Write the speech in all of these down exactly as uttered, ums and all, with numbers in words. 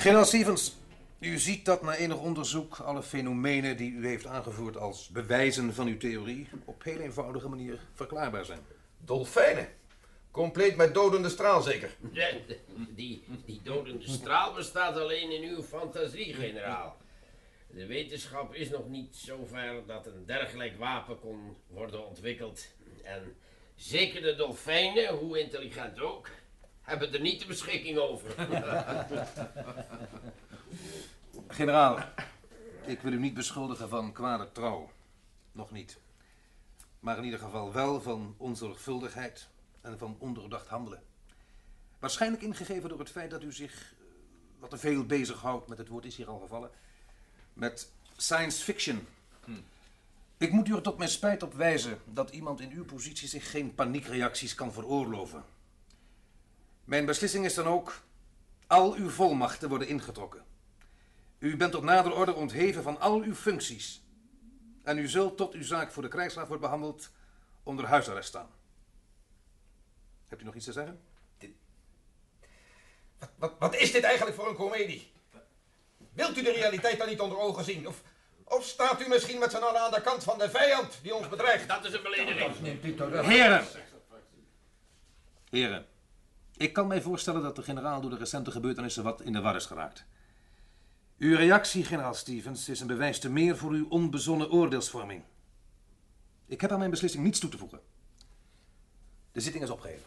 Generaal Stevens, u ziet dat na enig onderzoek alle fenomenen die u heeft aangevoerd als bewijzen van uw theorie op heel eenvoudige manier verklaarbaar zijn. Dolfijnen. Compleet met dodende straal zeker. Ja, die, die dodende straal bestaat alleen in uw fantasie, generaal. De wetenschap is nog niet zo ver dat een dergelijk wapen kon worden ontwikkeld. En zeker de dolfijnen, hoe intelligent ook, hebben er niet de beschikking over. Generaal, ik wil u niet beschuldigen van kwade trouw. Nog niet. Maar in ieder geval wel van onzorgvuldigheid en van ondoordacht handelen. Waarschijnlijk ingegeven door het feit dat u zich wat te veel bezighoudt met, het woord is hier al gevallen, met science fiction. Hm. Ik moet u er tot mijn spijt op wijzen dat iemand in uw positie zich geen paniekreacties kan veroorloven. Mijn beslissing is dan ook, al uw volmachten worden ingetrokken. U bent tot nader orde ontheven van al uw functies. En u zult tot uw zaak voor de krijgsraad wordt behandeld onder huisarrest staan. Hebt u nog iets te zeggen? Dit... Wat, wat, wat is dit eigenlijk voor een komedie? Wilt u de realiteit dan niet onder ogen zien? Of, of staat u misschien met z'n allen aan de kant van de vijand die ons bedreigt? Dat is een belediging. Heren! Heren, ik kan mij voorstellen dat de generaal door de recente gebeurtenissen wat in de war is geraakt. Uw reactie, generaal Stevens, is een bewijs te meer voor uw onbezonnen oordeelsvorming. Ik heb aan mijn beslissing niets toe te voegen. De zitting is opgeheven.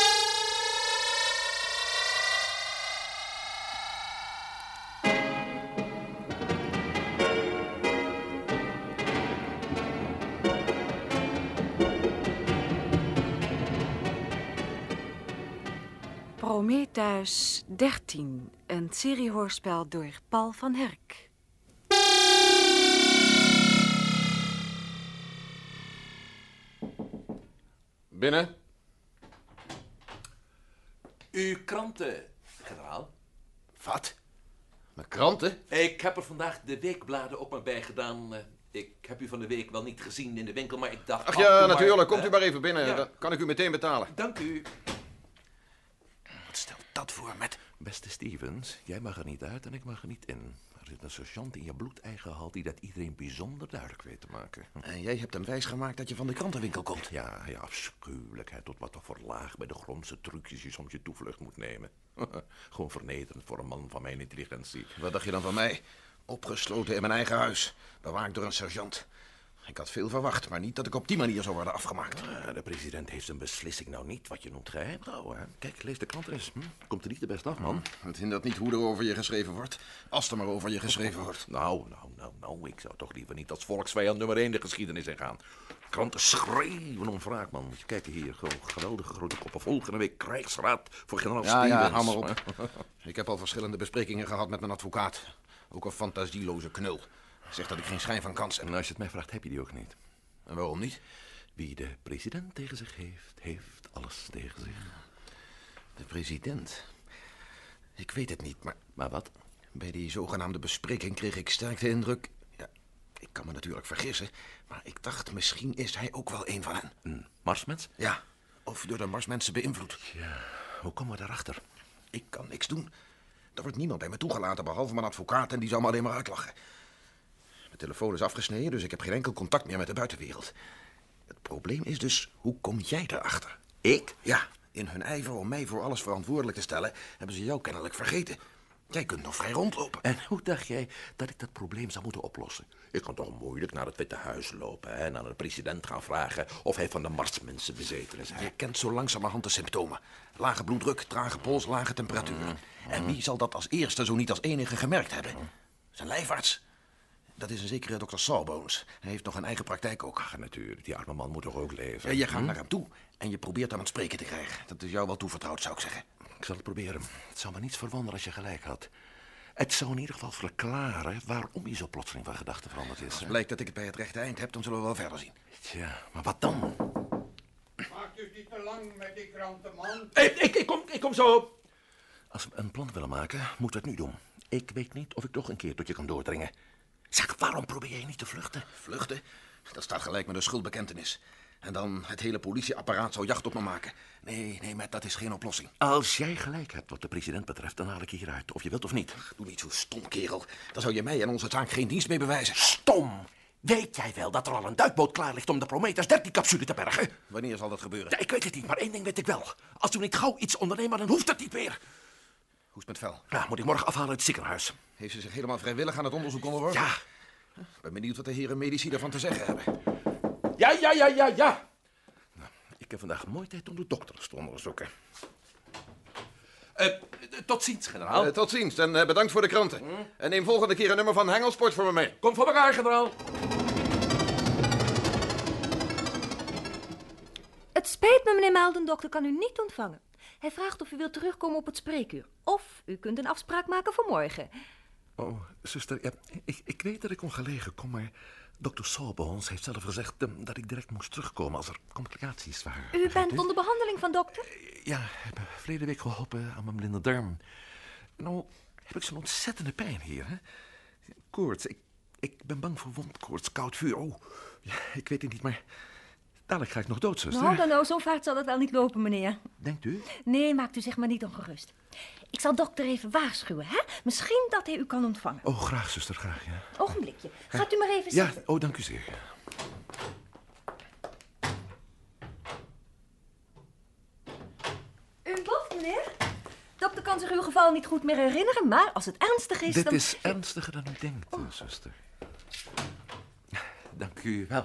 Prometheus dertien, een seriehoorspel door Paul van Herk. Binnen. Uw kranten, generaal. Wat? Mijn kranten? Ik heb er vandaag de weekbladen op me bij gedaan. Ik heb u van de week wel niet gezien in de winkel, maar ik dacht... Ach ja, maar, natuurlijk. Komt hè? u maar even binnen. Ja. Dan kan ik u meteen betalen. Dank u. Wat stelt dat voor met... Beste Stevens, jij mag er niet uit en ik mag er niet in. Er zit een sergeant in je bloedeigen die dat iedereen bijzonder duidelijk weet te maken. En jij hebt hem wijsgemaakt dat je van de krantenwinkel komt. Ja, ja, afschuwelijk. Hè. Tot wat voor laag bij de grondse trucjes je soms je toevlucht moet nemen. Gewoon vernederend voor een man van mijn intelligentie. Wat dacht je dan van mij? Opgesloten in mijn eigen huis. Bewaakt door een sergeant. Ik had veel verwacht, maar niet dat ik op die manier zou worden afgemaakt. Ja, de president heeft zijn beslissing nou niet wat je noemt geheim gehouden. Hè? Kijk, lees de krant eens. Hm? Komt er niet de best af, man. Het hindert niet hoe er over je geschreven wordt. Als er maar over je geschreven wordt. Nou, nou, nou, nou. Ik zou toch liever niet als volksvijand nummer één de geschiedenis ingaan. Kranten schreeuwen om wraak, man. Moet je kijken hier. Gewoon geweldige grote koppen. Volgende week krijgsraad voor generaal Ja, Stevens. ja, hou maar op. Ik heb al verschillende besprekingen gehad met mijn advocaat. Ook een fantasieloze knul. Zegt dat ik geen schijn van kans heb. En als je het mij vraagt, heb je die ook niet. En waarom niet? Wie de president tegen zich heeft, heeft alles tegen zich. De president? Ik weet het niet, maar... Maar wat? Bij die zogenaamde bespreking kreeg ik sterk de indruk... Ja, ik kan me natuurlijk vergissen, maar ik dacht misschien is hij ook wel een van hen. Een Marsmens? Ja, of door de Marsmensen beïnvloed. Ja, hoe komen we daarachter? Ik kan niks doen. Er wordt niemand bij me toegelaten, behalve mijn advocaat, en die zou me alleen maar uitlachen. Mijn telefoon is afgesneden, dus ik heb geen enkel contact meer met de buitenwereld. Het probleem is dus, hoe kom jij daarachter? Ik? Ja, in hun ijver om mij voor alles verantwoordelijk te stellen, hebben ze jou kennelijk vergeten. Jij kunt nog vrij rondlopen. En hoe dacht jij dat ik dat probleem zou moeten oplossen? Ik kan toch moeilijk naar het Witte Huis lopen en aan de president gaan vragen of hij van de Marsmensen bezeten is. Hè? Je kent zo langzamerhand de symptomen. Lage bloeddruk, trage pols, lage temperatuur. Mm. En wie zal dat als eerste, zo niet als enige, gemerkt hebben? Zijn lijfarts. Dat is een zekere dokter Sawbones. Hij heeft nog een eigen praktijk ook. Ach, natuurlijk. Die arme man moet toch ook leven? Ja, je gaat naar hem toe en je probeert hem aan het spreken te krijgen. Dat is jou wel toevertrouwd, zou ik zeggen. Ik zal het proberen. Het zou me niets verwonderen als je gelijk had. Het zou in ieder geval verklaren waarom hij zo plotseling van gedachten veranderd is. Als blijkt dat ik het bij het rechte eind heb, dan zullen we wel verder zien. Tja, maar wat dan? Maak dus niet te lang met die krantenman. Ik, ik, ik, kom, ik kom zo. Als we een plan willen maken, moeten we het nu doen. Ik weet niet of ik toch een keer tot je kan doordringen. Zeg, waarom probeer je niet te vluchten? Vluchten? Dat staat gelijk met een schuldbekentenis. En dan het hele politieapparaat zou jacht op me maken. Nee, nee, Matt, dat is geen oplossing. Als jij gelijk hebt wat de president betreft, dan haal ik je hieruit. Of je wilt of niet. Doe niet zo stom, kerel. Dan zou je mij en onze zaak geen dienst mee bewijzen. Stom! Weet jij wel dat er al een duikboot klaar ligt om de Prometheus dertien-capsule te bergen? Wanneer zal dat gebeuren? Ja, ik weet het niet, maar één ding weet ik wel. Als u niet gauw iets ondernemen, dan hoeft het niet meer. Hoe is het met Vel? Ja, moet ik morgen afhalen uit het ziekenhuis. Heeft ze zich helemaal vrijwillig aan het onderzoek onderworpen? Ja. Ik ben benieuwd wat de heren medici daarvan te zeggen hebben. Ja, ja, ja, ja, ja. Nou, ik heb vandaag mooi tijd om de dokters te onderzoeken. Uh, tot ziens, generaal. Uh, tot ziens en uh, bedankt voor de kranten. Hm? En neem volgende keer een nummer van Hengelsport voor me mee. Kom voor elkaar, generaal. Het spijt me, meneer Melden, dokter kan u niet ontvangen. Hij vraagt of u wilt terugkomen op het spreekuur. Of u kunt een afspraak maken voor morgen. Oh, zuster, ja, ik, ik weet dat ik ongelegen kom, maar dokter Sawbones heeft zelf gezegd uh, dat ik direct moest terugkomen als er complicaties waren. U bent onder behandeling van dokter? Ja, ik heb verleden week geholpen aan mijn blinde darm. Nou, heb ik zo'n ontzettende pijn hier, hè? Koorts, ik, ik ben bang voor wondkoorts, koud vuur. Oh, ja, ik weet het niet, maar dadelijk ga ik nog dood, zuster. Nou, dan nou, zo vaart zal het wel niet lopen, meneer. Denkt u? Nee, maakt u zich maar niet ongerust. Ik zal dokter even waarschuwen, hè? Misschien dat hij u kan ontvangen. Oh, graag, zuster, graag, ja. Ogenblikje. Gaat u maar even Ja, zitten. oh, dank u zeer. U boft, meneer? Dokter kan zich uw geval niet goed meer herinneren, maar als het ernstig is, Dit dan... is ernstiger dan u denkt, oh. zuster. Dank u wel.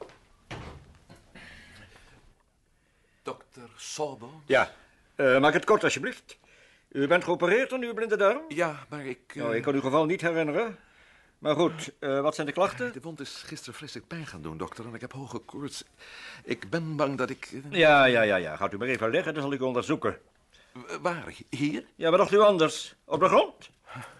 Dokter Sawbones? Ja, uh, maak het kort alsjeblieft. U bent geopereerd aan uw blinde darm? Ja, maar ik... Uh... Nou, ik kan uw geval niet herinneren. Maar goed, uh, wat zijn de klachten? De wond is gisteren vreselijk pijn gaan doen, dokter, en ik heb hoge koorts. Ik ben bang dat ik... Uh... Ja, ja, ja, ja. Gaat u maar even liggen, dan zal ik u onderzoeken. Uh, waar? Hier? Ja, wat dacht u anders? Op de grond?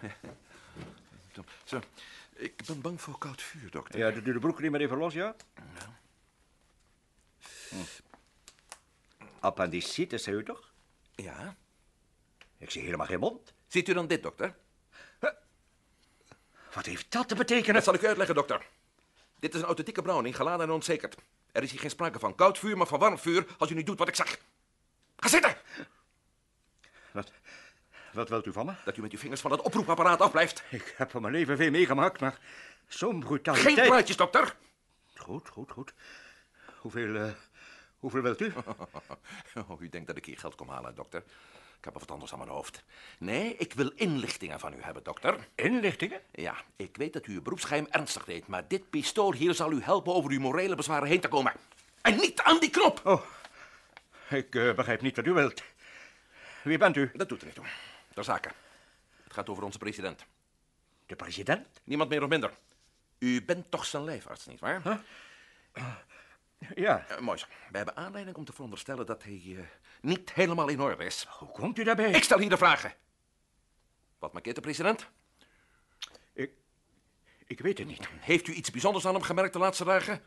Zo, ik ben bang voor koud vuur, dokter. Ja, doe de broek niet maar even los, ja? Ja. Hm. Appendicitis, zei u toch? Ja. Ik zie helemaal geen mond. Ziet u dan dit, dokter? Huh? Wat heeft dat te betekenen? Dat zal ik u uitleggen, dokter. Dit is een authentieke browning, geladen en ontzekerd. Er is hier geen sprake van koud vuur, maar van warm vuur, als u niet doet wat ik zeg. Ga zitten! Wat, wat wilt u van me? Dat u met uw vingers van het oproepapparaat afblijft. Ik heb van mijn leven veel meegemaakt, maar zo'n brutaliteit... Geen praatjes, dokter! Goed, goed, goed. Hoeveel, uh, hoeveel wilt u? Oh, u denkt dat ik hier geld kom halen, dokter. Ik heb wat anders aan mijn hoofd. Nee, ik wil inlichtingen van u hebben, dokter. Inlichtingen? Ja, ik weet dat u uw beroepsgeheim ernstig deed, maar dit pistool hier zal u helpen over uw morele bezwaren heen te komen. En niet aan die knop! Oh, ik uh, begrijp niet wat u wilt. Wie bent u? Dat doet er niet toe. Ter zake. Het gaat over onze president. De president? Niemand meer of minder. U bent toch zijn lijfarts, nietwaar? Huh? Uh, ja. Uh, mooi zo. We hebben aanleiding om te veronderstellen dat hij uh, niet helemaal in orde is. Hoe komt u daarbij? Ik stel hier de vragen. Wat markeert de president? Ik... Ik weet het niet. Heeft u iets bijzonders aan hem gemerkt de laatste dagen?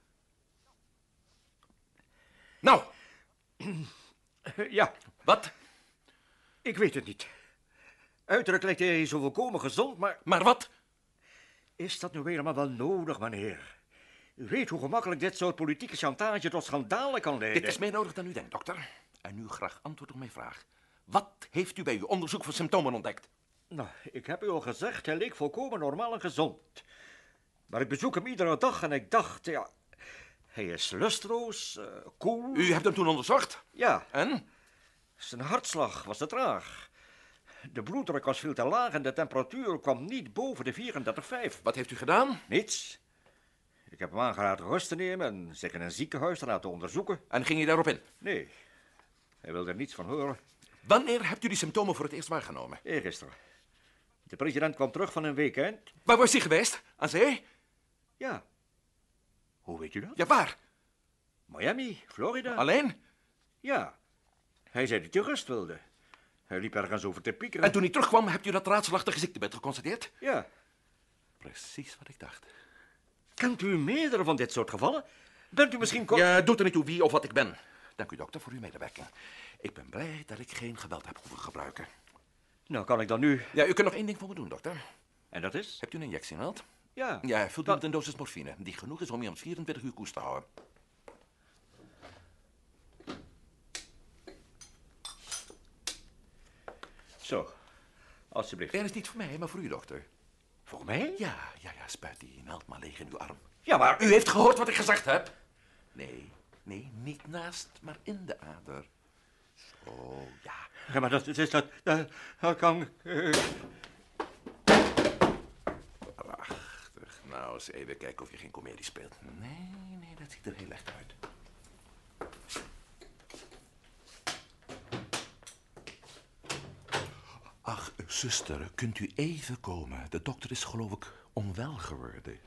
Nou. Uh, ja. Wat? Ik weet het niet. Uiterlijk lijkt hij zo volkomen gezond, maar... Maar wat? Is dat nu helemaal wel nodig, meneer? U weet hoe gemakkelijk dit soort politieke chantage tot schandalen kan leiden. Dit is meer nodig dan u denkt, dokter. En nu graag antwoord op mijn vraag. Wat heeft u bij uw onderzoek van symptomen ontdekt? Nou, ik heb u al gezegd, hij leek volkomen normaal en gezond. Maar ik bezoek hem iedere dag en ik dacht, ja... Hij is lusteloos, uh, koel... U hebt hem toen onderzocht? Ja. En? Zijn hartslag was te traag. De bloeddruk was veel te laag en de temperatuur kwam niet boven de vierendertig komma vijf. Wat heeft u gedaan? Niets. Ik heb hem aangeraden rust te nemen en zich in een ziekenhuis te laten onderzoeken. En ging je daarop in? Nee, hij wilde er niets van horen. Wanneer hebt u die symptomen voor het eerst waargenomen? Eergisteren. De president kwam terug van een weekend. Waar was hij geweest? Aan zee? Ja. Hoe weet u dat? Ja, waar? Miami, Florida. Alleen? Ja. Hij zei dat hij rust wilde. Hij liep ergens over te piekeren. En toen hij terugkwam, hebt u dat raadselachtige ziektebed geconstateerd? Ja. Precies wat ik dacht. Kent u meerdere van dit soort gevallen? Bent u misschien... Ja, doet er niet toe wie of wat ik ben. Dank u, dokter, voor uw medewerking. Ik ben blij dat ik geen geweld heb hoeven gebruiken. Nou, kan ik dan nu... Ja, u kunt nog één ding voor me doen, dokter. En dat is? Hebt u een injectie in hand? Ja. Ja, vult u dat... met een dosis morfine. Die genoeg is om je om vierentwintig uur koest te houden. Zo, alsjeblieft. En is niet voor mij, maar voor u, dokter. Voor mij? Ja, ja, ja, spuit die melk maar leeg in uw arm. Ja, maar... U heeft gehoord wat ik gezegd heb? Nee, nee, niet naast, maar in de ader. Zo, ja. Ja, maar dat is dat... Dat, dat kan... Uh... Prachtig. Nou, eens even kijken of je geen komedie speelt. Nee, nee, dat ziet er heel echt uit. Ach, zuster, kunt u even komen? De dokter is geloof ik onwel geworden.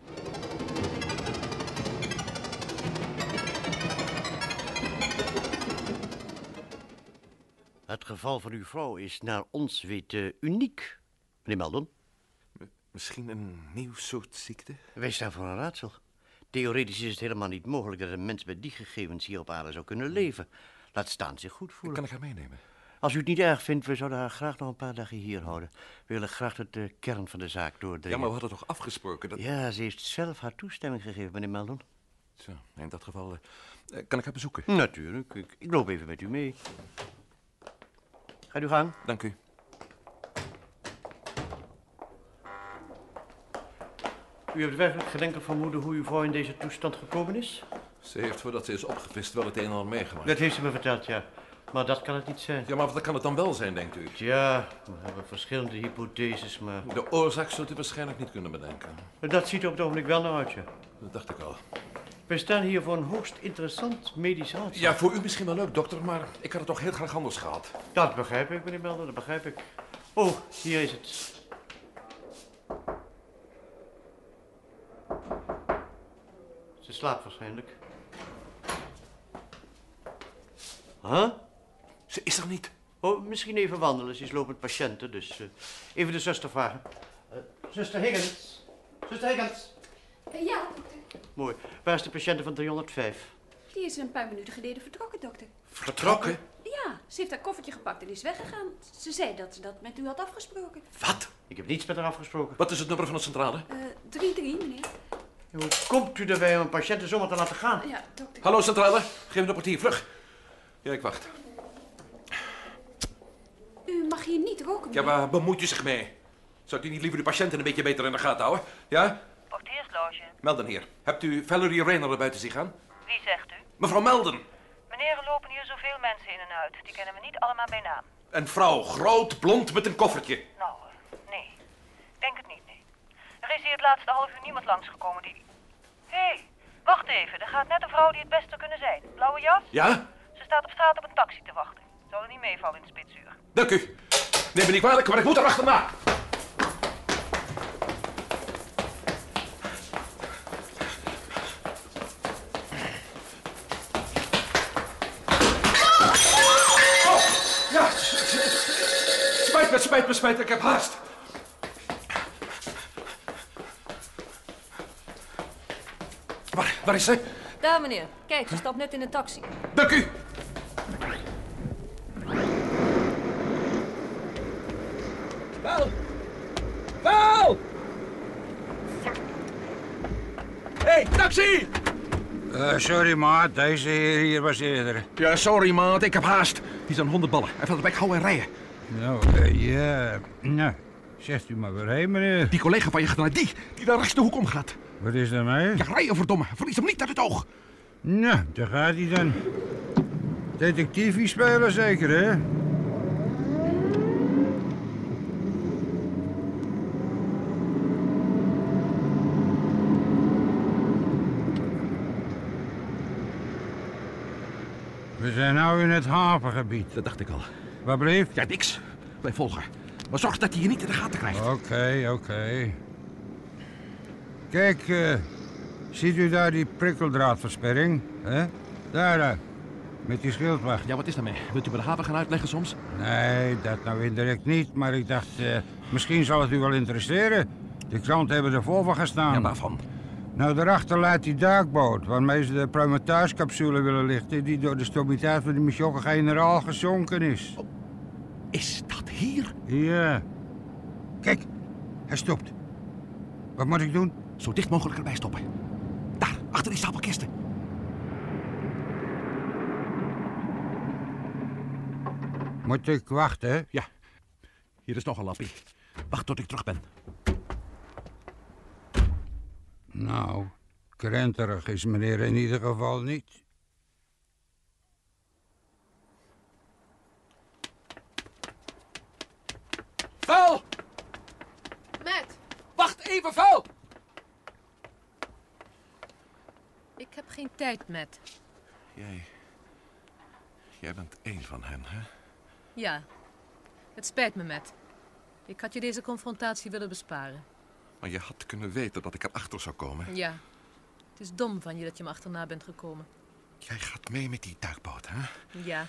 Het geval van uw vrouw is naar ons weten uniek, meneer Meldon. Misschien een nieuw soort ziekte? Wij staan voor een raadsel. Theoretisch is het helemaal niet mogelijk dat een mens met die gegevens hier op aarde zou kunnen leven. Laat staan zich goed voelen. Kan ik haar meenemen? Als u het niet erg vindt, we zouden haar graag nog een paar dagen hier houden. We willen graag tot de kern van de zaak doordringen. Ja, maar we hadden toch afgesproken dat... Ja, ze heeft zelf haar toestemming gegeven, meneer Meldon. Zo, in dat geval... Uh, kan ik haar bezoeken? Natuurlijk. Ik, ik loop even met u mee. Ga uw gang. Dank u. U hebt werkelijk geen enkel vermoeden hoe uw vrouw in deze toestand gekomen is? Ze heeft, voordat ze is opgevist, wel het een en ander meegemaakt. Dat heeft ze me verteld, ja. Maar dat kan het niet zijn. Ja, maar wat kan het dan wel zijn, denkt u? Ja, we hebben verschillende hypotheses, maar... De oorzaak zult u waarschijnlijk niet kunnen bedenken. Dat ziet er op het ogenblik wel naar uit, ja. Dat dacht ik al. We staan hier voor een hoogst interessant medisch raadsel. Ja, voor u misschien wel leuk, dokter, maar ik had het toch heel graag anders gehad. Dat begrijp ik, meneer Melder, dat begrijp ik. Oh, hier is het. Ze slaapt waarschijnlijk. Huh? Ze is er niet. Oh, misschien even wandelen. Ze is lopend patiënten, dus uh, even de zuster vragen. Uh, zuster Higgins. Zuster Higgins. Uh, ja, dokter. Mooi. Waar is de patiënte van driehonderdvijf? Die is een paar minuten geleden vertrokken, dokter. Vertrokken? Ja, ze heeft haar koffertje gepakt en is weggegaan. Ze zei dat ze dat met u had afgesproken. Wat? Ik heb niets met haar afgesproken. Wat is het nummer van de centrale? Uh, drie drie, meneer. Hoe komt u erbij om een patiënt zomaar te laten gaan? Ja, dokter. Hallo, centrale. Geef me de portier, vlug. Ja, ik wacht. U mag hier niet roken, Ja, meneer. waar bemoeit u zich mee? Zou u niet liever de patiënten een beetje beter in de gaten houden? Ja? Portiersloge. Melden, heer. Hebt u Valerie Rayner er buiten zich gaan? Wie zegt u? Mevrouw Melden. Meneer, er lopen hier zoveel mensen in en uit. Die kennen we niet allemaal bij naam. Een vrouw, groot, blond, met een koffertje. Nou, uh, nee. Ik denk het niet, nee. Er is hier het laatste half uur niemand langsgekomen die... Hé, hey, wacht even. Er gaat net een vrouw die het beste kunnen zijn. Blauwe jas? Ja? Ze staat op straat op een taxi te wachten. Zal er niet meevallen in de spitsuur. Dank u. Neem me niet kwalijk, maar ik moet er achterna. Oh, ja. Spijt me, spijt me, spijt me. Ik heb haast. Waar, waar is ze? Daar, meneer. Kijk, ze stapt net in de taxi. Dank u. Wel! Wel! Hé, hey, taxi! Uh, sorry, maat. Deze heer hier was eerder. Ja, sorry, maat. Ik heb haast. Die zijn honderdballen. Hij wil de bek houden en rijden. Nou, uh, ja... Nou, zegt u maar weer heen, meneer. Die collega van je gaat naar die, die daar rechts de hoek omgaat. Wat is er mee? Ja, rijden, verdomme. Verlies hem niet uit het oog. Nou, daar gaat hij dan. Detectiefie spelen zeker, hè? We zijn nou in het havengebied. Dat dacht ik al. Wat bleef? Ja, niks. Wij volgen. Maar zorg dat hij je niet in de gaten krijgt. Oké, okay, oké. Okay. Kijk, uh, ziet u daar die prikkeldraadversperring? Hè? Daar, daar. Met die schildwacht. Ja, wat is daarmee? Wilt u bij de haven gaan uitleggen soms? Nee, dat nou indirect niet. Maar ik dacht, uh, misschien zal het u wel interesseren. De kranten hebben er vol van gestaan. Ja, waarvan? Nou, daarachter laat die duikboot, waarmee ze de Prometheus-capsule willen lichten, die door de stabiliteit van de Michokke-generaal gezonken is. Oh, is dat hier? Ja. Kijk, hij stopt. Wat moet ik doen? Zo dicht mogelijk erbij stoppen. Daar, achter die stapel kisten. Moet ik wachten, hè? Ja. Hier is nog een lampje. Wacht tot ik terug ben. Nou, krenterig is meneer in ieder geval niet. Vuil! Matt, Wacht even, vuil! ik heb geen tijd, Matt. Jij... Jij bent één van hen, hè? Ja, het spijt me, Matt. Ik had je deze confrontatie willen besparen. Maar je had kunnen weten dat ik erachter zou komen. Ja, het is dom van je dat je me achterna bent gekomen. Jij gaat mee met die duikboot, hè? Ja,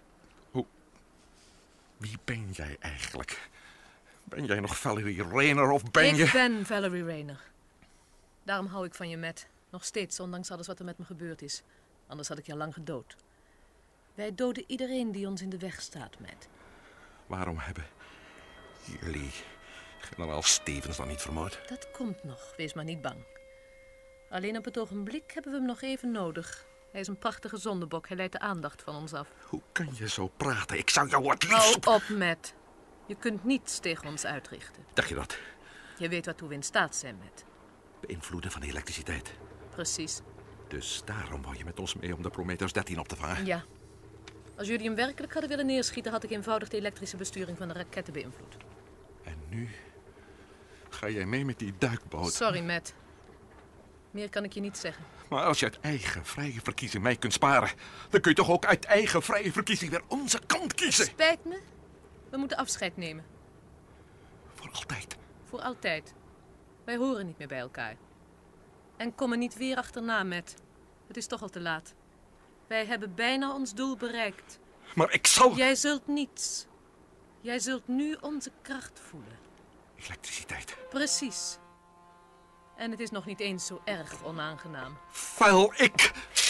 Wie ben jij eigenlijk? Ben jij nog Valerie Rayner of ben je... ik ben Valerie Rayner. Daarom hou ik van je, Matt. Nog steeds, ondanks alles wat er met me gebeurd is. Anders had ik je al lang gedood. Wij doden iedereen die ons in de weg staat, Matt. Waarom hebben jullie generaal Stevens dan niet vermoord? Dat komt nog, wees maar niet bang. Alleen op het ogenblik hebben we hem nog even nodig. Hij is een prachtige zondebok, hij leidt de aandacht van ons af. Hoe kan je zo praten? Ik zou jou het liefst... Hou op, Matt. Je kunt niets tegen ons uitrichten. Dacht je dat? Je weet waartoe we in staat zijn, Matt. Beïnvloeden van de elektriciteit. Precies. Dus daarom wou je met ons mee om de Prometheus dertien op te vangen? Ja. Als jullie hem werkelijk hadden willen neerschieten, had ik eenvoudig de elektrische besturing van de raketten beïnvloed. En nu ga jij mee met die duikboot. Sorry, Matt. Meer kan ik je niet zeggen. Maar als je uit eigen vrije verkiezing mij kunt sparen, dan kun je toch ook uit eigen vrije verkiezing weer onze kant kiezen? Spijt me. We moeten afscheid nemen. Voor altijd. Voor altijd. Wij horen niet meer bij elkaar. En kom er niet weer achterna, Matt. Het is toch al te laat. Wij hebben bijna ons doel bereikt. Maar ik zal... Jij zult niets. Jij zult nu onze kracht voelen. Elektriciteit. Precies. En het is nog niet eens zo erg onaangenaam. Vuil ik...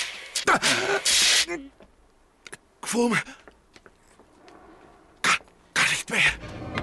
Ik voel me... Kan, kan niet meer.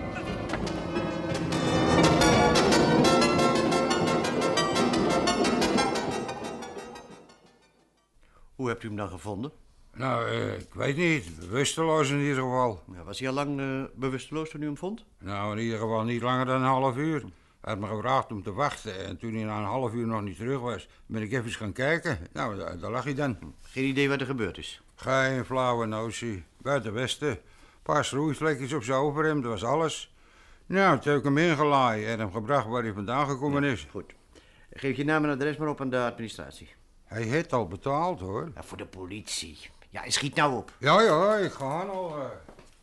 Hoe hebt u hem dan gevonden? Nou, eh, ik weet niet. Bewusteloos in ieder geval. Ja, was hij al lang uh, bewusteloos toen u hem vond? Nou, in ieder geval niet langer dan een half uur. Hij had me gevraagd om te wachten. En toen hij na een half uur nog niet terug was, ben ik even gaan kijken. Nou, daar, daar lag hij dan. Geen idee wat er gebeurd is? Geen flauwe notie. Buiten Westen. Een paar schroeivlekjes op zijn overhemd, dat was alles. Nou, toen heb ik hem ingelaaid en hem gebracht waar hij vandaan gekomen is. Goed. Geef je naam en adres maar op aan de administratie. Hij heeft al betaald, hoor. Ja, voor de politie. Ja, schiet nou op. Ja, ja, ik ga al. Uh...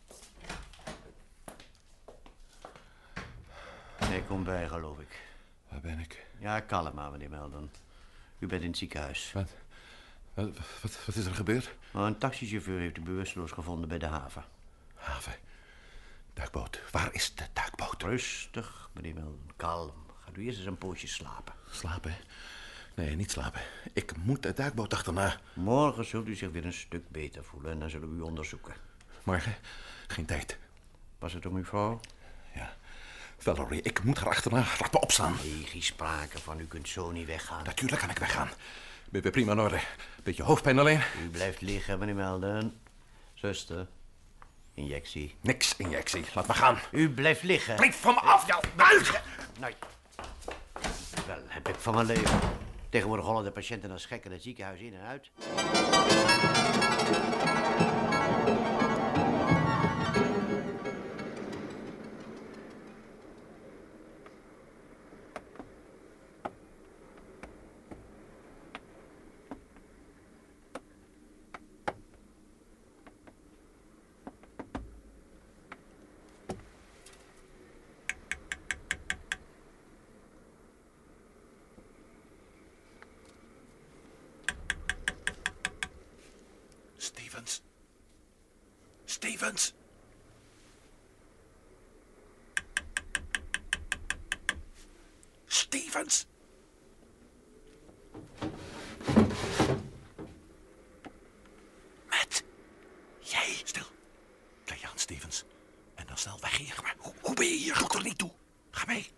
Nee, kom bij, geloof ik. Waar ben ik? Ja, kalm maar, meneer Melden. U bent in het ziekenhuis. Wat? Wat, wat, wat is er gebeurd? Nou, een taxichauffeur heeft u bewusteloos gevonden bij de haven. Haven? Duikboot. Waar is de duikboot? Rustig, meneer Melden. Kalm. Gaat u eerst eens een poosje slapen. Slapen? Nee, niet slapen. Ik moet de duikboot achterna. Morgen zult u zich weer een stuk beter voelen en dan zullen we u onderzoeken. Morgen? Geen tijd. Was het om uw vrouw? Ja. Valerie, ik moet haar achterna. Laat me opstaan. Nee, geen sprake van. U kunt zo niet weggaan. Natuurlijk kan ik weggaan. Ben weer prima in orde. Beetje hoofdpijn alleen. U blijft liggen, meneer Melden. Zuster, injectie. Niks injectie. Laat me gaan. U blijft liggen. Blijf van me af. Ja, uit! Nee. Wel, heb ik van mijn leven. Tegenwoordig hollen de patiënten als gekken het ziekenhuis in en uit. Stevens. Stevens. Stevens. Matt. Jij. Stil. Kijk je aan, Stevens. En dan snel weg hier. Maar hoe, hoe ben je hier? Doe er niet toe. Ga mee.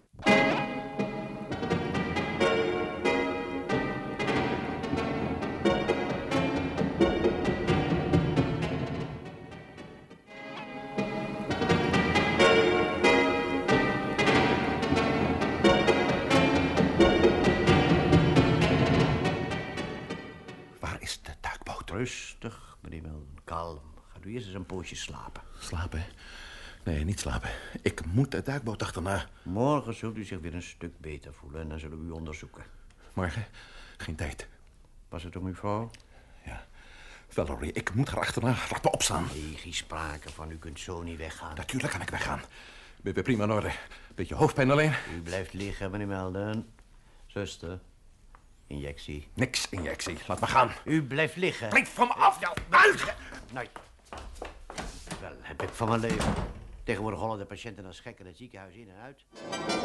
Rustig, meneer Melden. Kalm. Gaat u eerst eens een poosje slapen. Slapen? Nee, niet slapen. Ik moet de duikboot achterna. Morgen zult u zich weer een stuk beter voelen en dan zullen we u onderzoeken. Morgen? Geen tijd. Was het om uw vrouw? Ja. Valerie, ik moet haar achterna. Laat me opstaan. Nee, geen sprake van. U kunt zo niet weggaan. Natuurlijk kan ik weggaan. Ik ben weer prima in orde. Beetje hoofdpijn alleen. U blijft liggen, meneer Melden. Zuster, injectie. Niks injectie. Laat me gaan. U blijft liggen. Blijf van me af. Ja, uit! Nee. Wel, heb ik van mijn leven. Tegenwoordig hollen de patiënten als gekken het ziekenhuis in en uit.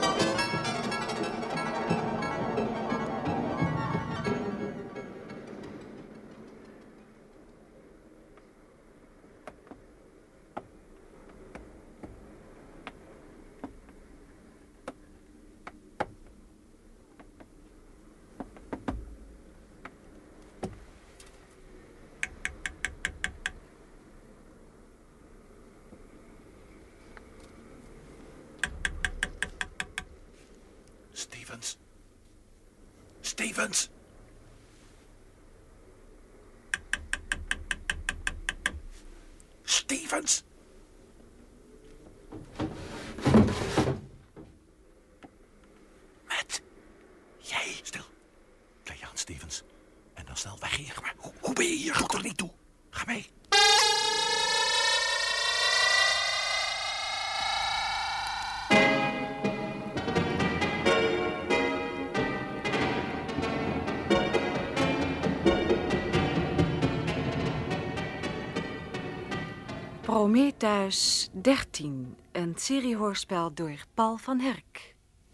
Stevens. Stevens. Stevens. Matt. Jij. Stil. Kijk aan, Stevens. En dan snel weg hier. Maar hoe, hoe ben je hier? Ga er niet toe. Ga mee. Prometheus dertien, een seriehoorspel door Paul van Herk.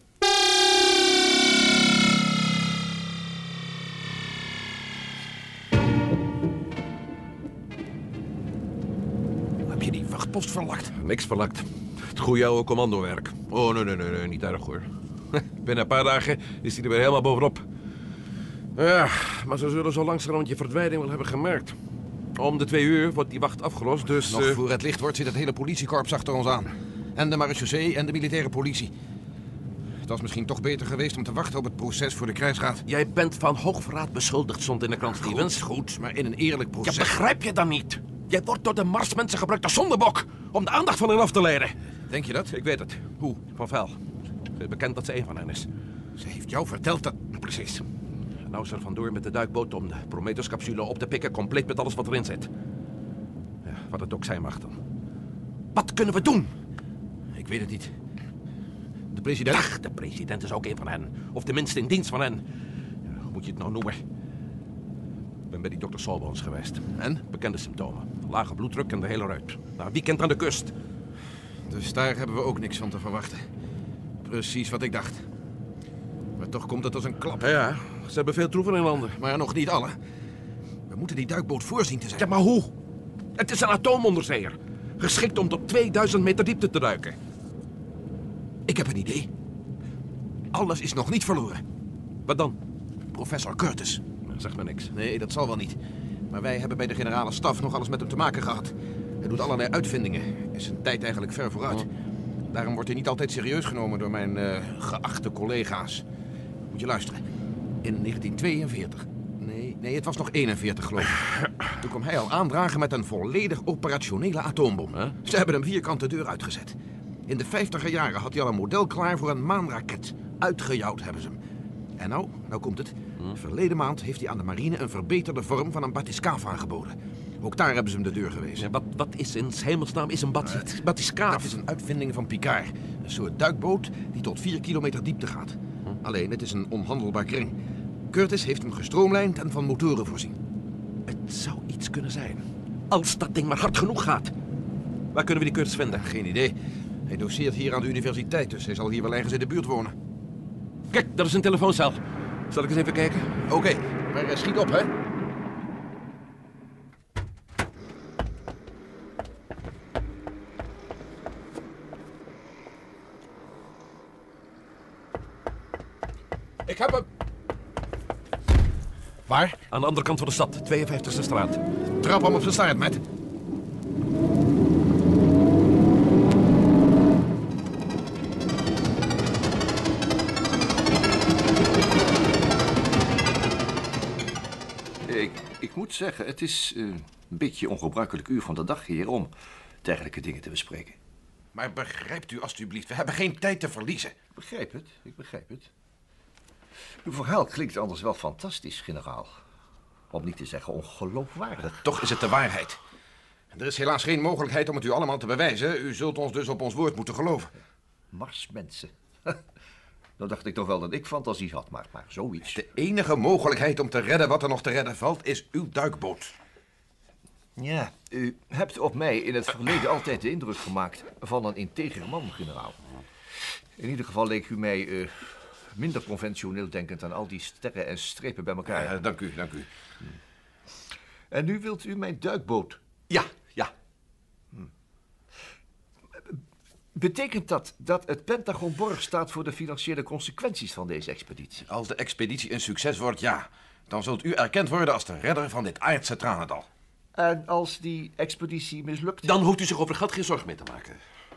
Heb je die wachtpost verlakt? Niks verlakt. Het goede oude commandowerk. Oh, nee, nee, nee, nee, niet erg hoor. Binnen een paar dagen is hij er weer helemaal bovenop. Ja, maar ze zullen zo langzamerhand je verdwijning wel hebben gemerkt. Om de twee uur wordt die wacht afgelost, dus... Nog uh... voor het licht wordt zit het hele politiekorps achter ons aan. En de marechaussee en de militaire politie. Het was misschien toch beter geweest om te wachten op het proces voor de krijgsraad. Jij bent van hoogverraad beschuldigd, stond in de krant, Stevens. Goed, goed, maar in een eerlijk proces... Ja, begrijp je dan niet? Jij wordt door de Marsmensen gebruikt als zondebok om de aandacht van hen af te leiden. Denk je dat? Ik weet het. Hoe? Van Vel. Het is bekend dat ze een van hen is. Ze heeft jou verteld dat... Precies. Nou is er vandoor met de duikboot om de Prometheus-capsule op te pikken, compleet met alles wat erin zit. Ja, wat het ook zijn mag dan. Wat kunnen we doen? Ik weet het niet. De president? Ach, de president is ook een van hen. Of tenminste in dienst van hen. Ja, hoe moet je het nou noemen? Ik ben bij die dokter Solbons geweest. En? Bekende symptomen. Lage bloeddruk en de hele ruit. Na een weekend aan de kust. Dus daar hebben we ook niks van te verwachten. Precies wat ik dacht. Maar toch komt het als een klap. Ja, ze hebben veel troeven in landen. Maar nog niet alle. We moeten die duikboot voorzien te zijn. Ja, maar hoe? Het is een atoomonderzeeër. Geschikt om tot tweeduizend meter diepte te duiken. Ik heb een idee. Alles is nog niet verloren. Wat dan? Professor Curtis. Zeg maar niks. Nee, dat zal wel niet. Maar wij hebben bij de generale staf nog alles met hem te maken gehad. Hij doet allerlei uitvindingen. Is zijn tijd eigenlijk ver vooruit. Oh. Daarom wordt hij niet altijd serieus genomen door mijn uh, geachte collega's. Moet je luisteren. In negentien tweeënveertig... Nee, nee, het was nog eenenveertig geloof ik. Toen kwam hij al aandragen met een volledig operationele atoombom. Huh? Ze hebben hem vierkant de deur uitgezet. In de vijftiger jaren had hij al een model klaar voor een maanraket. Uitgejouwd hebben ze hem. En nou, nou komt het. Hm? Verleden maand heeft hij aan de marine een verbeterde vorm van een batiscaaf aangeboden. Ook daar hebben ze hem de deur gewezen. Ja, wat, wat is in hemelsnaam is een bat batiscaaf? Dat is een uitvinding van Picard. Een soort duikboot die tot vier kilometer diepte gaat. Hm? Alleen, het is een onhandelbaar kring. Curtis heeft hem gestroomlijnd en van motoren voorzien. Het zou iets kunnen zijn. Als dat ding maar hard genoeg gaat. Waar kunnen we die Curtis vinden? Geen idee. Hij doceert hier aan de universiteit, dus hij zal hier wel ergens in de buurt wonen. Kijk, dat is een telefooncel. Zal ik eens even kijken? Oké, okay, maar uh, schiet op, hè. Ik heb hem. Waar? Aan de andere kant van de stad, tweeënvijftigste straat. Trap hem op zijn staart, Matt. Ik, ik moet zeggen, het is uh, een beetje ongebruikelijk uur van de dag hier om dergelijke dingen te bespreken. Maar begrijpt u alstublieft, we hebben geen tijd te verliezen. Ik begrijp het, ik begrijp het. Uw verhaal klinkt anders wel fantastisch, generaal. Om niet te zeggen ongeloofwaardig. Toch is het de waarheid. Er is helaas geen mogelijkheid om het u allemaal te bewijzen. U zult ons dus op ons woord moeten geloven. Marsmensen. Dan dacht ik toch wel dat ik fantasie had, maar, maar zoiets. De enige mogelijkheid om te redden wat er nog te redden valt, is uw duikboot. Ja, u hebt op mij in het verleden altijd de indruk gemaakt van een integer man, generaal. In ieder geval leek u mij uh, minder conventioneel denkend dan al die sterren en strepen bij elkaar. Ja, dank u, dank u. Hm. En nu wilt u mijn duikboot? Ja, ja. Hm. Betekent dat dat het Pentagon borg staat voor de financiële consequenties van deze expeditie? Als de expeditie een succes wordt, ja. Dan zult u erkend worden als de redder van dit aardse tranendal. En als die expeditie mislukt? Dan hoeft u zich over het geld geen zorgen mee te maken.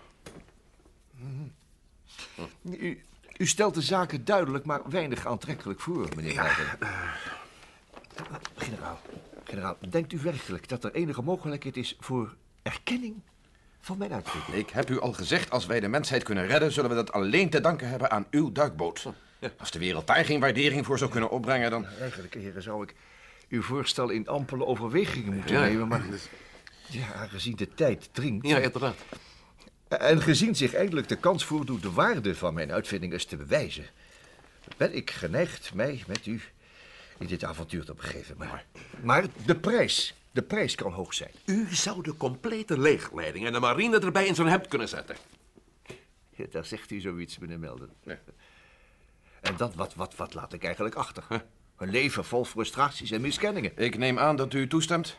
Hm. U, u stelt de zaken duidelijk, maar weinig aantrekkelijk voor, meneer ja, Leiden. Uh... Generaal, generaal, denkt u werkelijk dat er enige mogelijkheid is voor erkenning van mijn uitvinding? Ik heb u al gezegd, als wij de mensheid kunnen redden, zullen we dat alleen te danken hebben aan uw duikboot. Ja. Als de wereld daar geen waardering voor zou kunnen opbrengen, dan... Eigenlijk, heren, zou ik uw voorstel in ampele overwegingen moeten ja. nemen, maar... Ja, gezien de tijd dringt... Ja, inderdaad. En gezien zich eindelijk de kans voordoet de waarde van mijn uitvinding eens te bewijzen, ben ik geneigd mij met u in dit avontuur te begeven. Maar, maar de prijs, de prijs kan hoog zijn. U zou de complete leegleiding en de marine erbij in zo'n hemd kunnen zetten. Ja, daar zegt u zoiets, meneer Melden. Ja. En dat, wat, wat, wat laat ik eigenlijk achter? Huh? Een leven vol frustraties en miskenningen. Ik neem aan dat u toestemt?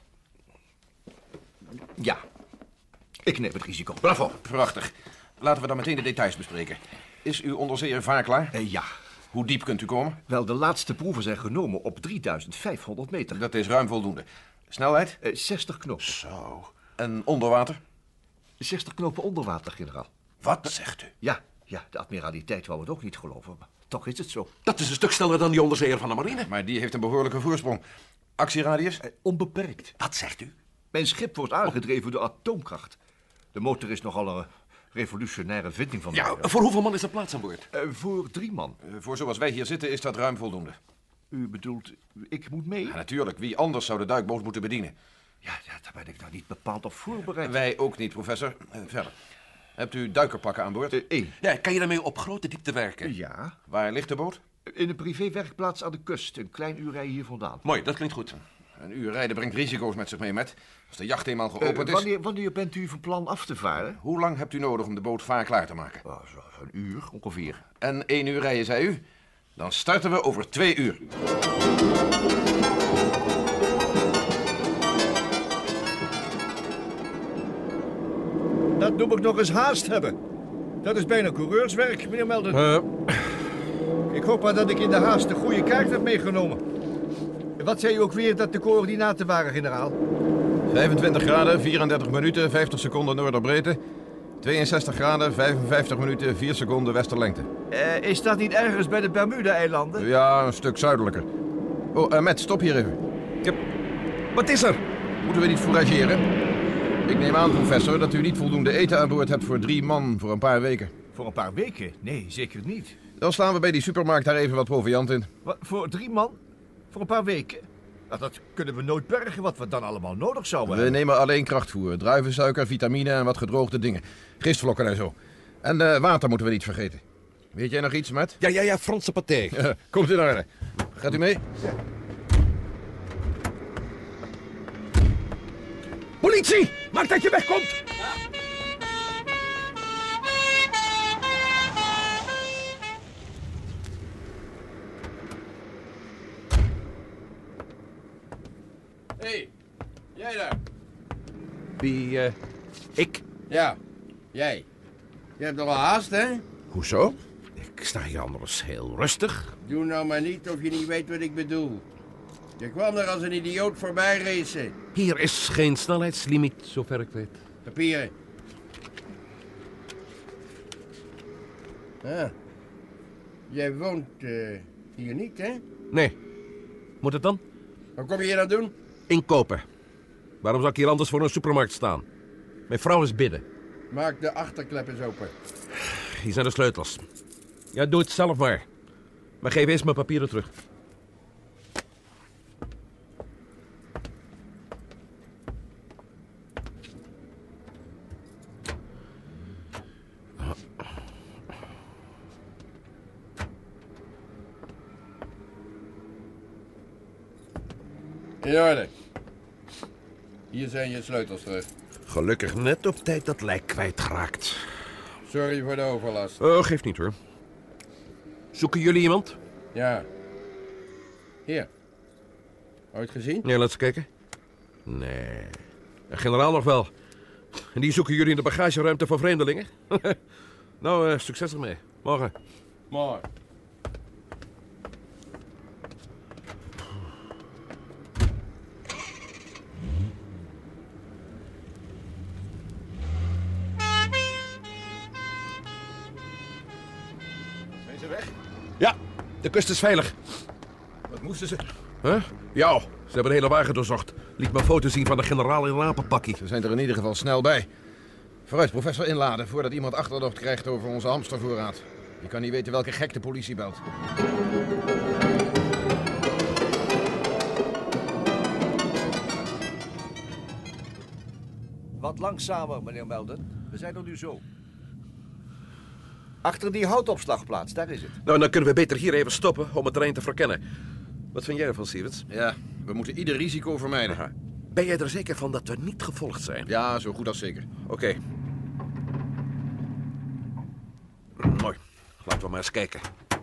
Ja. Ik neem het risico. Bravo. Prachtig. Laten we dan meteen de details bespreken. Is uw onderzeeër vaarklaar? Uh, ja. Hoe diep kunt u komen? Wel, de laatste proeven zijn genomen op drieduizend vijfhonderd meter. Dat is ruim voldoende. Snelheid? Uh, zestig knopen. Zo. En onder water? zestig knopen onder water, generaal. Wat zegt u? Ja, ja, de admiraliteit wou het ook niet geloven, maar toch is het zo. Dat is een stuk sneller dan die onderzeeër van de marine. Maar die heeft een behoorlijke voorsprong. Actieradius? Uh, onbeperkt. Wat zegt u? Mijn schip wordt aangedreven door atoomkracht. De motor is nogal een revolutionaire vinding van de Ja, voor hoeveel man is er plaats aan boord? Uh, voor drie man. Uh, voor zoals wij hier zitten is dat ruim voldoende. U bedoelt, ik moet mee? Ja, natuurlijk. Wie anders zou de duikboot moeten bedienen? Ja, ja, daar ben ik nou niet bepaald op voorbereid. Wij ook niet, professor. Uh, verder. Hebt u duikerpakken aan boord? Eén. Uh, ja, kan je daarmee op grote diepte werken? Uh, ja. Waar ligt de boot? In een privéwerkplaats aan de kust. Een klein uur rijden hier vandaan. Mooi, dat klinkt goed. Een uur rijden brengt risico's met zich mee, met. Als de jacht eenmaal geopend uh, wanneer, is... Wanneer bent u van plan af te varen? Hoe lang hebt u nodig om de boot vaarklaar te maken? Oh, zo, een uur ongeveer. En één uur rijden, zei u? Dan starten we over twee uur. Dat noem ik nog eens haast hebben. Dat is bijna coureurswerk, meneer Melden. Uh. Ik hoop maar dat ik in de haast de goede kaart heb meegenomen. Wat zei u ook weer dat de coördinaten waren, generaal? vijfentwintig graden, vierendertig minuten, vijftig seconden noorderbreedte. tweeënzestig graden, vijfenvijftig minuten, vier seconden westerlengte. Uh, is dat niet ergens bij de Bermuda-eilanden? Ja, een stuk zuidelijker. Oh, uh, Matt, stop hier even. Yep. Wat is er? Moeten we niet fourageren? Ik neem aan, professor, dat u niet voldoende eten aan boord hebt voor drie man voor een paar weken. Voor een paar weken? Nee, zeker niet. Dan slaan we bij die supermarkt daar even wat proviant in. Wat, voor drie man? Voor een paar weken? Nou, dat kunnen we nooit bergen, wat we dan allemaal nodig zouden we hebben. We nemen alleen krachtvoer, druivensuiker, vitamine en wat gedroogde dingen. Gistvlokken en zo. En uh, water moeten we niet vergeten. Weet jij nog iets, Matt? Ja, ja, ja, Franse paté. Komt in orde. Gaat u mee? Ja. Politie! Maak dat je wegkomt! Hé, hey, jij daar? Wie, uh, ik? Ja, jij. Je hebt nogal haast, hè? Hoezo? Ik sta hier anders heel rustig. Doe nou maar niet of je niet weet wat ik bedoel. Je kwam er als een idioot voorbij racen. Hier is geen snelheidslimiet, zover ik weet. Papieren. Ah. Jij woont uh, hier niet, hè? Nee. Moet het dan? Wat kom je hier aan doen? Inkopen. Waarom zou ik hier anders voor een supermarkt staan? Mijn vrouw is binnen. Maak de achterklep eens open. Hier zijn de sleutels. Ja, doe het zelf maar. Maar geef eerst mijn papieren terug. In orde. Hier zijn je sleutels terug. Gelukkig net op tijd dat lijk kwijtgeraakt. Sorry voor de overlast. Oh, geeft niet hoor. Zoeken jullie iemand? Ja. Hier. Ooit gezien? Ja, laat eens kijken. Nee. Een generaal nog wel. En die zoeken jullie in de bagageruimte van vreemdelingen? Nou, uh, succes ermee. Morgen. Mooi. Zijn ze weg? Ja, de kust is veilig. Wat moesten ze? Huh? Ja, ze hebben de hele wagen doorzocht. Liet me een foto zien van de generaal in een apenpakkie. Ze zijn er in ieder geval snel bij. Vooruit, professor, inladen, voordat iemand achterdocht krijgt over onze hamstervoorraad. Je kan niet weten welke gek de politie belt. Wat langzamer, meneer Melden. We zijn er nu zo. Achter die houtopslagplaats, daar is het. Nou, dan kunnen we beter hier even stoppen om het terrein te verkennen. Wat vind jij ervan, Stevens? Ja, we moeten ieder risico vermijden. Aha. Ben jij er zeker van dat we niet gevolgd zijn? Ja, zo goed als zeker. Oké. Okay. Mooi. Laten we maar eens kijken.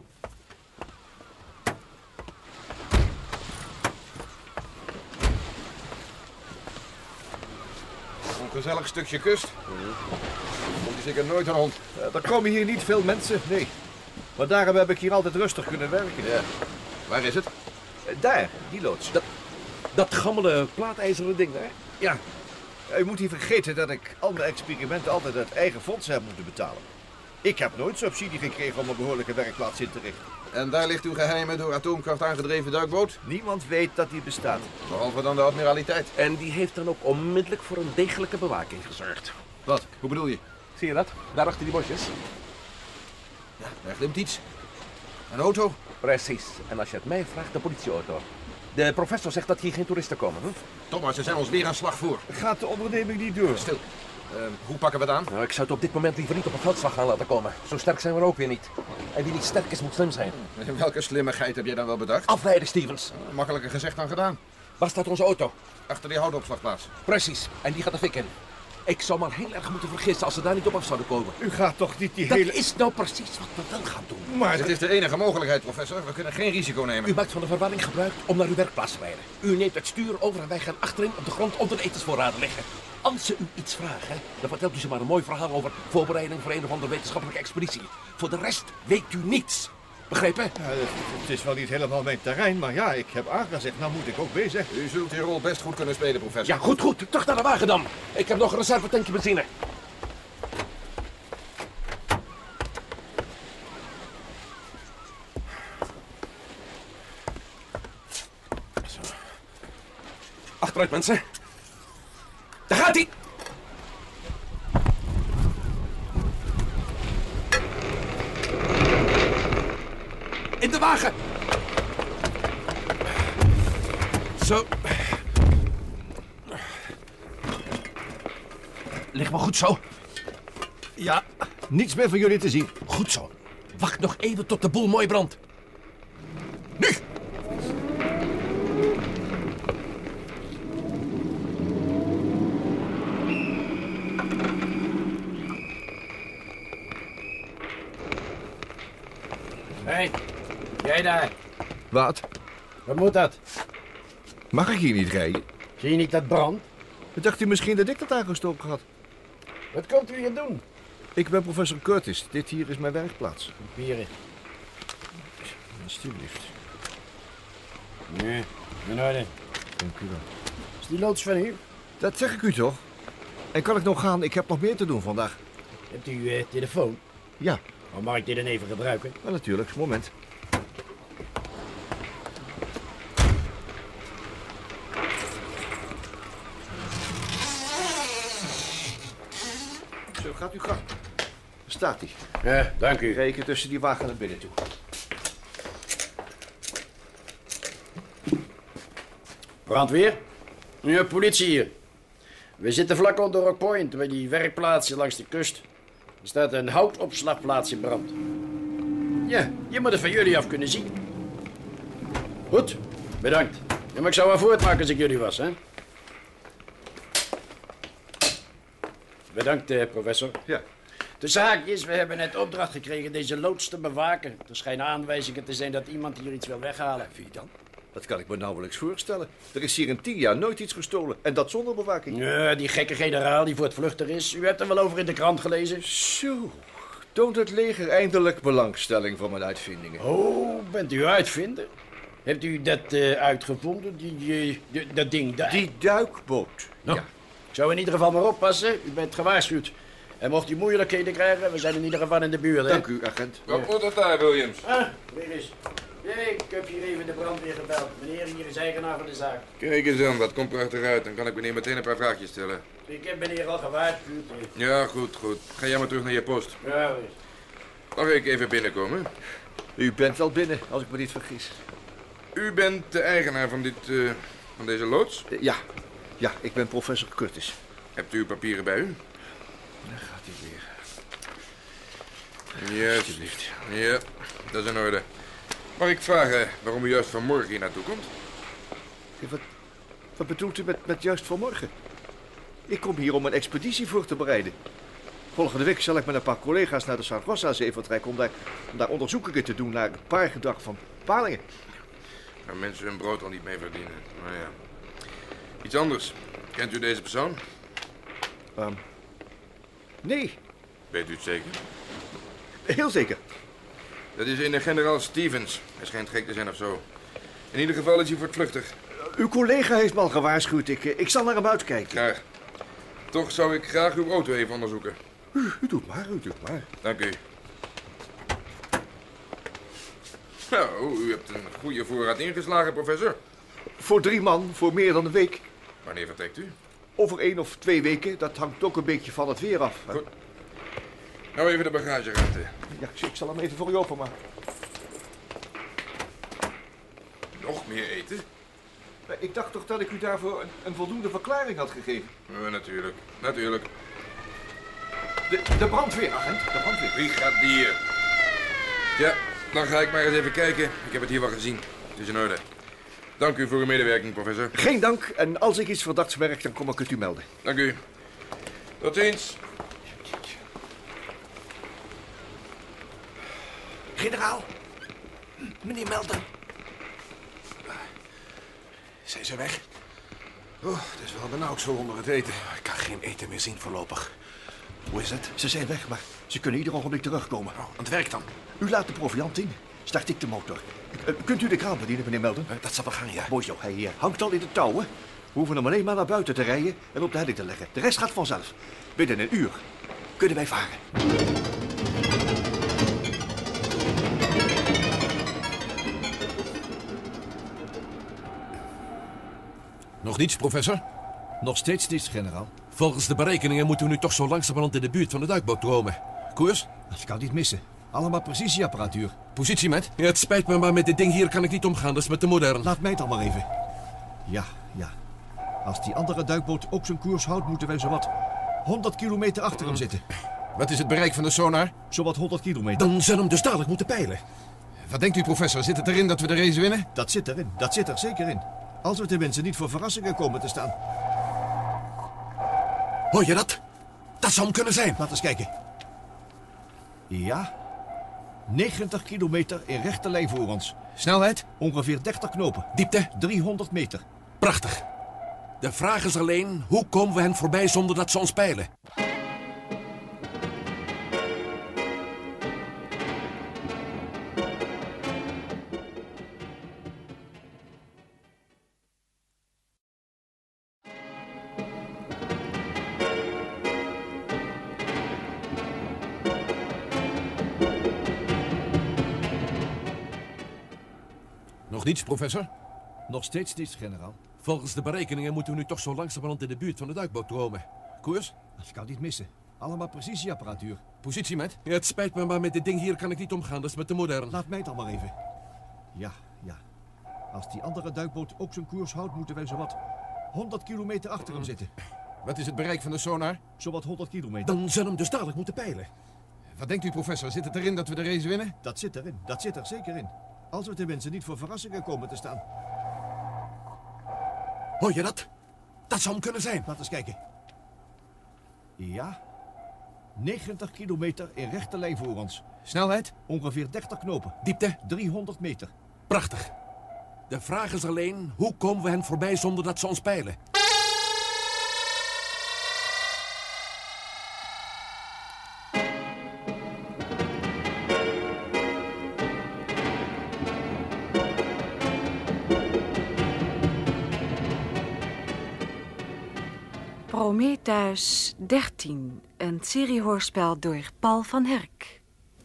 Een gezellig stukje kust. Komt hier zeker nooit een hond. Uh, er komen hier niet veel mensen, nee. Maar daarom heb ik hier altijd rustig kunnen werken. Ja. Waar is het? Uh, daar, die loods. Dat, dat gammele plaatijzeren ding daar? Ja. Uh, u moet niet vergeten dat ik al mijn experimenten altijd uit eigen fondsen heb moeten betalen. Ik heb nooit subsidie gekregen om een behoorlijke werkplaats in te richten. En daar ligt uw geheime, door atoomkracht aangedreven duikboot? Niemand weet dat die bestaat. Behalve dan de admiraliteit. En die heeft dan ook onmiddellijk voor een degelijke bewaking gezorgd. Wat? Hoe bedoel je? Zie je dat? Daar achter die bosjes. Ja, daar glimt iets. Een auto? Precies. En als je het mij vraagt, de politieauto. De professor zegt dat hier geen toeristen komen. Hm? Thomas, ze zijn ons weer aan slag voor. Gaat de onderneming niet door? Stil. Uh, hoe pakken we het aan? Nou, ik zou het op dit moment liever niet op een veldslag gaan laten komen. Zo sterk zijn we er ook weer niet. En wie niet sterk is, moet slim zijn. En welke slimmigheid heb jij dan wel bedacht? Afleiden, Stevens. Uh, makkelijker gezegd dan gedaan. Waar staat onze auto? Achter die houtopslagplaats. Precies. En die gaat de fik in. Ik zou maar heel erg moeten vergissen als ze daar niet op af zouden komen. U gaat toch niet die dat hele... Dat is nou precies wat we wel gaan doen. Maar dit is de enige mogelijkheid, professor. We kunnen geen risico nemen. U maakt van de verwarring gebruik om naar uw werkplaats te rijden. U neemt het stuur over en wij gaan achterin op de grond onder de etensvoorraden liggen. Als ze u iets vragen, dan vertelt u ze maar een mooi verhaal over voorbereiding voor een of andere wetenschappelijke expeditie. Voor de rest weet u niets. Begrepen? Ja, het is wel niet helemaal mijn terrein, maar ja, ik heb aangezegd, nou moet ik ook bezig. U zult die rol best goed kunnen spelen, professor. Ja, goed, goed. Terug naar de wagen dan. Ik heb nog een reservetankje benzine. Zo. Achteruit, mensen. Daar gaat hij! In de wagen! Zo. Ligt maar goed zo. Ja, niets meer van jullie te zien. Goed zo. Wacht nog even tot de boel mooi brandt. Nu! Hé, hey, jij daar. Wat? Wat moet dat? Mag ik hier niet rijden? Zie je niet dat brand? Dacht u misschien dat ik dat aangestoken had? Wat komt u hier doen? Ik ben professor Curtis. Dit hier is mijn werkplaats. Papieren. Alsjeblieft. Nee, in orde. Dank u wel. Is die loods van u? Dat zeg ik u toch? En kan ik nog gaan? Ik heb nog meer te doen vandaag. Hebt u uw uh, telefoon? Ja. Oh, mag ik dit dan even gebruiken? Ja, natuurlijk. Moment. Gaat uw gang. Daar staat hij. Ja, dank u. Reken tussen die wagen naar binnen toe. Brandweer? Ja, politie hier. We zitten vlak onder Rock Point, bij die werkplaatsen langs de kust. Er staat een houtopslagplaats in brand. Ja, je moet het van jullie af kunnen zien. Goed, bedankt. Ja, maar ik zou wel voortmaken als ik jullie was, hè? Bedankt, eh, professor. Ja. De zaak is, we hebben net opdracht gekregen deze loods te bewaken. Er schijnen aanwijzingen te zijn dat iemand hier iets wil weghalen. Wie dan? Dat kan ik me nauwelijks voorstellen. Er is hier in tien jaar nooit iets gestolen. En dat zonder bewaking. Ja, die gekke generaal die voor het vluchten is. U hebt er wel over in de krant gelezen. Zo. Toont het leger eindelijk belangstelling voor mijn uitvindingen. Oh, bent u uitvinder? Hebt u dat eh, uitgevonden, die, die, die- dat ding daar? Die duikboot. Nou, Ja. ik zou in ieder geval maar oppassen. U bent gewaarschuwd. En mocht u moeilijkheden krijgen, we zijn in ieder geval in de buurt, hè? Dank u, agent. Wat moet het daar, Williams? Ah, weer eens. Nee, ik heb hier even de brandweer gebeld. Meneer hier is eigenaar van de zaak. Kijk eens aan, dat komt prachtig uit. Dan kan ik meneer meteen een paar vraagjes stellen. Ik heb meneer al gewaarschuwd. Ja, goed, goed. Ga jij maar terug naar je post. Ja, weer. Mag ik even binnenkomen? U bent wel binnen, als ik me niet vergis. U bent de eigenaar van, dit, eh, van deze loods? Eh, Ja. Ja, ik ben professor Curtis. Hebt u uw papieren bij u? Daar gaat hij weer. Juist. Ja, dat is in orde. Mag ik vragen waarom u juist vanmorgen hier naartoe komt? Wat, wat bedoelt u met, met juist vanmorgen? Ik kom hier om een expeditie voor te bereiden. Volgende week zal ik met een paar collega's naar de San Rosa-zee vertrekken... Om daar, om daar onderzoekingen te doen naar een paar gedrag van palingen. Waar mensen hun brood al niet mee verdienen. Nou ja. Iets anders. Kent u deze persoon? Um, nee, Weet u het zeker? heel zeker. Dat is in generaal Stevens. Hij schijnt gek te zijn of zo. In ieder geval is hij voortvluchtig. Uw collega heeft me al gewaarschuwd. Ik, eh, ik zal naar hem uitkijken. Graag. Toch zou ik graag uw auto even onderzoeken. U, u doet maar, u doet maar. Dank u. Nou, u hebt een goede voorraad ingeslagen, professor. Voor drie man, voor meer dan een week. Wanneer vertrekt u? Over één of twee weken, dat hangt ook een beetje van het weer af. Goed. Nou, even de bagageruimte. Ja, ik, ik zal hem even voor u openmaken. Nog meer eten? Maar ik dacht toch dat ik u daarvoor een, een voldoende verklaring had gegeven. Uh, natuurlijk, natuurlijk. De, de brandweer, agent, de brandweer. Brigadier. Ja, dan ga ik maar eens even kijken. Ik heb het hier wel gezien. Het is in orde. Dank u voor uw medewerking, professor. Geen dank, en als ik iets verdachts merk, dan kom ik het u melden. Dank u. Tot ziens. Generaal. Meneer Melden. Zijn ze weg? Oh, het is wel benauwd zo onder het eten. Ik kan geen eten meer zien voorlopig. Hoe is het? Ze zijn weg, maar ze kunnen ieder ogenblik terugkomen. Oh, aan het werk dan? U laat de proviant in. Start ik de motor. Uh, kunt u de kraan bedienen, meneer Melden? Uh, dat zal wel gaan, ja. Mooi zo, hij uh, hangt al in de touwen. We hoeven hem alleen maar naar buiten te rijden en op de helling te leggen. De rest gaat vanzelf. Binnen een uur kunnen wij varen. Nog niets, professor? Nog steeds niets, generaal. Volgens de berekeningen moeten we nu toch zo langzamerhand in de buurt van de duikboot komen. Koers? Dat kan niet missen. Allemaal precisieapparatuur. Positie met? Ja, het spijt me, maar met dit ding hier kan ik niet omgaan. Dat is me te modern. Laat mij het dan maar even. Ja, ja. Als die andere duikboot ook zijn koers houdt, moeten wij zowat honderd kilometer achter hem zitten. Wat is het bereik van de sonar? Zowat honderd kilometer. Dan zullen we hem dus dadelijk moeten peilen. Wat denkt u, professor? Zit het erin dat we de race winnen? Dat zit erin. Dat zit er zeker in. Als we tenminste niet voor verrassingen komen te staan. Hoor je dat? Dat zou hem kunnen zijn. Laat eens kijken. Ja. negentig kilometer in rechte lijn voor ons. Snelheid? Ongeveer dertig knopen. Diepte? driehonderd meter. Prachtig. De vraag is alleen, hoe komen we hen voorbij zonder dat ze ons peilen? Nog niets, professor? Nog steeds niets, generaal. Volgens de berekeningen moeten we nu toch zo langzamerhand in de buurt van de duikboot komen. Koers? Dat kan niet missen. Allemaal precisieapparatuur. Positie met? Ja, het spijt me, maar met dit ding hier kan ik niet omgaan. Dat is me te modern. Laat mij dan maar even. Ja, ja. Als die andere duikboot ook zijn koers houdt, moeten wij zowat honderd kilometer achter hem zitten. Wat is het bereik van de sonar? Zowat honderd kilometer. Dan zullen we hem dus dadelijk moeten peilen. Wat denkt u, professor? Zit het erin dat we de race winnen? Dat zit erin. Dat zit er zeker in. Als we tenminste niet voor verrassingen komen te staan. Hoor je dat? Dat zou hem kunnen zijn. Laat eens kijken. Ja. negentig kilometer in rechte lijn voor ons. Snelheid? Ongeveer dertig knopen. Diepte? driehonderd meter. Prachtig. De vraag is alleen, hoe komen we hen voorbij zonder dat ze ons peilen? Prometheus dertien, een seriehoorspel door Paul van Herk.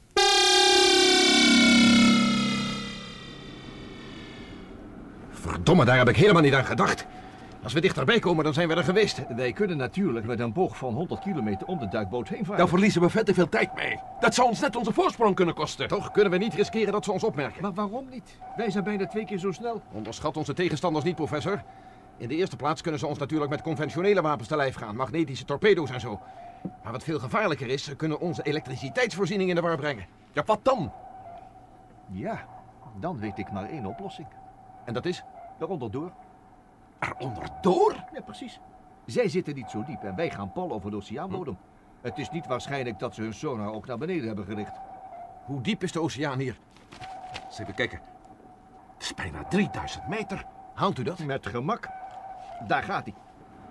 Verdomme, daar heb ik helemaal niet aan gedacht. Als we dichterbij komen, dan zijn we er geweest. Wij kunnen natuurlijk met een boog van honderd kilometer om de duikboot heen varen. Daar verliezen we vet te veel tijd mee. Dat zou ons net onze voorsprong kunnen kosten. Toch kunnen we niet riskeren dat ze ons opmerken. Maar waarom niet? Wij zijn bijna twee keer zo snel. Onderschat onze tegenstanders niet, professor. In de eerste plaats kunnen ze ons natuurlijk met conventionele wapens te lijf gaan. Magnetische torpedo's en zo. Maar wat veel gevaarlijker is, ze kunnen onze elektriciteitsvoorziening in de war brengen. Ja, wat dan? Ja, dan weet ik maar één oplossing. En dat is? Eronder door. Eronder door? Ja, precies. Zij zitten niet zo diep en wij gaan pal over de oceaanbodem. Hm. Het is niet waarschijnlijk dat ze hun sonar ook naar beneden hebben gericht. Hoe diep is de oceaan hier? Eens even kijken. Het is bijna drieduizend meter. Haalt u dat? Met gemak. Daar gaat hij.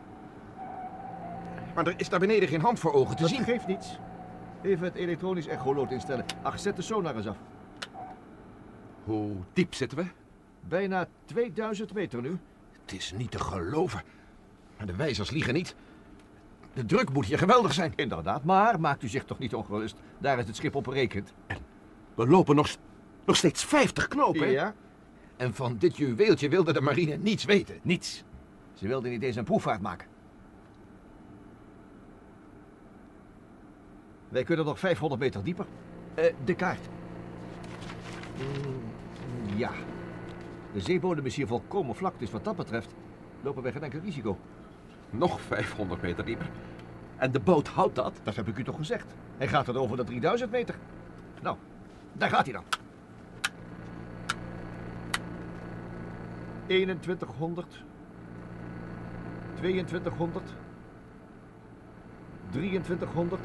Maar er is daar beneden geen hand voor ogen te dat zien. Geeft niets. Even het elektronisch echoloot instellen. Ach, zet de sonar eens af. Hoe diep zitten we? Bijna tweeduizend meter nu. Het is niet te geloven. Maar de wijzers liegen niet. De druk moet hier geweldig zijn. Inderdaad, maar maakt u zich toch niet ongerust. Daar is het schip op berekend. En we lopen nog, nog steeds vijftig knopen. Ja. En van dit juweeltje wilde de marine niets weten. Niets. Ze wilden niet eens een proefvaart maken. Wij kunnen nog vijfhonderd meter dieper. Uh, de kaart. Mm, ja. De zeebodem is hier volkomen vlak, dus wat dat betreft lopen wij geen enkel risico. Nog vijfhonderd meter dieper. En de boot houdt dat? Dat heb ik u toch gezegd. Hij gaat er over de drieduizend meter. Nou, daar gaat hij dan. eenentwintighonderd. tweeëntwintighonderd. drieëntwintighonderd.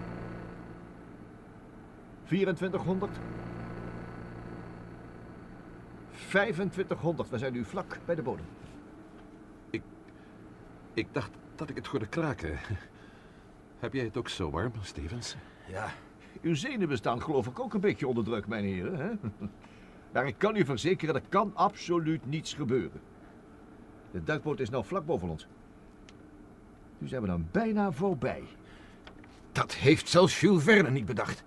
vierentwintighonderd. vijfentwintighonderd. We zijn nu vlak bij de bodem. Ik, ik dacht dat ik het hoorde kraken. Heb jij het ook zo warm, Stevens? Ja, uw zenuwen staan geloof ik ook een beetje onder druk, mijn heren. Hè? Maar ik kan u verzekeren, er kan absoluut niets gebeuren. De duikboot is nou vlak boven ons. Nu zijn we dan bijna voorbij. Dat heeft zelfs Jules Verne niet bedacht.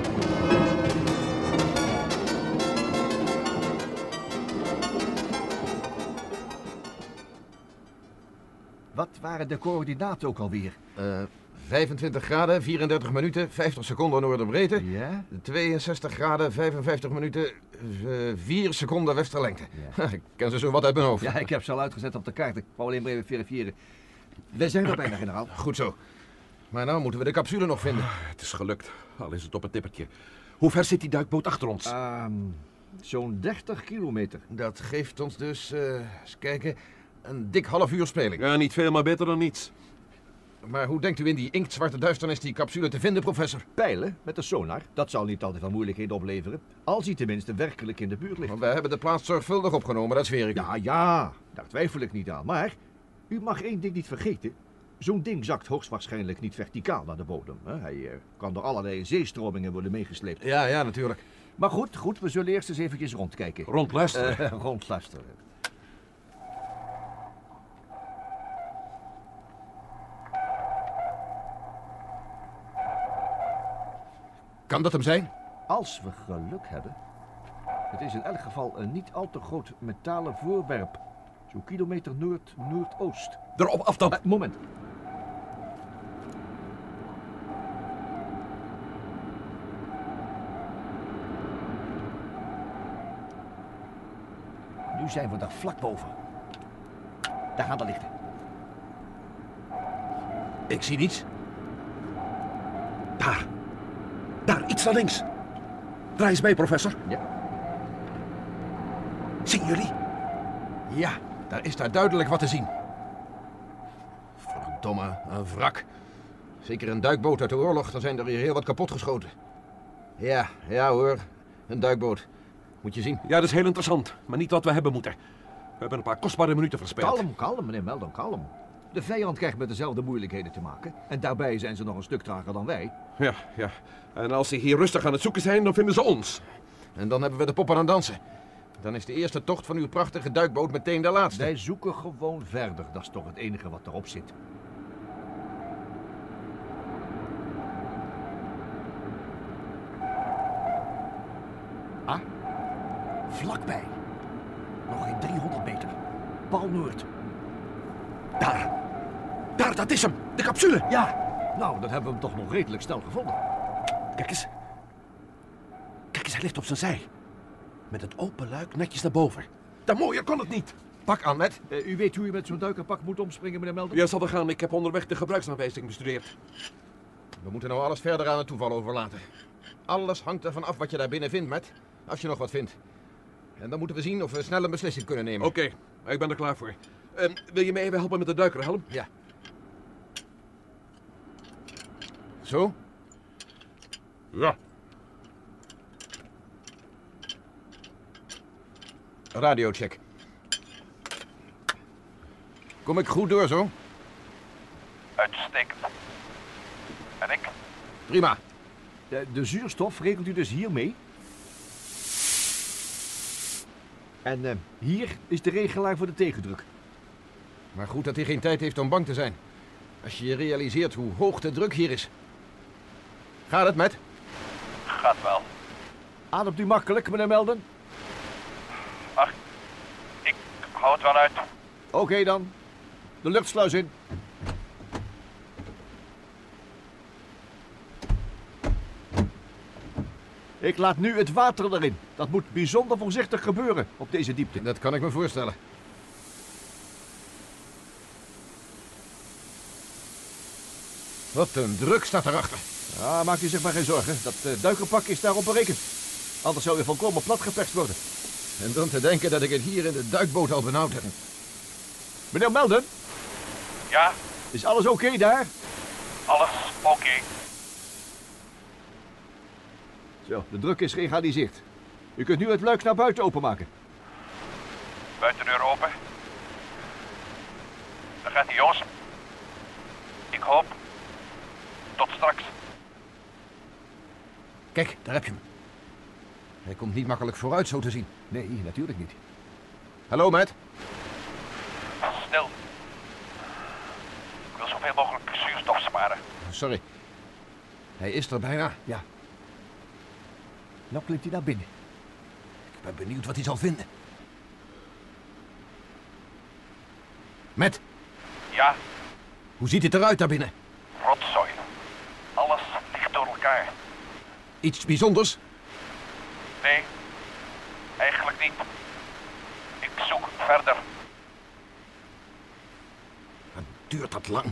Wat waren de coördinaten ook alweer? Uh, vijfentwintig graden, vierendertig minuten, vijftig seconden noorderbreedte. Ja? tweeënzestig graden, vijfenvijftig minuten, uh, vier seconden westerlengte. Ja. Ik ken ze zo wat uit mijn hoofd. Ja, ik heb ze al uitgezet op de kaart. Ik wou alleen maar even verifiëren. Wij zijn er bijna, generaal. Goed zo. Maar nou moeten we de capsule nog vinden. Ah, het is gelukt, al is het op een tippertje. Hoe ver zit die duikboot achter ons? Uh, Zo'n dertig kilometer. Dat geeft ons dus, uh, eens kijken, een dik half uur speling. Ja, niet veel, maar beter dan niets. Maar hoe denkt u in die inktzwarte duisternis die capsule te vinden, professor? Peilen met de sonar. Dat zal niet altijd veel moeilijkheden opleveren. Als hij tenminste werkelijk in de buurt ligt. Maar wij hebben de plaats zorgvuldig opgenomen, dat zweer ik. Ja, ja, daar twijfel ik niet aan. Maar u mag één ding niet vergeten. Zo'n ding zakt hoogstwaarschijnlijk niet verticaal naar de bodem. Hij uh, kan door allerlei zeestromingen worden meegesleept. Ja, ja, natuurlijk. Maar goed, goed, we zullen eerst eens eventjes rondkijken. Rondluisteren? Uh, rondluisteren. Kan dat hem zijn? Als we geluk hebben. Het is in elk geval een niet al te groot metalen voorwerp. Zo'n kilometer noord-noordoost. Erop af dan. Uh, moment. Nu zijn we er vlak boven. Daar gaan de lichten. Ik zie niets. Daar. Daar, iets naar links. Draai eens mee, professor. Ja. Zien jullie? Ja, daar is daar duidelijk wat te zien. Verdomme, een wrak. Zeker een duikboot uit de oorlog, dan zijn er hier heel wat kapotgeschoten. Ja, ja hoor, een duikboot. Moet je zien. Ja, dat is heel interessant, maar niet wat we hebben moeten. We hebben een paar kostbare minuten verspeeld. Kalm, kalm, meneer Meldon, kalm. De vijand krijgt met dezelfde moeilijkheden te maken. En daarbij zijn ze nog een stuk trager dan wij. Ja, ja. En als ze hier rustig aan het zoeken zijn, dan vinden ze ons. En dan hebben we de poppen aan dansen. Dan is de eerste tocht van uw prachtige duikboot meteen de laatste. Wij zoeken gewoon verder. Dat is toch het enige wat erop zit. Ah, vlakbij. Nog geen driehonderd meter. Pal Noord. Daar. Daar, dat is hem. De capsule. Ja. Nou, dan hebben we hem toch nog redelijk snel gevonden. Kijk eens. Kijk eens, hij ligt op zijn zij. Met het open luik netjes naar boven. Dan mooier kon het niet. Pak aan, Matt. Uh, u weet hoe u met zo'n duikerpak moet omspringen, meneer Meldon? Ja, zal er gaan. Ik heb onderweg de gebruiksaanwijzing bestudeerd. We moeten nou alles verder aan het toeval overlaten. Alles hangt ervan af wat je daar binnen vindt, Matt. Als je nog wat vindt. En dan moeten we zien of we snel een beslissing kunnen nemen. Oké, okay, ik ben er klaar voor. Uh, wil je me even helpen met de duikerhelm? Ja. Zo? Ja. Radiocheck. Kom ik goed door zo? Uitstekend. En ik? Prima. De, de zuurstof regelt u dus hiermee? En uh, hier is de regelaar voor de tegendruk. Maar goed dat hij geen tijd heeft om bang te zijn. Als je je realiseert hoe hoog de druk hier is. Gaat het, Matt? Gaat wel. Ademt u makkelijk, meneer Meldon? Ach, ik hou het wel uit. Oké okay, dan. De luchtsluis in. Ik laat nu het water erin. Dat moet bijzonder voorzichtig gebeuren op deze diepte. Dat kan ik me voorstellen. Wat een druk staat erachter. Ja, maak u zich maar geen zorgen. Dat uh, duikerpak is daarop berekend. Anders zou je volkomen platgeperst worden. En dan te denken dat ik het hier in de duikboot al benauwd heb. Meneer Meldon? Ja? Is alles oké okay daar? Alles oké. Okay. Zo, de druk is geëgaliseerd. U kunt nu het luik naar buiten openmaken. Buitendeur open. Daar gaat hij, jongens. Ik hoop. Tot straks. Kijk, daar heb je hem. Hij komt niet makkelijk vooruit zo te zien. Nee, natuurlijk niet. Hallo, Matt. Stil. Ik wil zoveel mogelijk zuurstof sparen. Sorry. Hij is er bijna. Ja. Nou klimt hij naar binnen. Ik ben benieuwd wat hij zal vinden. Matt. Ja? Hoe ziet het eruit daar binnen? Rotzooi. Alles ligt door elkaar. Iets bijzonders? Nee, eigenlijk niet. Ik zoek verder. Wat duurt dat lang?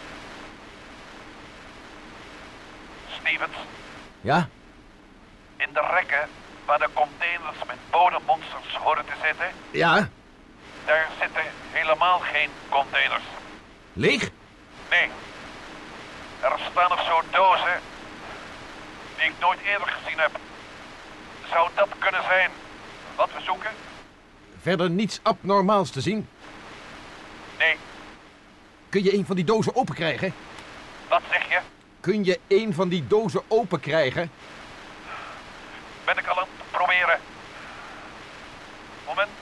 Stevens? Ja? In de rekken waar de containers met bodemmonsters horen te zitten... Ja? Daar zitten helemaal geen containers. Leeg? Nee. Er staan nog zo dozen die ik nooit eerder gezien heb. Zou dat kunnen zijn wat we zoeken? Verder niets abnormaals te zien? Nee. Kun je een van die dozen open krijgen? Wat zeg je? Kun je een van die dozen open krijgen? Ben ik al aan het proberen. Moment.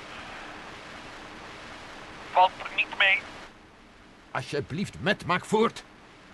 Valt er niet mee. Alsjeblieft, Matt, maak voort.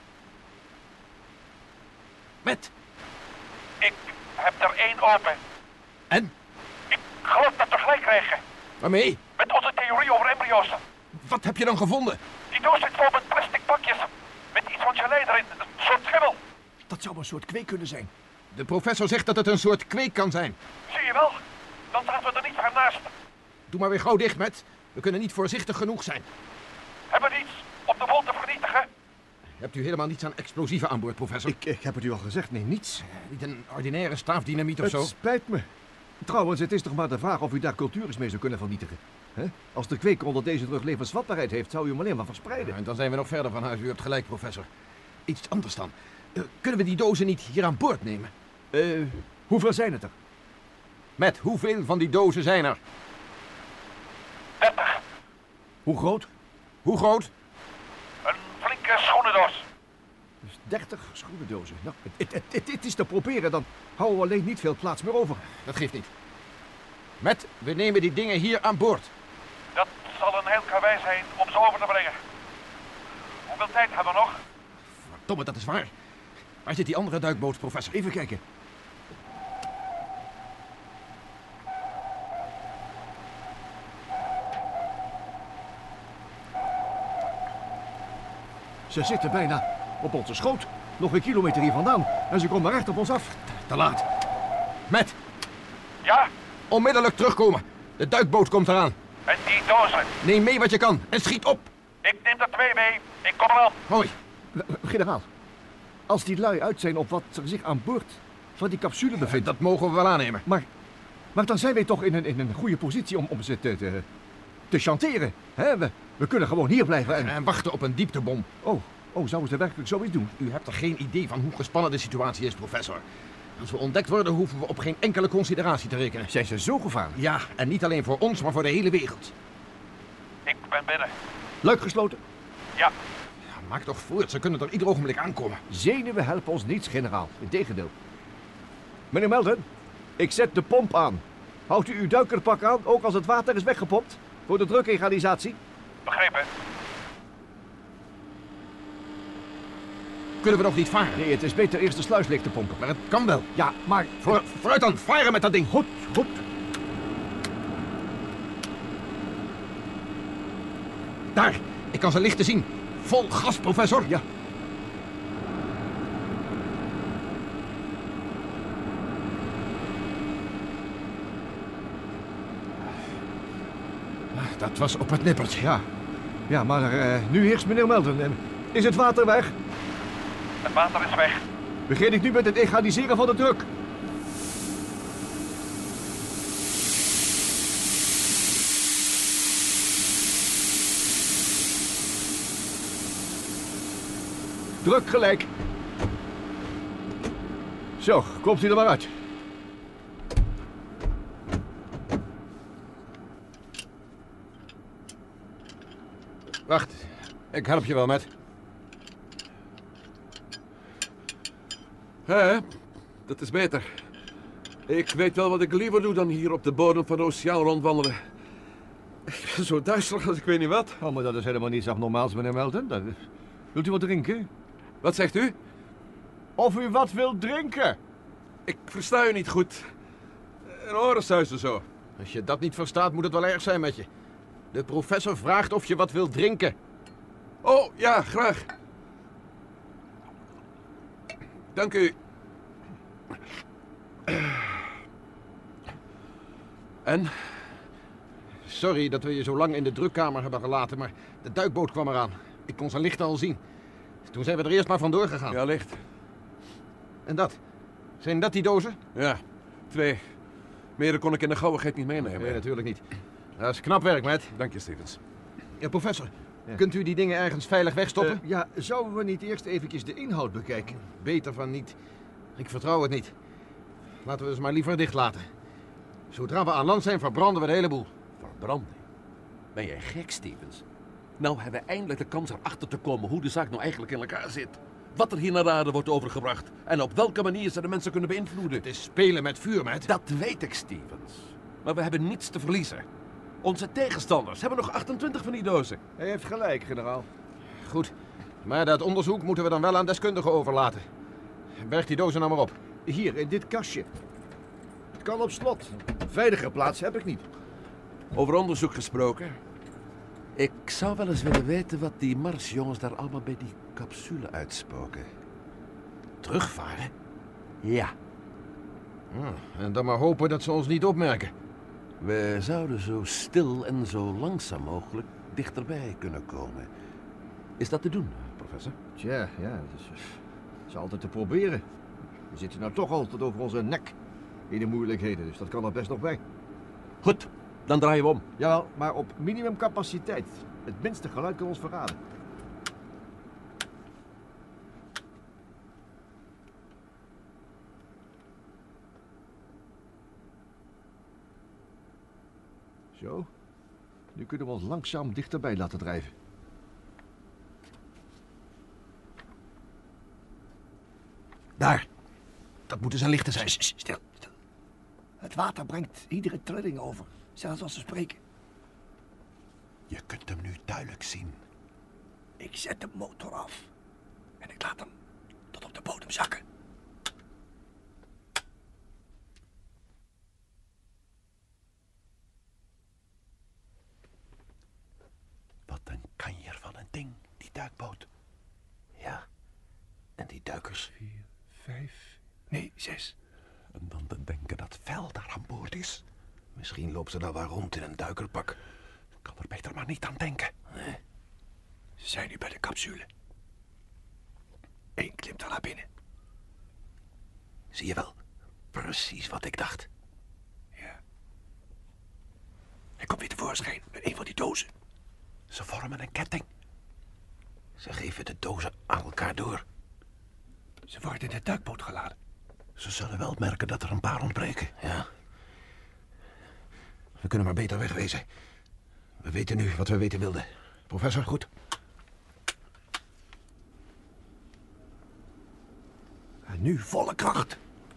Matt. Ik heb er één open. En? Ik geloof dat we gelijk krijgen. Waarmee? Met onze theorie over embryo's. Wat heb je dan gevonden? Die doos zit vol met plastic pakjes. Met iets van gelei erin. Een soort schimmel. Dat zou een soort kweek kunnen zijn. De professor zegt dat het een soort kweek kan zijn. Zie je wel? Dan zaten we er niet ver naast. Doe maar weer gauw dicht, Matt. We kunnen niet voorzichtig genoeg zijn. Hebben we iets om de boel te vernietigen? Hebt u helemaal niets aan explosieven aan boord, professor? Ik, ik heb het u al gezegd, nee, niets. Niet een ordinaire staafdynamiet of Het zo? spijt me. Trouwens, het is toch maar de vraag of u daar cultures mee zou kunnen vernietigen. Hè? Als de kweker onder deze druk levensvatbaarheid heeft, zou u hem alleen maar verspreiden. Ja, en dan zijn we nog verder van huis. U hebt gelijk, professor. Iets anders dan. Uh, kunnen we die dozen niet hier aan boord nemen? Uh, hoeveel zijn het er? Matt, hoeveel van die dozen zijn er? dertig. Hoe groot? Hoe groot? Een flinke schoenendoos. Dus dertig schoenendozen. Nou, het, het, het, het is te proberen, dan houden we alleen niet veel plaats meer over. Dat geeft niet. Matt, we nemen die dingen hier aan boord. Dat zal een heel karwei zijn om ze over te brengen. Hoeveel tijd hebben we nog? Verdomme, dat is waar. Waar zit die andere duikboot, professor? Even kijken. Ze zitten bijna op onze schoot. Nog een kilometer hier vandaan. En ze komen recht op ons af. Te laat. Matt. Ja? Onmiddellijk terugkomen. De duikboot komt eraan. En die dozen? Neem mee wat je kan en schiet op. Ik neem er twee mee. Ik kom eraan. Hoi. Generaal, als die lui uit zijn op wat er zich aan boord van die capsule bevindt... Dat mogen we wel aannemen. Maar, maar dan zijn wij toch in een, in een goede positie om, om ze te, te, te chanteren. Hè? We, we kunnen gewoon hier blijven en... En wachten op een dieptebom. Oh, oh, zouden ze werkelijk zoiets doen? U hebt er geen idee van hoe gespannen de situatie is, professor. Als we ontdekt worden, hoeven we op geen enkele consideratie te rekenen. Zijn ze zo gevaarlijk? Ja, en niet alleen voor ons, maar voor de hele wereld. Ik ben binnen. Luik gesloten? Ja. Ja, maak toch voort, ze kunnen er ieder ogenblik aankomen. Zenuwen helpen ons niets, generaal. Integendeel. Meneer Melden, ik zet de pomp aan. Houdt u uw duikerpak aan, ook als het water is weggepompt? Voor de drukegalisatie? Begrepen. Kunnen we nog niet varen? Nee, het is beter eerst de sluis leeg te pompen. Maar het kan wel. Ja, maar... Voor, vooruit dan, varen met dat ding. Goed, goed. Daar, ik kan ze lichten zien. Vol gas, professor. Ja. Dat was op het nippertje. Ja, ja maar uh, nu heerst meneer Melden. Is het water weg? Het water is weg. Begin ik nu met het egaliseren van de druk. Druk gelijk. Zo, komt u er maar uit. Wacht, ik help je wel, Matt. Hé, dat is beter. Ik weet wel wat ik liever doe dan hier op de bodem van de oceaan rondwandelen. Ik ben zo duizelig als ik weet niet wat. Oh, maar dat is helemaal niets abnormaals, meneer Melden. Dat... Wilt u wat drinken? Wat zegt u? Of u wat wilt drinken? Ik versta u niet goed. Een orensuizen zo. Als je dat niet verstaat, moet het wel erg zijn met je. De professor vraagt of je wat wilt drinken. Oh, ja, graag. Dank u. En? Sorry dat we je zo lang in de drukkamer hebben gelaten, maar de duikboot kwam eraan. Ik kon zijn lichten al zien. Toen zijn we er eerst maar vandoor gegaan. Ja, licht. En dat? Zijn dat die dozen? Ja, twee. Meer kon ik in de gauwigheid niet meenemen. Nee, natuurlijk niet. Dat is knap werk, Matt. Dank je, Stevens. Ja, professor, ja. Kunt u die dingen ergens veilig wegstoppen? Uh, ja, zouden we niet eerst eventjes de inhoud bekijken? Beter van niet. Ik vertrouw het niet. Laten we ze maar liever dicht laten. Zodra we aan land zijn, verbranden we de hele boel. Verbranden? Ben jij gek, Stevens? Nou hebben we eindelijk de kans erachter te komen hoe de zaak nou eigenlijk in elkaar zit. Wat er hier naar de aarde wordt overgebracht. En op welke manier ze de mensen kunnen beïnvloeden. Het is spelen met vuur, Matt. Dat weet ik, Stevens. Maar we hebben niets te verliezen. Onze tegenstanders hebben nog achtentwintig van die dozen. Hij heeft gelijk, generaal. Goed. Maar dat onderzoek moeten we dan wel aan deskundigen overlaten. Berg die dozen nou maar op. Hier, in dit kastje. Het kan op slot. Veilige plaats heb ik niet. Over onderzoek gesproken. Ik zou wel eens willen weten wat die Marsjongens daar allemaal bij die capsule uitspoken. Terugvaren? Ja. Oh, en dan maar hopen dat ze ons niet opmerken. We zouden zo stil en zo langzaam mogelijk dichterbij kunnen komen. Is dat te doen, professor? Tja, ja, dat is, dat is altijd te proberen. We zitten nou toch altijd over onze nek in de moeilijkheden, dus dat kan er best nog bij. Goed, dan draaien we om. Jawel, maar op minimumcapaciteit. Het minste geluid kan ons verraden. Zo, nu kunnen we ons langzaam dichterbij laten drijven. Daar. Dat moeten zijn lichten zijn. Stil, stil. Het water brengt iedere trilling over, zelfs als ze spreken. Je kunt hem nu duidelijk zien. Ik zet de motor af en ik laat hem tot op de bodem zakken. Wat een kanjer van een ding, die duikboot. Ja, en die duikers. Vier, vijf, nee, zes. En dan te denken dat Vel daar aan boord is. Misschien loopt ze daar wel rond in een duikerpak. Ik kan er beter maar niet aan denken. Nee. Ze zijn nu bij de capsule. Eén klimt er naar binnen. Zie je wel, precies wat ik dacht. Ja. Hij komt weer tevoorschijn met een van die dozen. Ze vormen een ketting. Ze geven de dozen aan elkaar door. Ze worden in de duikboot geladen. Ze zullen wel merken dat er een paar ontbreken. Ja. We kunnen maar beter wegwezen. We weten nu wat we weten wilden. Professor, goed? En nu volle kracht.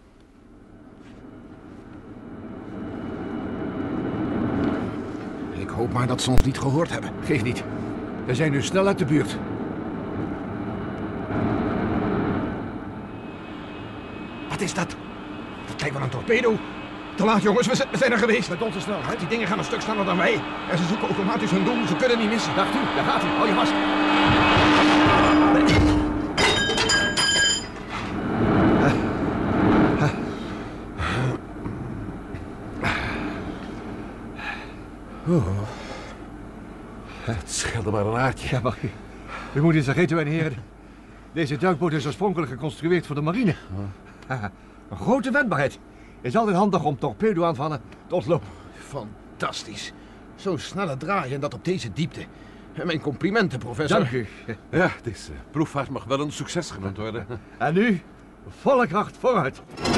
Ik hoop maar dat ze ons niet gehoord hebben. Geef niet. We zijn nu snel uit de buurt. Wat is dat? Dat lijkt wel een torpedo. Te laat, jongens. We zijn, we zijn er geweest. Met onze snelheid. Die dingen gaan een stuk sneller dan wij. En ze zoeken automatisch hun doel. Ze kunnen niet missen. Dacht u? Daar gaat hij. Hou je vast. Oh. Het scheelde maar een aardje. Ja, maar u moet eens vergeten, mijn heren. Deze duikboot is oorspronkelijk geconstrueerd voor de marine. Oh. Een grote wendbaarheid. Is altijd handig om torpedoaanvallen te ontlopen. Fantastisch. Zo'n snelle draai en dat op deze diepte. Mijn complimenten, professor. Dank u. Ja, deze proefvaart mag wel een succes genoemd worden. En nu, volle kracht vooruit.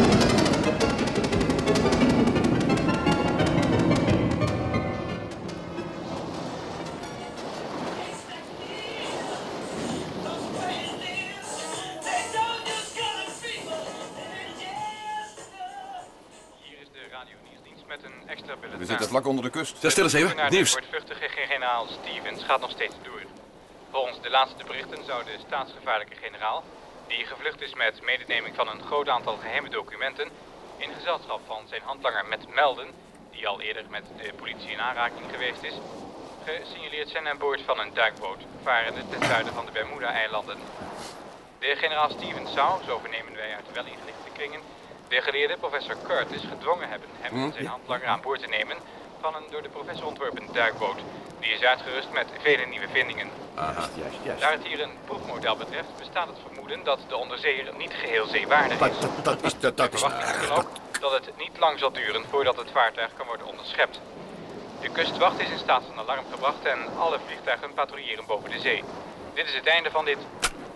We zitten vlak onder de kust. Stil eens even, nieuws. De voortvluchtige generaal Stevens gaat nog steeds door. Volgens de laatste berichten zou de staatsgevaarlijke generaal, die gevlucht is met medeneming van een groot aantal geheime documenten, in gezelschap van zijn handlanger Matt Melden, die al eerder met de politie in aanraking geweest is, gesignaleerd zijn aan boord van een duikboot, varende ten zuiden van de Bermuda-eilanden. De generaal Stevens zou, zo vernemen wij uit wel ingelichte kringen, de geleerde professor Curtis gedwongen hebben hem en zijn handlanger aan boord te nemen van een door de professor ontworpen duikboot. Die is uitgerust met vele nieuwe vindingen. Aha. Juist, juist. Daar het hier een proefmodel betreft, bestaat het vermoeden dat de onderzeeër niet geheel zeewaardig is. Dat, dat is... Dat, dat De is... verwachting is dan ook dat het niet lang zal duren voordat het vaartuig kan worden onderschept. De kustwacht is in staat van alarm gebracht en alle vliegtuigen patrouilleren boven de zee. Dit is het einde van dit...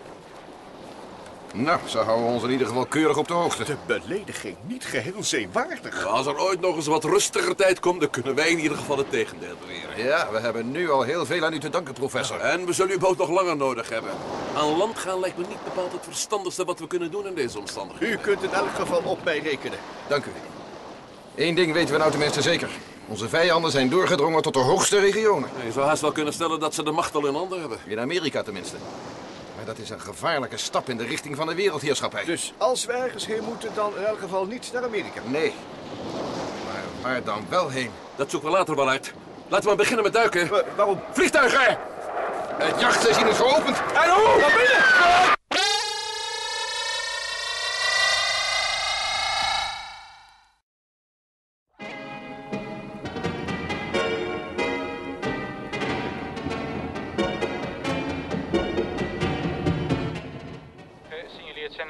Nou, ze houden ons in ieder geval keurig op de hoogte. De belediging niet geheel zeewaardig. Als er ooit nog eens wat rustiger tijd komt, dan kunnen wij in ieder geval het tegendeel beweren. Ja, we hebben nu al heel veel aan u te danken, professor. En we zullen uw boot nog langer nodig hebben. Aan land gaan lijkt me niet bepaald het verstandigste wat we kunnen doen in deze omstandigheden. U kunt in elk geval op mij rekenen. Dank u. Eén ding weten we nou tenminste zeker. Onze vijanden zijn doorgedrongen tot de hoogste regionen. Je zou haast wel kunnen stellen dat ze de macht al in handen hebben. In Amerika tenminste. Maar dat is een gevaarlijke stap in de richting van de wereldheerschappij. Dus als we ergens heen moeten, dan in elk geval niet naar Amerika. Nee. Maar waar dan wel heen? Dat zoeken we later wel uit. Laten we maar beginnen met duiken. Uh, waarom? Vliegtuigen! Het jachtseizoen is geopend. En hoe? Naar binnen!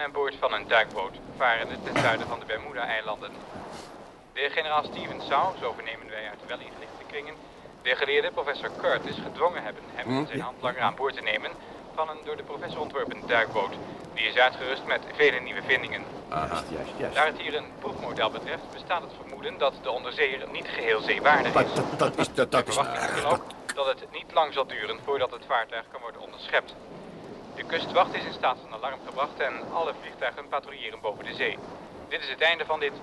aan boord van een duikboot, varende ten zuiden van de Bermuda-eilanden. De heer generaal Stevens zou, zo vernemen wij uit welingelichte kringen, de geleerde professor Curtis gedwongen hebben hem en zijn handlanger aan boord te nemen van een door de professor ontworpen duikboot. Die is uitgerust met vele nieuwe vindingen. Juist, juist, juist. Daar het hier een proefmodel betreft, bestaat het vermoeden dat de onderzeeër niet geheel zeewaardig is. Dat, dat is... Dat, dat De is... verwachting is dan ook dat het niet lang zal duren voordat het vaartuig kan worden onderschept. De kustwacht is in staat van alarm gebracht en alle vliegtuigen patrouilleren boven de zee. Dit is het einde van dit...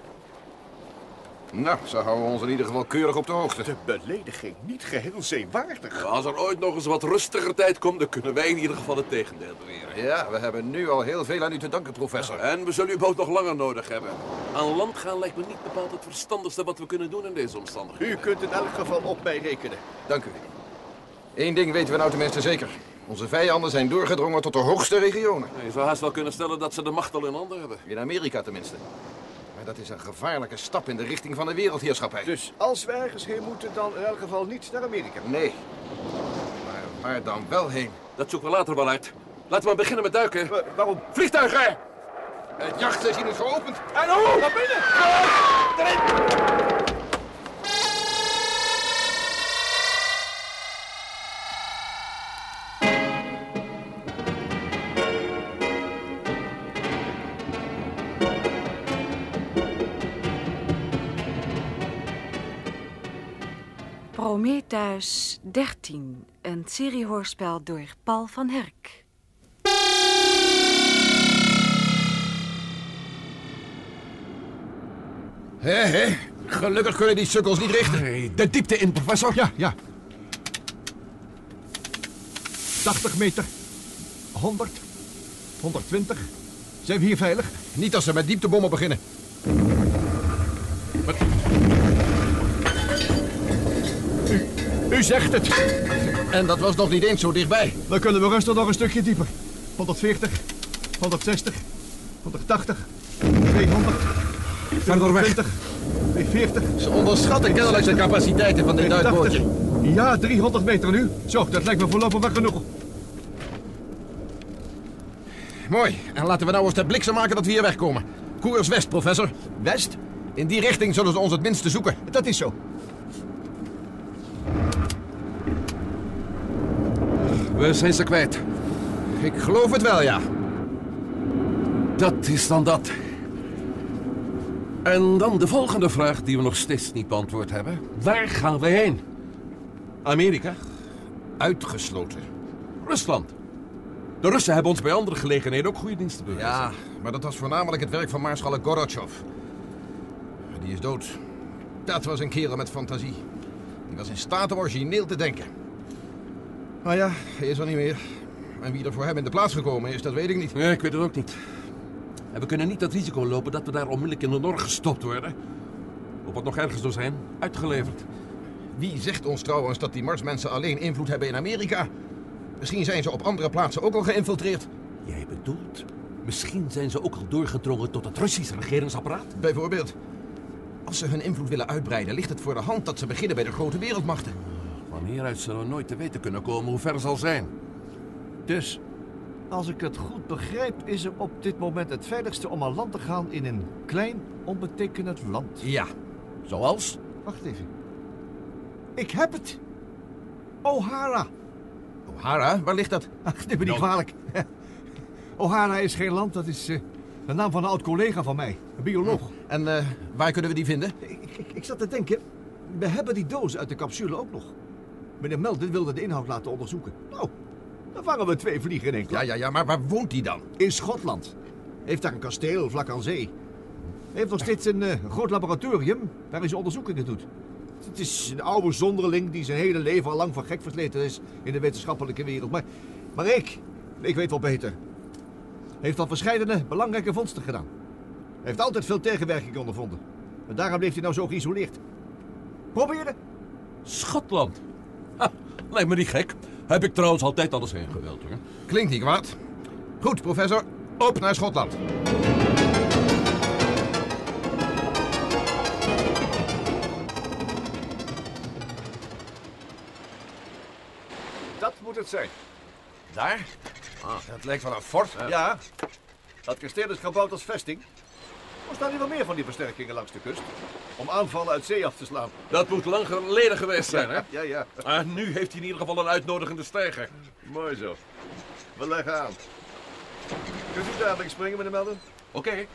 Nou, zo houden we ons in ieder geval keurig op de hoogte. De belediging niet geheel zeewaardig. Als er ooit nog eens wat rustiger tijd komt, dan kunnen wij in ieder geval het tegendeel beweren. Ja, we hebben nu al heel veel aan u te danken, professor. En we zullen uw boot nog langer nodig hebben. Aan land gaan lijkt me niet bepaald het verstandigste wat we kunnen doen in deze omstandigheden. U kunt in elk geval op mij rekenen. Dank u. Eén ding weten we nou tenminste zeker. Onze vijanden zijn doorgedrongen tot de hoogste regionen. Je zou haast wel kunnen stellen dat ze de macht al in handen hebben. In Amerika tenminste. Maar dat is een gevaarlijke stap in de richting van de wereldheerschappij. Dus als we ergens heen moeten, dan in elk geval niet naar Amerika. Nee. Maar waar dan wel heen? Dat zoeken we later wel uit. Laten we maar beginnen met duiken. Maar waarom? Vliegtuigen! Het jachtstation is geopend. En hoe? Naar binnen! Erin! Prometheus dertien, een seriehoorspel door Paul van Herk. Hé, hé. Gelukkig kunnen die sukkels niet richten. Hey, de diepte in, professor. Ja, ja. tachtig meter. honderd. honderdtwintig. Zijn we hier veilig? Niet als ze met dieptebommen beginnen. Wat? U, u zegt het. En dat was nog niet eens zo dichtbij. Dan kunnen we rustig nog een stukje dieper. honderdveertig. honderdzestig. honderdtachtig. tweehonderd. Verder weg. tweehonderdveertig. Ze onderschatten kennelijk de capaciteiten van dit duikbootje. Ja, driehonderd meter nu. Zo, dat lijkt me voorlopig wel genoeg. Mooi. En laten we nou eens de bliksem maken dat we hier wegkomen. Koers west, professor. West? In die richting zullen ze ons het minste zoeken. Dat is zo. We zijn ze kwijt. Ik geloof het wel, ja. Dat is dan dat. En dan de volgende vraag die we nog steeds niet beantwoord hebben. Waar gaan we heen? Amerika? Uitgesloten. Rusland. De Russen hebben ons bij andere gelegenheden ook goede diensten bewezen. Ja, maar dat was voornamelijk het werk van maarschalk Gorbachev. Die is dood. Dat was een kerel met fantasie. Die was in staat om origineel te denken. Nou ja, hij is er niet meer. En wie er voor hem in de plaats gekomen is, dat weet ik niet. Nee, ik weet het ook niet. En we kunnen niet het risico lopen dat we daar onmiddellijk in de Noord gestopt worden. Of wat nog ergens zou zijn, uitgeleverd. Wie zegt ons trouwens dat die Marsmensen alleen invloed hebben in Amerika? Misschien zijn ze op andere plaatsen ook al geïnfiltreerd. Jij bedoelt, misschien zijn ze ook al doorgedrongen tot het Russische regeringsapparaat? Bijvoorbeeld. Als ze hun invloed willen uitbreiden, ligt het voor de hand dat ze beginnen bij de grote wereldmachten. Van hieruit zullen we nooit te weten kunnen komen hoe ver het zal zijn. Dus, als ik het goed begrijp, is er op dit moment het veiligste om aan land te gaan in een klein, onbetekenend land. Ja. Zoals? Wacht even. Ik heb het. O'Hara. O'Hara? Waar ligt dat? Ach, neem me niet kwalijk. O'Hara is geen land, dat is uh, de naam van een oud collega van mij. Een bioloog. En uh, waar kunnen we die vinden? Ik, ik, ik zat te denken, we hebben die doos uit de capsule ook nog. Meneer Melden wilde de inhoud laten onderzoeken. Nou, dan vangen we twee vliegen in één klap. Ja, ja, ja, maar waar woont hij dan? In Schotland. Heeft daar een kasteel vlak aan zee. Hij heeft nog steeds een uh, groot laboratorium waar hij zijn onderzoekingen doet. Het is een oude zonderling die zijn hele leven al lang van gek versleten is in de wetenschappelijke wereld. Maar, maar ik, ik weet wel beter. Hij heeft al verschillende belangrijke vondsten gedaan. Hij heeft altijd veel tegenwerking ondervonden. En daarom bleef hij nou zo geïsoleerd. Proberen. Schotland. Ha, lijkt me niet gek. Heb ik trouwens altijd alles heen gewild, hoor. Klinkt niet kwaad. Goed, professor. Op naar Schotland. Dat moet het zijn. Daar? Ah, dat lijkt wel een fort. Ja. Dat kasteel is gebouwd als vesting. Er staan hier wel meer van die versterkingen langs de kust. Om aanvallen uit zee af te slaan. Dat moet lang geleden geweest zijn, hè? Ja, ja. Maar nu heeft hij in ieder geval een uitnodigende steiger. Mooi zo. We leggen aan. Kunt u dadelijk springen, meneer Melden? Oké. Okay.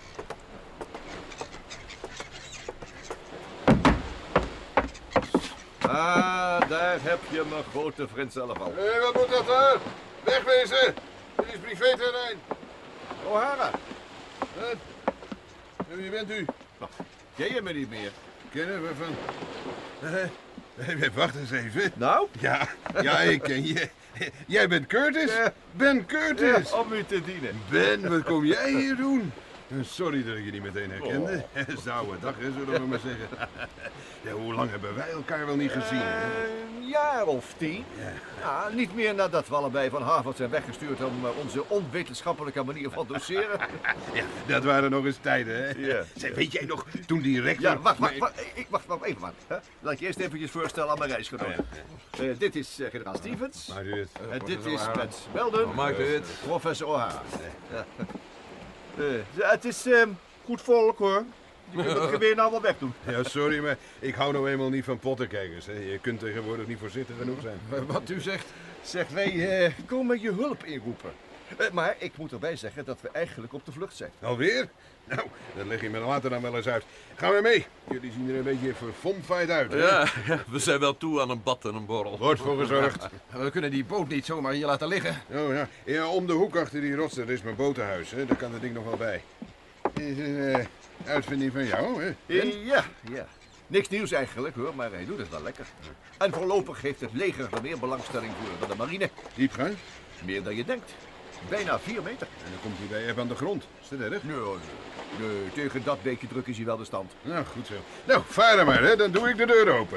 Ah, daar heb je mijn grote vriend zelf al. Hé, hey, wat moet dat daar? Wegwezen! Dit is privéterrein. O'Hara. Wat? En wie bent u? Ken je me niet meer? Kennen we van... Uh, wacht eens even. Nou? Ja, ja, ik ken je. Jij bent Curtis? Ja. Ben Curtis. Ja, om u te dienen. Ben, wat kom jij hier doen? Sorry dat ik je niet meteen herkende. Oh. Zouwe dag, hè, zullen we maar zeggen. Ja, hoe lang hebben wij elkaar wel niet gezien? Hè? Een jaar of tien. Ja. Ja, niet meer nadat we allebei van Harvard zijn weggestuurd om uh, onze onwetenschappelijke manier van doseren. Ja, dat waren nog eens tijden, hè? Ja. Zeg, weet jij nog, toen die rector... Ja, wacht, wacht, wacht, ik, wacht, wacht even maar. Hè? Laat ik je eerst eventjes voorstellen aan mijn reisgenoot. Oh, ja. uh, dit is uh, generaal Stevens. Maakt u het. En uh, dit is Mens Melden. Oh, maakt u het. Professor O'Hara. Ja. Uh, het is uh, goed volk, hoor. Je kunt het geweer nou wel wegdoen. Ja, sorry, maar ik hou nou eenmaal niet van pottenkijkers. Hè. Je kunt tegenwoordig niet voorzichtig genoeg zijn. Wat u zegt, zegt wij uh, komen je hulp inroepen. Uh, maar ik moet erbij zeggen dat we eigenlijk op de vlucht zijn. Alweer? Nou, dat leg je me later dan wel eens uit. Gaan we mee. Jullie zien er een beetje verfomfaaid uit. Hè? Ja, ja, we zijn wel toe aan een bad en een borrel. Wordt voor gezorgd. We kunnen die boot niet zomaar hier laten liggen. Oh ja, ja om de hoek achter die rots, daar is mijn botenhuis. Hè. Daar kan het ding nog wel bij. Is een uh, uitvinding van jou, hè? Uh, ja, ja. Niks nieuws eigenlijk, hoor, maar hij doet het wel lekker. En voorlopig heeft het leger er meer belangstelling voor dan de marine. Diepgang? Meer dan je denkt. Bijna vier meter. En dan komt hij bij even aan de grond. Is dat erg? Nee, nee, nee, tegen dat beetje druk is hij wel de stand. Nou, goed zo. Nou, varen maar, hè. Dan doe ik de deur open.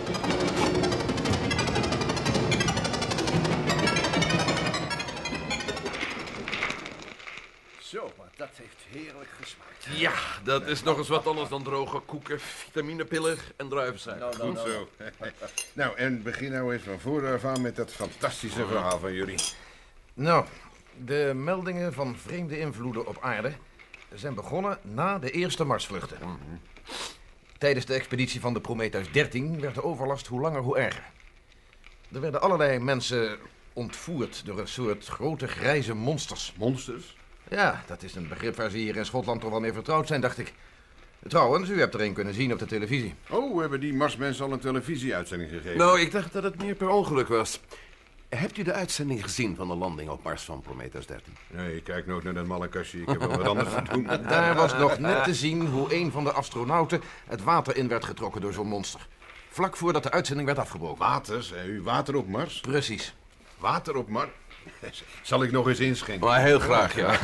Zo, maar dat heeft heerlijk gesmaakt. Ja, dat is nog eens wat anders dan droge koeken, vitaminepillen en druivensuiker. Nou, nou, goed nou. zo. Nou, en begin nou eens van vooraf aan met dat fantastische verhaal van jullie. Nou, de meldingen van vreemde invloeden op aarde zijn begonnen na de eerste Marsvluchten. Mm-hmm. Tijdens de expeditie van de Prometheus dertien werd de overlast hoe langer hoe erger. Er werden allerlei mensen ontvoerd door een soort grote grijze monsters. Monsters? Ja, dat is een begrip waar ze hier in Schotland toch wel mee vertrouwd zijn, dacht ik. Trouwens, u hebt er een kunnen zien op de televisie. Oh, hebben die Marsmensen al een televisieuitzending gegeven? Nou, ik dacht dat het meer per ongeluk was. Hebt u de uitzending gezien van de landing op Mars van Prometheus dertien? Nee, ik kijk nooit naar dat malle kastje. Ik heb wel wat anders te doen. Daar was nog net te zien hoe een van de astronauten het water in werd getrokken door zo'n monster. Vlak voordat de uitzending werd afgebroken. Water, zei u? Water op Mars? Precies. Water op Mars? Zal ik nog eens inschenken? Maar heel graag, ja.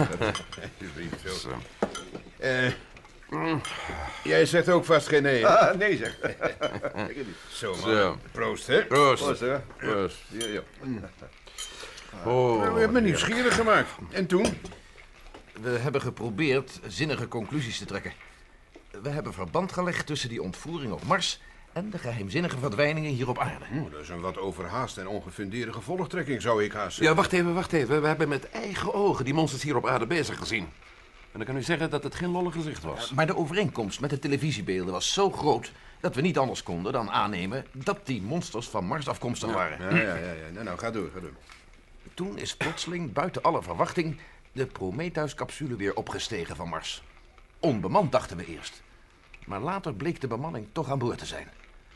Zo. Uh, jij zegt ook vast geen nee, hè? Ah, nee zeg. Zo, man. Zo. Proost, hè? Proost. Proost, hè? Proost. Ja, ja. Oh, we hebben me nieuwsgierig gemaakt. En toen? We hebben geprobeerd zinnige conclusies te trekken. We hebben verband gelegd tussen die ontvoering op Mars en de geheimzinnige verdwijningen hier op aarde. Oeh, dat is een wat overhaast en ongefundeerde gevolgtrekking, zou ik haast zeggen. Ja, wacht even, wacht even. We hebben met eigen ogen die monsters hier op aarde bezig gezien. En dan kan u zeggen dat het geen lollig gezicht was. Maar de overeenkomst met de televisiebeelden was zo groot dat we niet anders konden dan aannemen dat die monsters van Mars afkomstig waren. Ja, ja, ja, ja. Nou, nou, ga door, ga door. Toen is plotseling, buiten alle verwachting, de Prometheus-capsule weer opgestegen van Mars. Onbemand dachten we eerst. Maar later bleek de bemanning toch aan boord te zijn.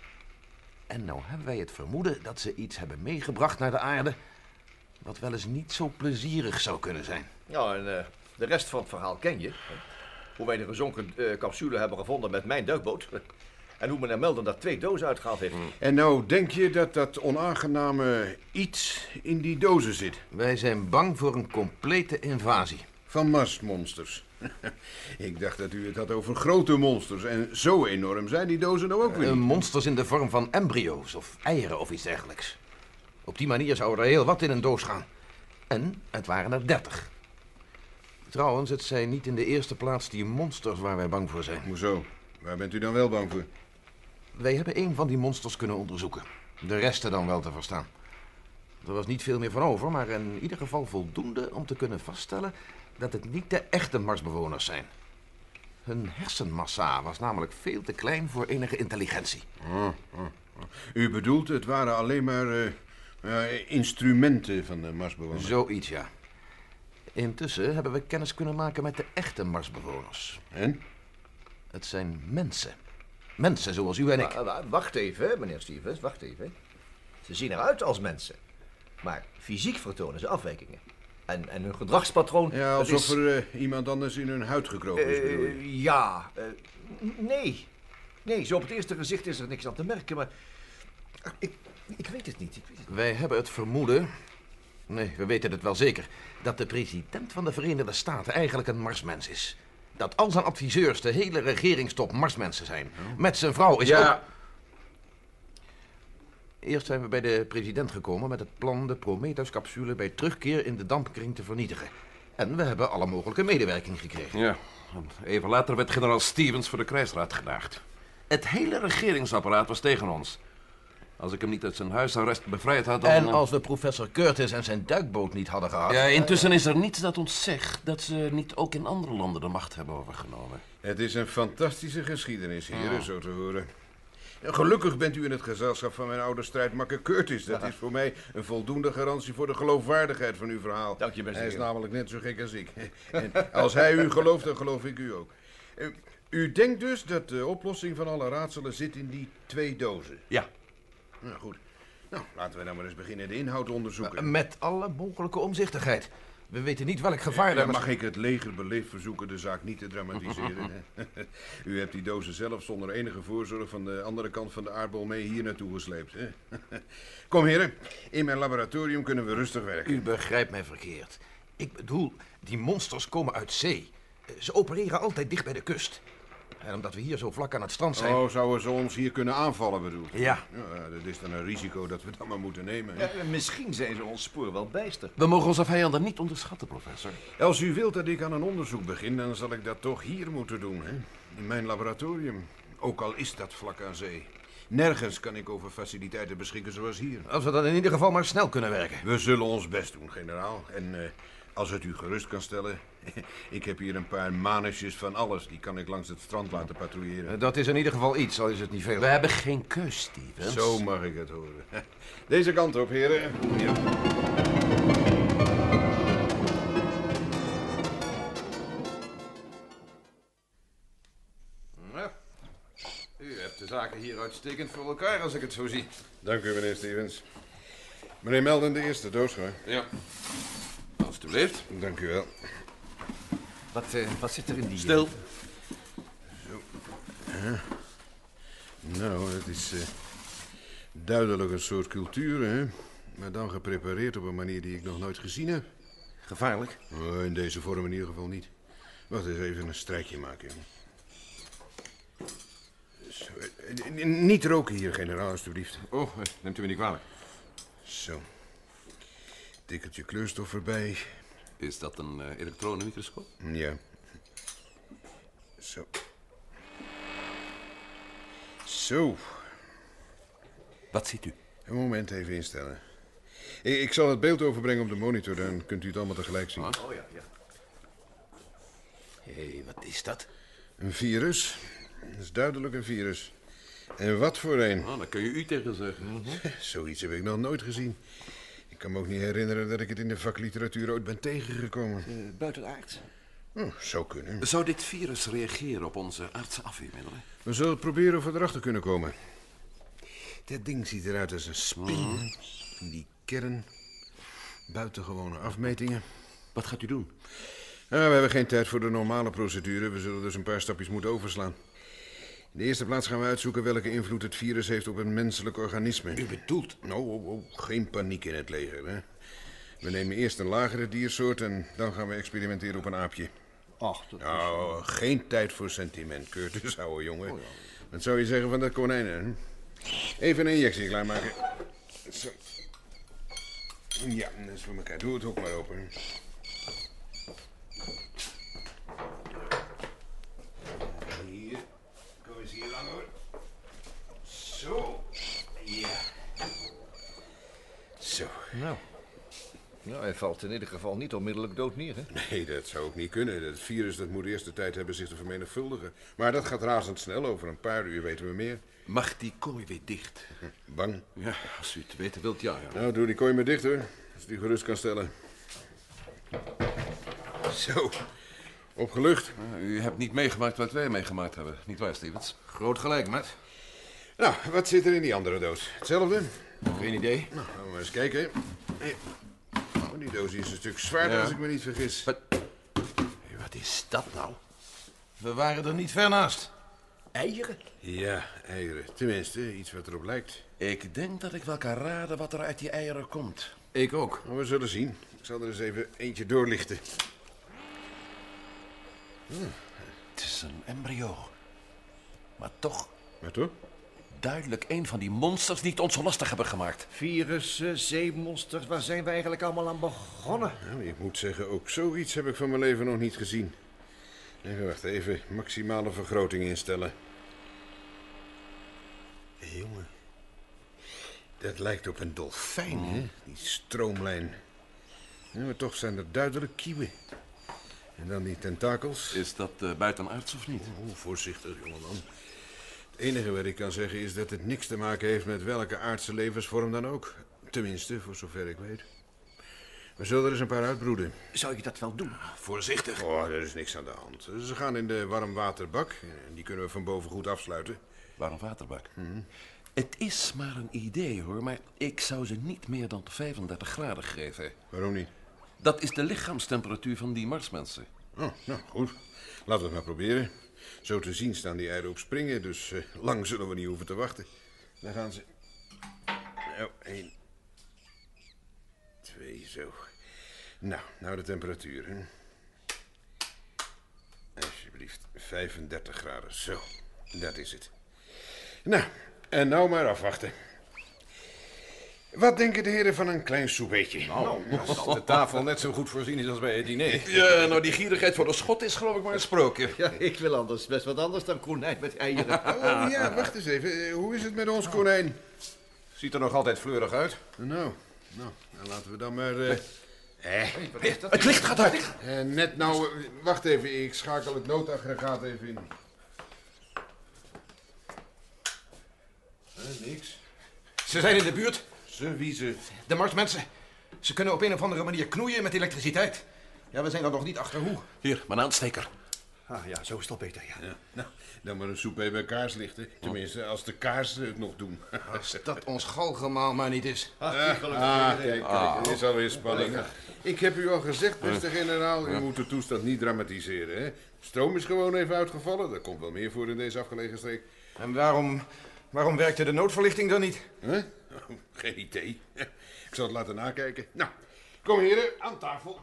En nou hebben wij het vermoeden dat ze iets hebben meegebracht naar de aarde wat wel eens niet zo plezierig zou kunnen zijn. Nou, en uh, de rest van het verhaal ken je. Hoe wij de gezonken uh, capsule hebben gevonden met mijn duikboot. En hoe meneer Melden daar twee dozen uitgehaald heeft. En nou, denk je dat dat onaangename iets in die dozen zit? Wij zijn bang voor een complete invasie. Van Marsmonsters. Ik dacht dat u het had over grote monsters. En zo enorm zijn die dozen nou ook weer Uh, niet. monsters in de vorm van embryo's of eieren of iets dergelijks. Op die manier zou er heel wat in een doos gaan. En het waren er dertig. Trouwens, het zijn niet in de eerste plaats die monsters waar wij bang voor zijn. Hoezo? Waar bent u dan wel bang voor? Wij hebben één van die monsters kunnen onderzoeken. De resten dan wel te verstaan. Er was niet veel meer van over, maar in ieder geval voldoende om te kunnen vaststellen dat het niet de echte Marsbewoners zijn. Hun hersenmassa was namelijk veel te klein voor enige intelligentie. Oh, oh, oh. U bedoelt, het waren alleen maar uh, uh, instrumenten van de Marsbewoners? Zoiets, ja. Intussen hebben we kennis kunnen maken met de echte Marsbewoners. En? Het zijn mensen. Mensen zoals u en ik. Maar, wacht even, meneer Stevens, wacht even. Ze zien eruit als mensen. Maar fysiek vertonen ze afwijkingen. En, en hun gedragspatroon... Ja, alsof is... er uh, iemand anders in hun huid gekropen is, bedoel je? Uh, ja, uh, nee. Nee, zo op het eerste gezicht is er niks aan te merken, maar... Ik, ik weet het niet. Ik weet het niet. Wij hebben het vermoeden... Nee, we weten het wel zeker... dat de president van de Verenigde Staten eigenlijk een Marsmens is. Dat al zijn adviseurs de hele regeringstop Marsmensen zijn. Oh. Met zijn vrouw is ja. ook... Eerst zijn we bij de president gekomen met het plan de Prometheus-capsule bij terugkeer in de dampkring te vernietigen. En we hebben alle mogelijke medewerking gekregen. Ja, even later werd generaal Stevens voor de krijgsraad gedaagd. Het hele regeringsapparaat was tegen ons. Als ik hem niet uit zijn huisarrest bevrijd had, dan... En als we professor Curtis en zijn duikboot niet hadden gehad... Ja, intussen is er niets dat ons zegt dat ze niet ook in andere landen de macht hebben overgenomen. Het is een fantastische geschiedenis, heren, oh. zo te horen. Gelukkig bent u in het gezelschap van mijn oude strijdmakker Curtis. Dat is voor mij een voldoende garantie voor de geloofwaardigheid van uw verhaal. Dank je best. Hij is namelijk net zo gek als ik. En als hij u gelooft, dan geloof ik u ook. U, u denkt dus dat de oplossing van alle raadselen zit in die twee dozen? Ja. Nou, goed. Nou, laten we nou maar eens beginnen de inhoud te onderzoeken. Met alle mogelijke omzichtigheid. We weten niet welk gevaar... Dan mag ik het leger beleefd verzoeken de zaak niet te dramatiseren. U hebt die dozen zelf zonder enige voorzorg van de andere kant van de aardbol mee hier naartoe gesleept. Hè? Kom heren, in mijn laboratorium kunnen we rustig werken. U begrijpt mij verkeerd. Ik bedoel, die monsters komen uit zee. Ze opereren altijd dicht bij de kust. En omdat we hier zo vlak aan het strand zijn... Oh, zouden ze ons hier kunnen aanvallen, bedoelt u? Ja. Ja, dat is dan een risico dat we dan maar moeten nemen. Ja, misschien zijn ze ons spoor wel bijster. We mogen onze vijanden niet onderschatten, professor. Als u wilt dat ik aan een onderzoek begin, dan zal ik dat toch hier moeten doen, hè? In mijn laboratorium. Ook al is dat vlak aan zee. Nergens kan ik over faciliteiten beschikken zoals hier. Als we dan in ieder geval maar snel kunnen werken. We zullen ons best doen, generaal. En uh, als het u gerust kan stellen... ik heb hier een paar manusjes van alles. Die kan ik langs het strand laten patrouilleren. Dat is in ieder geval iets, al is het niet veel. We hebben geen keus, Stevens. Zo mag ik het horen. Deze kant op, heren. Ja. Nou, u hebt de zaken hier uitstekend voor elkaar, als ik het zo zie. Dank u, meneer Stevens. Meneer Melden, de eerste doos, hoor. Ja. Alsjeblieft. Dank u wel. Wat, uh, wat zit er in die... Stil. Zo. Ja. Nou, het is uh, duidelijk een soort cultuur, hè? Maar dan geprepareerd op een manier die ik nog nooit gezien heb. Gevaarlijk? Oh, in deze vorm in ieder geval niet. Wacht eens even een strijkje maken. Zo, uh, niet roken hier, generaal, alstublieft. Oh, neemt u me niet kwalijk. Zo. Tikkeltje kleurstof erbij. Is dat een uh, elektronenmicroscoop? Ja. Zo. Zo. Wat ziet u? Een moment even instellen. Ik, ik zal het beeld overbrengen op de monitor, dan kunt u het allemaal tegelijk zien. Oh ja, ja. Hé, hey, wat is dat? Een virus. Dat is duidelijk een virus. En wat voor een. Oh, daar kun je u tegen zeggen. Mm-hmm. Zoiets heb ik nog nooit gezien. Ik kan me ook niet herinneren dat ik het in de vakliteratuur ooit ben tegengekomen. Uh, buitenaard. Oh, zou kunnen. Zou dit virus reageren op onze aardse afweermiddelen? We zullen het proberen of we erachter kunnen komen. Dat ding ziet eruit als een spin. Mm. Die kern. Buitengewone afmetingen. Wat gaat u doen? Nou, we hebben geen tijd voor de normale procedure. We zullen dus een paar stapjes moeten overslaan. In de eerste plaats gaan we uitzoeken welke invloed het virus heeft op een menselijk organisme. U bedoelt? Nou, oh, oh, geen paniek in het leger, hè. We nemen eerst een lagere diersoort en dan gaan we experimenteren op een aapje. Ach, dat is... Nou, geen tijd voor sentiment, Curtis, ouwe jongen. Oh, ja. Wat zou je zeggen van dat konijn, hè? Even een injectie klaarmaken. Zo. Ja, dat is voor elkaar. Doe het ook maar open. Hier. Kom eens hier lang, hoor. Zo. Ja. Zo. Nou. Ja, hij valt in ieder geval niet onmiddellijk dood neer, hè? Nee, dat zou ook niet kunnen. Het virus dat moet eerst de tijd hebben zich te vermenigvuldigen. Maar dat gaat razendsnel. Over een paar uur weten we meer. Mag die kooi weer dicht? Bang? Ja, als u het weten wilt, ja. ja. Nou, doe die kooi maar dicht, hoor. Als die gerust kan stellen. Zo. Opgelucht? U hebt niet meegemaakt wat wij meegemaakt hebben. Niet waar, Stevens? Groot gelijk, Matt. Nou, wat zit er in die andere doos? Hetzelfde? Geen idee. Nou, gaan we maar eens kijken. Hey. Oh, die doos is een stuk zwaarder, Ja. als ik me niet vergis. Wat, wat is dat nou? We waren er niet ver naast. Eieren? Ja, eieren. Tenminste, iets wat erop lijkt. Ik denk dat ik wel kan raden wat er uit die eieren komt. Ik ook. Maar we zullen zien. Ik zal er eens even eentje doorlichten. Hm. Het is een embryo. Maar toch... Maar toch? Duidelijk een van die monsters die het ons zo lastig hebben gemaakt. Virussen, zeemonsters, waar zijn we eigenlijk allemaal aan begonnen? Nou, ik moet zeggen, ook zoiets heb ik van mijn leven nog niet gezien. Even wacht, even maximale vergroting instellen. Hé, jongen. Dat lijkt op een dolfijn, Mm. hè? Die stroomlijn. Ja, maar toch zijn er duidelijk kieuwen. En dan die tentakels. Is dat uh, buitenaards of niet? Oh, voorzichtig, jongeman. Het enige wat ik kan zeggen is dat het niks te maken heeft met welke aardse levensvorm dan ook. Tenminste, voor zover ik weet. We zullen er eens een paar uitbroeden. Zou je dat wel doen? Voorzichtig. Oh, er is niks aan de hand. Ze gaan in de warmwaterbak. En die kunnen we van boven goed afsluiten. Warmwaterbak? Mm-hmm. Het is maar een idee, hoor. Maar ik zou ze niet meer dan vijfendertig graden geven. Waarom niet? Dat is de lichaamstemperatuur van die Marsmensen. Oh, nou, goed. Laten we het maar proberen. Zo te zien staan die eieren op springen, dus uh, lang zullen we niet hoeven te wachten. Daar gaan ze. Nou, één. Twee, zo. Nou, nou de temperatuur. Hè. Alsjeblieft, vijfendertig graden. Zo, dat is het. Nou, en nou maar afwachten. Wat denken de heren van een klein soupeetje? Nou, als de tafel net zo goed voorzien is als bij het diner. Ja, nou die gierigheid voor de schot is geloof ik maar een sprookje. Ja, ik wil anders best wat anders dan konijn met eieren. Oh ja, wacht eens even. Hoe is het met ons konijn? Ziet er nog altijd fleurig uit. Nou, nou, dan laten we dan maar... Uh... Eh. Het licht gaat uit. Uh, net nou, uh, wacht even, ik schakel het noodaggregaat even in. Uh, niks. Ze zijn in de buurt. Ze, wie ze? De Marsmensen. Ze kunnen op een of andere manier knoeien met elektriciteit. Ja, we zijn er nog niet achter hoe. Hier, mijn aansteker. Ah ja, zo is het al beter, ja. ja. Nou, dan maar een soepé bij kaarslichten. Tenminste, als de kaarsen het nog doen. Als dat ons galgemaal maar niet is. Ah, ah kijk, kijk, ah. Het is alweer spanning. Ik heb u al gezegd, beste generaal, u moet de toestand niet dramatiseren. Hè? Stroom is gewoon even uitgevallen. Dat komt wel meer voor in deze afgelegen streek. En waarom, waarom werkte de noodverlichting dan niet? Huh? Oh, geen idee. Ik zal het laten nakijken. Nou, kom heren, aan tafel.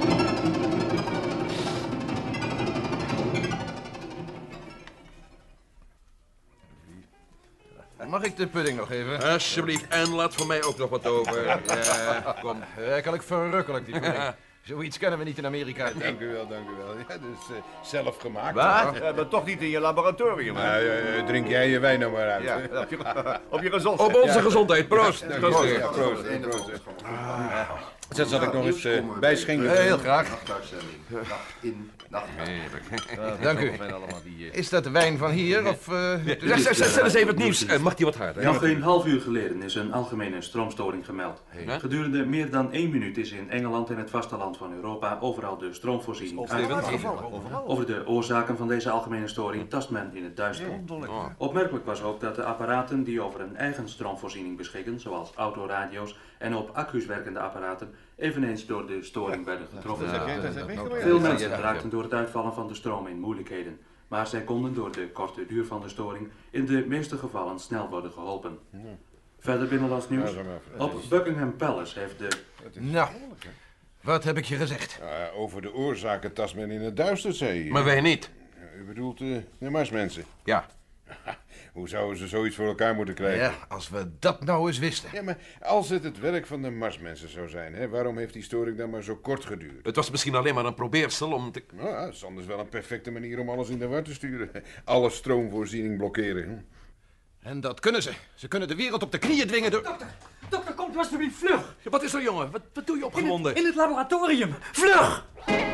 Mag ik de pudding nog even? Alsjeblieft, en laat voor mij ook nog wat over. Ja, kom. Werkelijk verrukkelijk, die pudding. Zoiets kennen we niet in Amerika. Dank u wel, dank u wel. Ja, dus uh, zelf gemaakt. Wat? Ja, maar toch niet in je laboratorium. Nou, uh, drink jij je wijn nou maar uit. Ja, op, je, op je gezondheid. Op onze ja. gezondheid, proost. Ja, proost. Ja, proost, ja, proost. Ah. Dat zal ik nog eens uh, bijschenken. Heel graag. In, nacht. Dank u. Is dat de wijn van hier? Of, uh, ja, zeg, zeg, zeg eens even het nieuws. Uh, mag die wat harder? Nog een half uur geleden is een algemene stroomstoring gemeld. Hey. Gedurende meer dan één minuut is in Engeland en het vasteland van Europa overal de stroomvoorziening uitgevallen. Over de oorzaken van deze algemene storing tast men in het duister. Oh. Opmerkelijk was ook dat de apparaten die over een eigen stroomvoorziening beschikken, zoals autoradio's en op accu's werkende apparaten, eveneens door de storing werden getroffen. Veel mensen raakten door het uitvallen van de stroom in moeilijkheden, maar zij konden door de korte duur van de storing in de meeste gevallen snel worden geholpen. Verder binnenlands nieuws. Op Buckingham Palace heeft de... Nou, wat heb ik je gezegd? Ja, over de oorzaken tast men in het duister, zei je. Maar wij niet. U bedoelt uh, de Marsmensen? Ja. Hoe zouden ze zoiets voor elkaar moeten krijgen? Ja, als we dat nou eens wisten. Ja, maar als het het werk van de Marsmensen zou zijn, hè, waarom heeft die storing dan maar zo kort geduurd? Het was misschien alleen maar een probeersel om te... Nou, ja, het is anders wel een perfecte manier om alles in de war te sturen. Alle stroomvoorziening blokkeren. En dat kunnen ze. Ze kunnen de wereld op de knieën dwingen door... Dokter, dokter, kom komt u alsjeblieft vlug. Ja, wat is er, jongen? Wat, wat doe je opgewonden? In het, in het laboratorium. Vlug!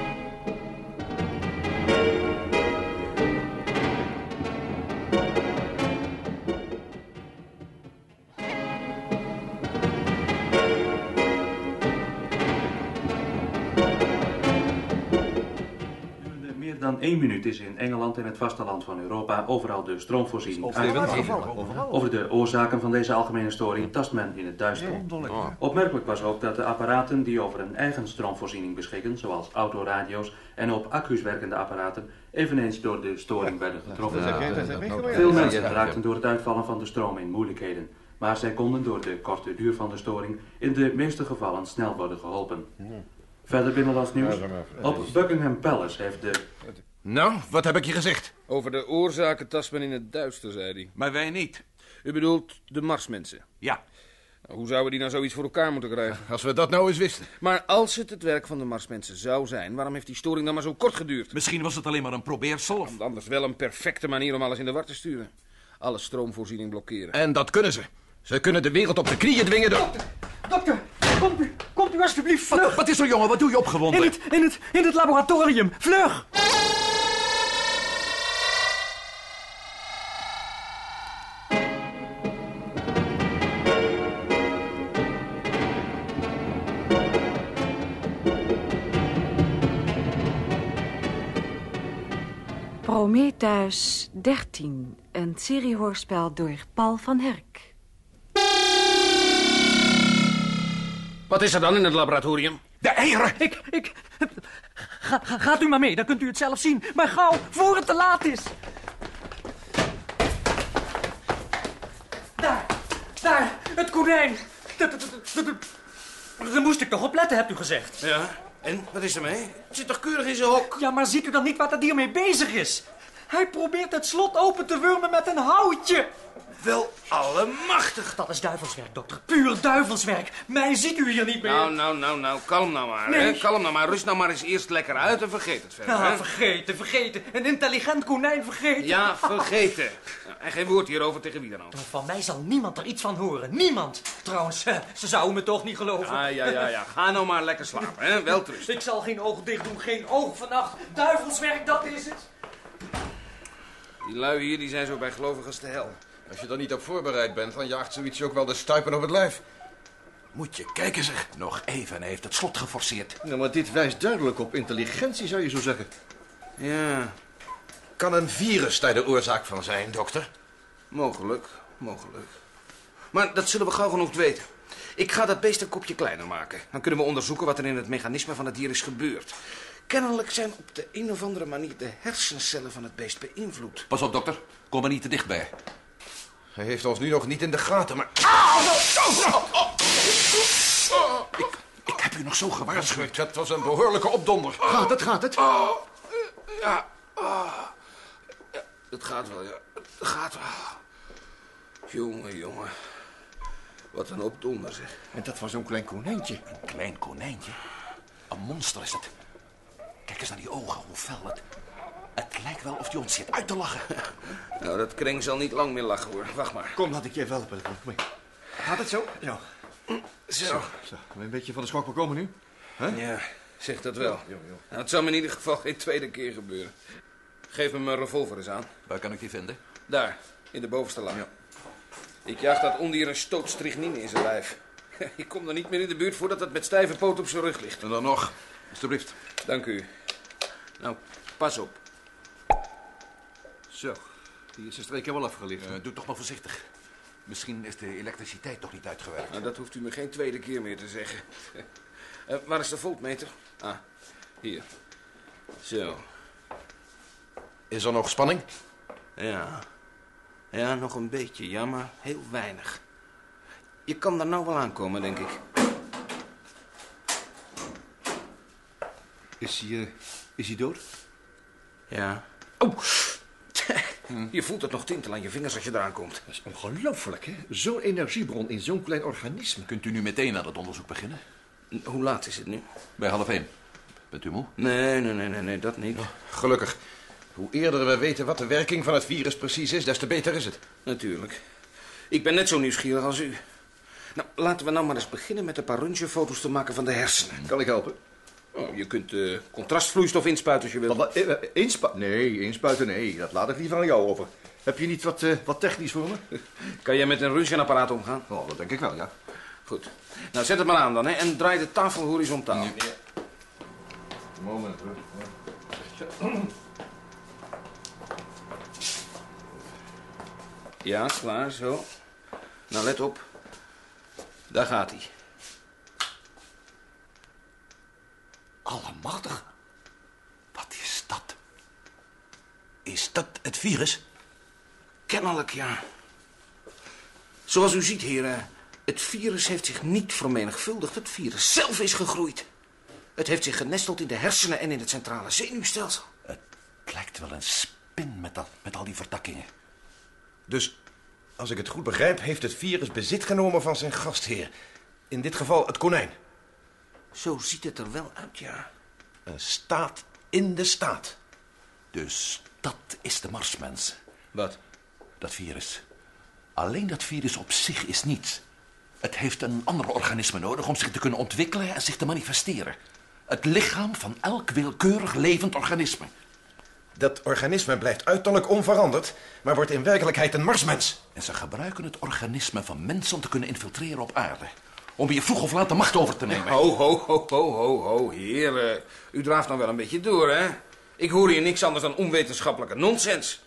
Meer dan één minuut is in Engeland en het vasteland van Europa overal de stroomvoorziening uitgevallen. Over de oorzaken van deze algemene storing tast men in het duister. Opmerkelijk was ook dat de apparaten die over een eigen stroomvoorziening beschikken, zoals autoradio's en op accu's werkende apparaten, eveneens door de storing werden getroffen. Veel mensen raakten door het uitvallen van de stroom in moeilijkheden, maar zij konden door de korte duur van de storing in de meeste gevallen snel worden geholpen. Verder binnenlands nieuws. Op Buckingham Palace heeft de... Nou, wat heb ik je gezegd? Over de oorzaken tast men in het duister, zei hij. Maar wij niet. U bedoelt de Marsmensen? Ja. Nou, hoe zouden die nou zoiets voor elkaar moeten krijgen? Als we dat nou eens wisten. Maar als het het werk van de Marsmensen zou zijn, waarom heeft die storing dan maar zo kort geduurd? Misschien was het alleen maar een probeersel. Of... Anders wel een perfecte manier om alles in de war te sturen. Alle stroomvoorziening blokkeren. En dat kunnen ze. Ze kunnen de wereld op de knieën dwingen door... Dokter, dokter, komt u, komt u alsjeblieft vlug. Wat, wat is er, jongen? Wat doe je opgewonden? In het, in het, in het laboratorium. Vlug! Prometheus dertien, een seriehoorspel door Paul van Herk. Wat is er dan in het laboratorium? De eieren! Ik, ik... Ga, ga, gaat u maar mee, dan kunt u het zelf zien. Maar gauw, voor het te laat is. Daar, daar, het konijn. Daar moest ik toch op letten, hebt u gezegd. Ja, en? Wat is er mee? Het zit toch keurig in zijn hok? Ja, maar ziet u dan niet wat dat dier mee bezig is? Hij probeert het slot open te wurmen met een houtje. Wel allemachtig. Dat is duivelswerk, dokter. Puur duivelswerk. Mij ziet u hier niet meer. Nou, nou, nou, nou, kalm nou maar. Nee. Hè? Kalm nou maar. Rust nou maar eens eerst lekker uit en vergeet het verder. Ja, hè? vergeten, vergeten. Een intelligent konijn vergeten. Ja, vergeten. En geen woord hierover tegen wie dan ook. Van mij zal niemand er iets van horen. Niemand. Trouwens, ze zouden me toch niet geloven. Ja, ja, ja, ja. Ga nou maar lekker slapen, hè. Welterusten. Ik zal geen oog dicht doen. Geen oog vannacht. Duivelswerk, dat is het. Die lui hier die zijn zo bijgelovig als de hel. Als je er niet op voorbereid bent, dan jaagt zoiets je ook wel de stuipen op het lijf. Moet je kijken, zeg. Nog even en hij heeft het slot geforceerd. Ja, maar dit wijst duidelijk op intelligentie, zou je zo zeggen. Ja. Kan een virus daar de oorzaak van zijn, dokter? Mogelijk, mogelijk. Maar dat zullen we gauw genoeg weten. Ik ga dat beest een kopje kleiner maken. Dan kunnen we onderzoeken wat er in het mechanisme van het dier is gebeurd. Kennelijk zijn op de een of andere manier de hersencellen van het beest beïnvloed. Pas op, dokter. Kom er niet te dichtbij. Hij heeft ons nu nog niet in de gaten, maar... Ik, ik heb u nog zo gewaarschuwd. Dat was een behoorlijke opdonder. Gaat het, gaat het? Oh, ja, oh. Ja, het gaat wel, ja. Het gaat wel. Jongen, jongen. Wat een opdonder, zeg. En dat was zo'n klein konijntje. Een klein konijntje? Een monster is het. Kijk eens naar die ogen, hoe fel het... Het lijkt wel of hij ons zit uit te lachen. Nou, dat kreng zal niet lang meer lachen, hoor. Wacht maar. Kom, laat ik je even helpen. Kom mee. Gaat het zo? Ja. Zo. Zo. Zo. Een beetje van de schok bekomen nu? Huh? Ja, zeg dat wel. Jo, jo. Nou, het zal me in ieder geval geen tweede keer gebeuren. Geef me mijn revolver eens aan. Waar kan ik die vinden? Daar, in de bovenste laag. Ja. Ik jaag dat ondier een stoot strychnine in zijn lijf. Ik kom er niet meer in de buurt voordat het met stijve poot op zijn rug ligt. En dan nog, alstublieft. Dank u. Nou, pas op. Zo, die is zijn streek wel afgelicht. Uh, doe toch maar voorzichtig. Misschien is de elektriciteit nog niet uitgewerkt. Nou, dat hoeft u me geen tweede keer meer te zeggen. uh, waar is de voltmeter? Ah, hier. Zo. Is er nog spanning? Ja. Ja, nog een beetje, ja, maar heel weinig. Je kan daar nou wel aankomen, denk ik. Is hij, uh, is hij dood? Ja. Oh! Je voelt het nog tintelen aan je vingers als je eraan komt. Dat is ongelooflijk, hè? Zo'n energiebron in zo'n klein organisme. Kunt u nu meteen aan het onderzoek beginnen? Hoe laat is het nu? Bij half één. Bent u moe? Nee, nee, nee, nee, nee dat niet. Oh, gelukkig. Hoe eerder we weten wat de werking van het virus precies is, des te beter is het. Natuurlijk. Ik ben net zo nieuwsgierig als u. Nou, laten we nou maar eens beginnen met een paar röntgenfoto's te maken van de hersenen. Kan ik helpen? Oh, je kunt uh, contrastvloeistof inspuiten als je wilt. Wat, uh, inspuiten? Nee, inspuiten nee. Dat laat ik liever aan jou over. Heb je niet wat, uh, wat technisch voor me? Kan jij met een röntgenapparaat omgaan? Oh, dat denk ik wel, ja. Goed. Nou, zet het maar aan dan, hè. En draai de tafel horizontaal. Ja. Moment, hoor. Ja, is klaar, zo. Nou, let op. Daar gaat hij. Allemachtig. Wat is dat? Is dat het virus? Kennelijk, ja. Zoals u ziet, heren, het virus heeft zich niet vermenigvuldigd. Het virus zelf is gegroeid. Het heeft zich genesteld in de hersenen en in het centrale zenuwstelsel. Het lijkt wel een spin met, dat, met al die vertakkingen. Dus, als ik het goed begrijp, heeft het virus bezit genomen van zijn gastheer. In dit geval het konijn. Zo ziet het er wel uit, ja. Een staat in de staat. Dus dat is de Marsmens. Wat? Dat virus. Alleen dat virus op zich is niets. Het heeft een ander organisme nodig om zich te kunnen ontwikkelen en zich te manifesteren. Het lichaam van elk willekeurig levend organisme. Dat organisme blijft uiterlijk onveranderd, maar wordt in werkelijkheid een Marsmens. En ze gebruiken het organisme van mensen om te kunnen infiltreren op aarde. Om hier vroeg of laat de macht over te nemen. Ho, ho, ho, ho, ho, ho, heer. Uh, u draaft nou wel een beetje door, hè? Ik hoor hier niks anders dan onwetenschappelijke nonsens.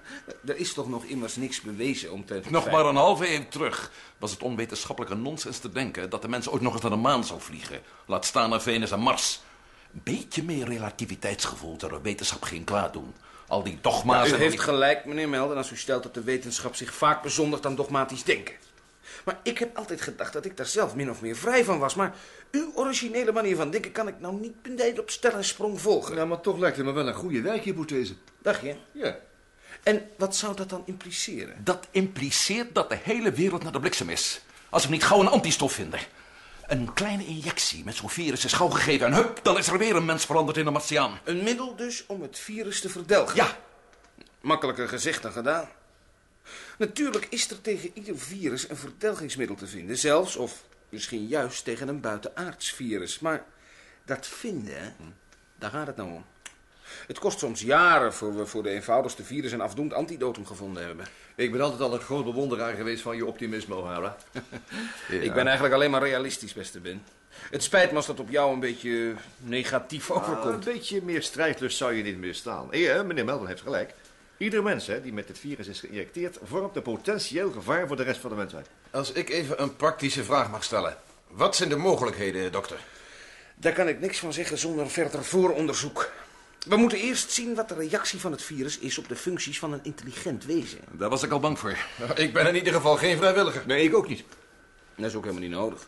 Er is toch nog immers niks bewezen om te... Nog maar een halve eeuw terug was het onwetenschappelijke nonsens te denken dat de mens ooit nog eens naar de maan zou vliegen. Laat staan naar Venus en Mars. Een beetje meer relativiteitsgevoel zou de wetenschap geen kwaad doen. Al die dogma's... Ja, u en heeft die... gelijk, meneer Melden, als u stelt dat de wetenschap zich vaak bezondigt aan dogmatisch denken. Maar ik heb altijd gedacht dat ik daar zelf min of meer vrij van was. Maar uw originele manier van denken kan ik nou niet beneden op stel en sprong volgen. Nou, maar toch lijkt het me wel een goede werkhypothese. Dacht je? Ja. En wat zou dat dan impliceren? Dat impliceert dat de hele wereld naar de bliksem is. Als we niet gauw een antistof vinden. Een kleine injectie met zo'n virus is gauw gegeven en hup, dan is er weer een mens veranderd in een Martiaan. Een middel dus om het virus te verdelgen? Ja. Makkelijker gezegd dan gedaan. Natuurlijk is er tegen ieder virus een verdelgingsmiddel te vinden. Zelfs, of misschien juist, tegen een buitenaards virus. Maar dat vinden, daar gaat het nou om. Het kost soms jaren voor we voor de eenvoudigste virus een afdoend antidotum gevonden hebben. Ik ben altijd al een groot bewonderaar geweest van je optimisme, O'Hara. Ja. Ik ben eigenlijk alleen maar realistisch, beste Ben. Het spijt me als dat op jou een beetje negatief overkomt. Ah, een beetje meer strijdlust zou je niet meer staan. Ja, meneer Melden heeft gelijk. Iedere mens hè, die met het virus is geïnjecteerd vormt een potentieel gevaar voor de rest van de mensheid. Als ik even een praktische vraag mag stellen. Wat zijn de mogelijkheden, dokter? Daar kan ik niks van zeggen zonder verder vooronderzoek. We moeten eerst zien wat de reactie van het virus is op de functies van een intelligent wezen. Daar was ik al bang voor. Ik ben in ieder geval geen vrijwilliger. Nee, ik ook niet. Dat is ook helemaal niet nodig.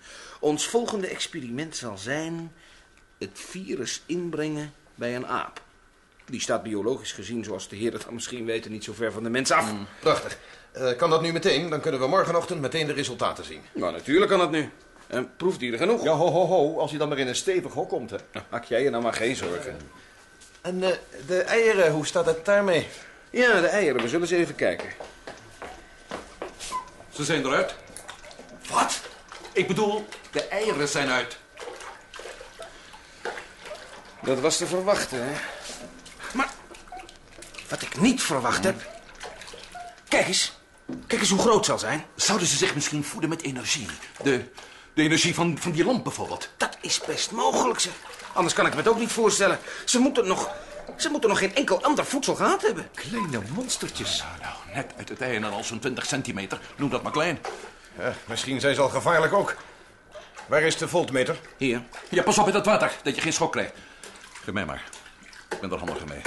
Ons volgende experiment zal zijn het virus inbrengen bij een aap. Die staat biologisch gezien, zoals de heren dan misschien weten, niet zo ver van de mens af. Mm, prachtig. Uh, kan dat nu meteen? Dan kunnen we morgenochtend meteen de resultaten zien. Nou, natuurlijk kan dat nu. En proefdieren genoeg. Ja, ho, ho, ho. Als hij dan maar in een stevig hok komt, hè. Nou, maak jij je nou maar geen zorgen. En uh, de eieren, hoe staat het daarmee? Ja, de eieren. We zullen eens even kijken. Ze zijn eruit. Wat? Ik bedoel, de eieren zijn uit. Dat was te verwachten, hè? Maar wat ik niet verwacht heb... Kijk eens. Kijk eens hoe groot ze al zijn. Zouden ze zich misschien voeden met energie? De, de energie van, van die lamp bijvoorbeeld? Dat is best mogelijk, zeg. Anders kan ik me het ook niet voorstellen. Ze moeten nog... Ze moeten nog geen enkel ander voedsel gehad hebben. Kleine monstertjes. Nou, nou, net uit het ei en dan al zo'n twintig centimeter. Noem dat maar klein. Ja, misschien zijn ze al gevaarlijk ook. Waar is de voltmeter? Hier. Ja, pas op met dat water, dat je geen schok krijgt. Geef mij maar. Ik ben er handiger mee.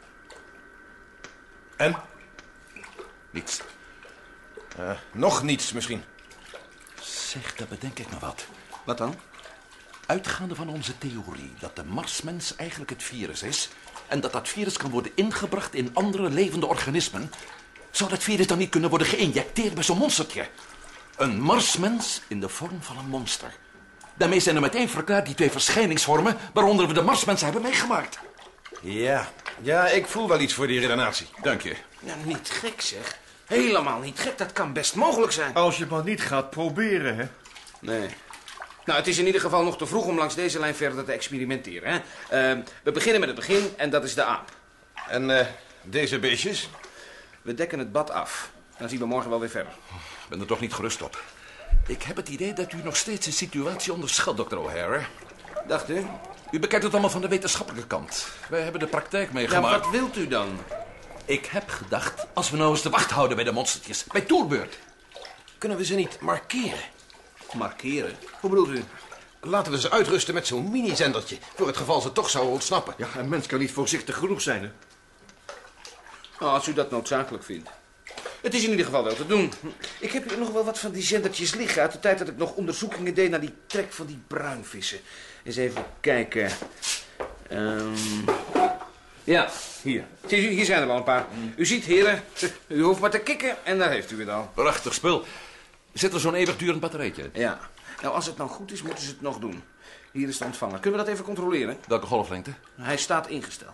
En? Niets. Uh, nog niets misschien. Zeg, dat bedenk ik me wat. Wat dan? Uitgaande van onze theorie dat de Marsmens eigenlijk het virus is... en dat dat virus kan worden ingebracht in andere levende organismen... zou dat virus dan niet kunnen worden geïnjecteerd bij zo'n monstertje? Een Marsmens in de vorm van een monster. Daarmee zijn er meteen verklaard die twee verschijningsvormen... waaronder we de Marsmens hebben meegemaakt. Ja, ja, ik voel wel iets voor die redenatie. Dank je. Ja, niet gek zeg. Helemaal niet gek, dat kan best mogelijk zijn. Als je het maar niet gaat proberen, hè? Nee. Nou, het is in ieder geval nog te vroeg om langs deze lijn verder te experimenteren, hè. Uh, we beginnen met het begin en dat is de aap. En uh, deze beestjes? We dekken het bad af. Dan zien we morgen wel weer verder. Ik ben er toch niet gerust op. Ik heb het idee dat u nog steeds de situatie onderschat, dokter O'Hara. Dacht u? U bekijkt het allemaal van de wetenschappelijke kant. Wij hebben de praktijk meegemaakt. Ja, wat wilt u dan? Ik heb gedacht, als we nou eens de wacht houden bij de monstertjes, bij Toerbeurt. Kunnen we ze niet markeren? Markeren? Hoe bedoelt u? Laten we ze uitrusten met zo'n mini-zendertje, voor het geval ze toch zouden ontsnappen. Ja, een mens kan niet voorzichtig genoeg zijn, hè? Nou, als u dat noodzakelijk vindt. Het is in ieder geval wel te doen. Ik heb hier nog wel wat van die zendertjes liggen uit de tijd dat ik nog onderzoekingen deed naar die trek van die bruinvissen. Eens even kijken. Um... Ja, hier. Hier zijn er al een paar. U ziet, heren, u hoeft maar te kikken en daar heeft u het al. Prachtig spul. Zit er zo'n eeuwigdurend batterijtje? Ja. Nou, als het nou goed is, moeten ze het nog doen. Hier is de ontvanger. Kunnen we dat even controleren? Welke golflengte? Hij staat ingesteld.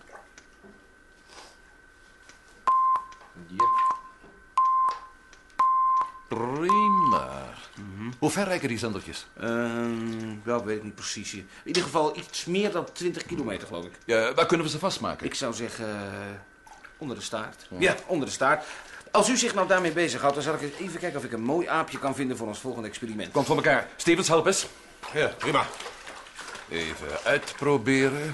Ja. Prima. Mm-hmm. Hoe ver reiken die zendertjes? Uh, wel, weet ik niet precies. In ieder geval iets meer dan twintig kilometer, geloof ik. Ja, waar kunnen we ze vastmaken? Ik zou zeggen, uh, onder de staart. Ja. Ja, onder de staart. Als u zich nou daarmee bezighoudt, dan zal ik eens even kijken of ik een mooi aapje kan vinden voor ons volgende experiment. Komt voor elkaar. Stevens, help eens. Ja, prima. Even uitproberen.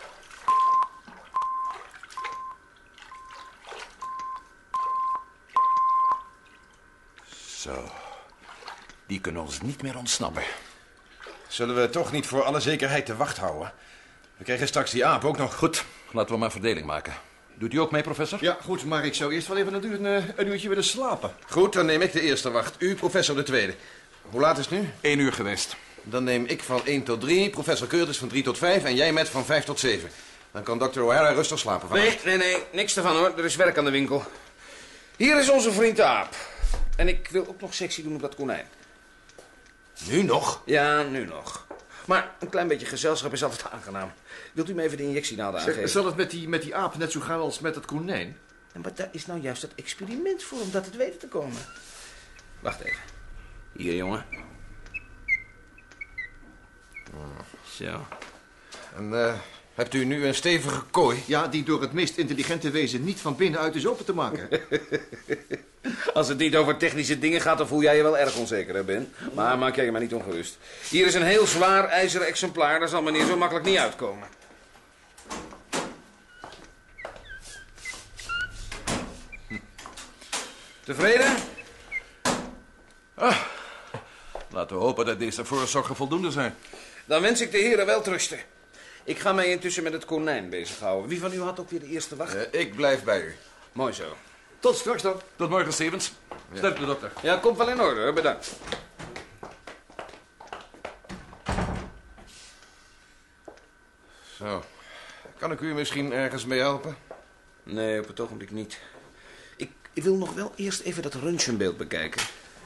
Zo. Die kunnen ons niet meer ontsnappen. Zullen we toch niet voor alle zekerheid de wacht houden? We krijgen straks die aap ook nog. Goed, laten we maar verdeling maken. Doet u ook mee, professor? Ja, goed, maar ik zou eerst wel even een, een, een uurtje willen slapen. Goed, dan neem ik de eerste wacht. U, professor, de tweede. Hoe laat is het nu? Eén uur geweest. Dan neem ik van één tot drie, professor Curtis van drie tot vijf... en jij met van vijf tot zeven. Dan kan dokter O'Hara rustig slapen vannacht. Nee, nee, nee, niks ervan hoor. Er is werk aan de winkel. Hier is onze vriend de aap. En ik wil ook nog sectie doen op dat konijn. Nu nog? Ja, nu nog. Maar een klein beetje gezelschap is altijd aangenaam. Wilt u me even de injectienaalden aangeven? Zal het met die, met die aap net zo gaan als met het konijn? En wat daar is nou juist dat experiment voor om dat te weten te komen. Wacht even. Hier, jongen. Zo. En uh, hebt u nu een stevige kooi? Ja, die door het meest intelligente wezen niet van binnenuit is open te maken. Als het niet over technische dingen gaat, dan voel jij je wel erg onzeker, hè, Ben? Maar maak jij je maar niet ongerust. Hier is een heel zwaar ijzeren exemplaar. Daar zal meneer zo makkelijk niet uitkomen. Hm. Tevreden? Ah, laten we hopen dat deze voorzorgen voldoende zijn. Dan wens ik de heren wel trusten. Ik ga mij intussen met het konijn bezighouden. Wie van u had ook weer de eerste wacht? Uh, ik blijf bij u. Mooi zo. Tot straks dan. Tot morgen, Stevens. Sterkte, dokter. Ja, komt wel in orde, hoor. Bedankt. Zo. Kan ik u misschien ergens mee helpen? Nee, op het ogenblik niet. Ik, ik wil nog wel eerst even dat röntgenbeeld bekijken.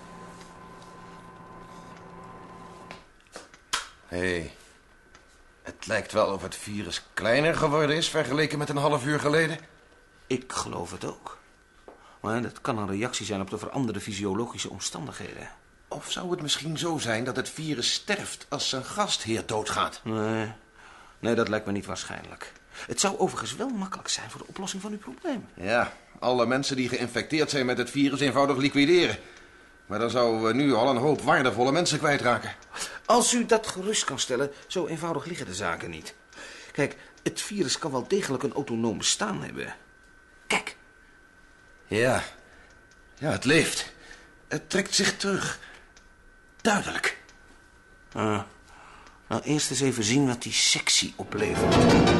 Hé. Hey. Het lijkt wel of het virus kleiner geworden is vergeleken met een half uur geleden. Ik geloof het ook. Maar dat kan een reactie zijn op de veranderde fysiologische omstandigheden. Of zou het misschien zo zijn dat het virus sterft als zijn gastheer doodgaat? Nee, nee, dat lijkt me niet waarschijnlijk. Het zou overigens wel makkelijk zijn voor de oplossing van uw probleem. Ja, alle mensen die geïnfecteerd zijn met het virus eenvoudig liquideren. Maar dan zouden we nu al een hoop waardevolle mensen kwijtraken. Als u dat gerust kan stellen, zo eenvoudig liggen de zaken niet. Kijk, het virus kan wel degelijk een autonoom bestaan hebben. Kijk. Ja, ja, het leeft. Het trekt zich terug. Duidelijk. Uh, nou, eerst eens even zien wat die sectie oplevert.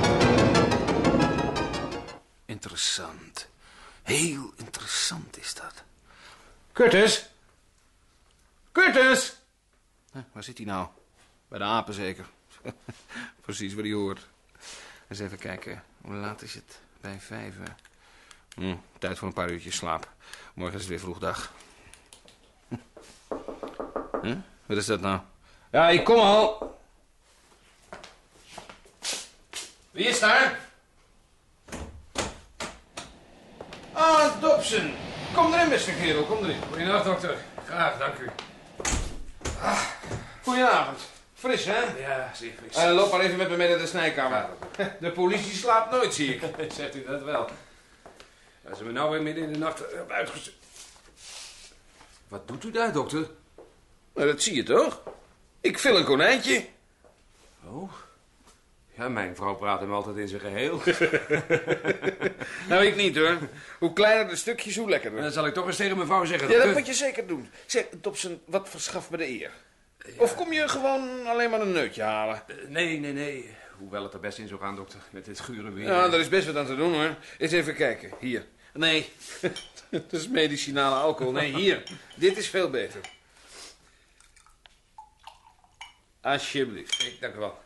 Interessant. Heel interessant is dat. Curtis! Curtis! Eh, waar zit hij nou? Bij de apen zeker. Precies waar hij hoort. Eens even kijken. Hoe laat is het? Bij vijf. Hm, tijd voor een paar uurtjes slaap. Morgen is het weer vroeg dag. Huh? Wat is dat nou? Ja, ik kom al. Wie is daar? Ah, Dobson. Kom erin, beste kerel, kom erin. Goedenacht, dokter. Graag, dank u. Ah, goedenavond. Fris, hè? Ja, zeer fris. Uh, loop maar even met me mee naar de snijkamer. De politie slaapt nooit, zie ik. Zegt u dat wel. Als ze me nou weer midden in de nacht hebben uitgestuurd. Wat doet u daar, dokter? Nou, dat zie je toch? Ik vul een konijntje. Oh. Ja, mijn vrouw praat hem altijd in zijn geheel. Nou, ik niet hoor. Hoe kleiner de stukjes, hoe lekkerder. Dan zal ik toch eens tegen mijn vrouw zeggen. Ja, dat dokter. moet je zeker doen. Zeg, Dobson, wat verschaft me de eer? Of kom je gewoon alleen maar een neutje halen? Uh, nee, nee, nee. Hoewel het er best in zou gaan, dokter. Met dit gure weer. Ja, daar is best wat aan te doen hoor. Eens even kijken. Hier. Nee, dat is medicinale alcohol. Nee, hier. Dit is veel beter. Alsjeblieft. Ik dank u wel.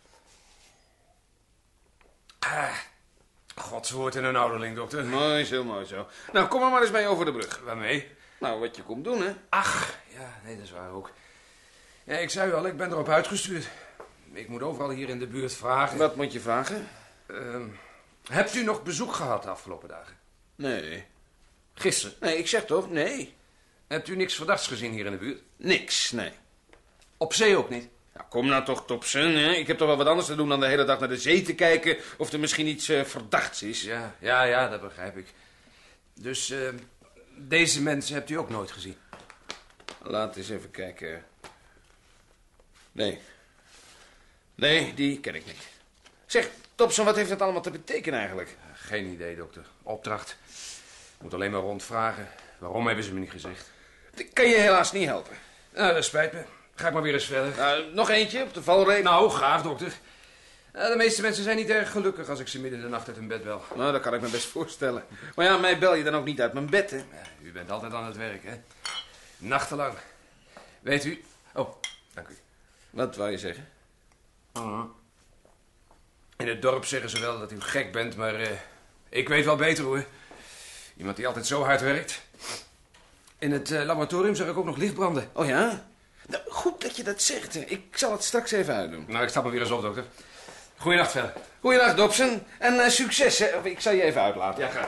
Ah, godswoord en een ouderling, dokter. Mooi zo, mooi zo. Nou, kom er maar eens mee over de brug. Waarmee? Nou, wat je komt doen, hè? Ach, ja, nee, dat is waar ook. Ja, ik zei u al, ik ben erop uitgestuurd. Ik moet overal hier in de buurt vragen. Wat moet je vragen? Uh, hebt u nog bezoek gehad de afgelopen dagen? Nee. Gisteren? Nee, ik zeg toch, nee. Hebt u niks verdachts gezien hier in de buurt? Niks, nee. Op zee ook niet? Nou, kom nou toch, Dobson, hè? Ik heb toch wel wat anders te doen dan de hele dag naar de zee te kijken of er misschien iets uh, verdachts is. Ja, ja, ja, dat begrijp ik. Dus uh, deze mensen hebt u ook nooit gezien? Laat eens even kijken. Nee. Nee, die ken ik niet. Zeg, Dobson, wat heeft dat allemaal te betekenen eigenlijk? Geen idee, dokter. Opdracht. Ik moet alleen maar rondvragen. Waarom hebben ze me niet gezegd? Dat kan je helaas niet helpen. Nou, dat spijt me. Ga ik maar weer eens verder. Nou, nog eentje op de valreep. Nou, graag, dokter. Uh, de meeste mensen zijn niet erg gelukkig als ik ze midden in de nacht uit hun bed bel. Nou, dat kan ik me best voorstellen. Maar ja, mij bel je dan ook niet uit mijn bed, hè? Ja, u bent altijd aan het werk, hè? Nachtenlang. Weet u... Oh, dank u. Wat wou je zeggen? Uh-huh. In het dorp zeggen ze wel dat u gek bent, maar uh, ik weet wel beter, hoor. Iemand die altijd zo hard werkt. In het uh, laboratorium zag ik ook nog licht branden. Oh ja? Nou, goed dat je dat zegt. Ik zal het straks even uitdoen. Nou, ik stap er weer eens op, dokter. Goeienacht verder. Goeienacht, Dobson. En uh, succes, hè. Ik zal je even uitlaten. Ja, graag.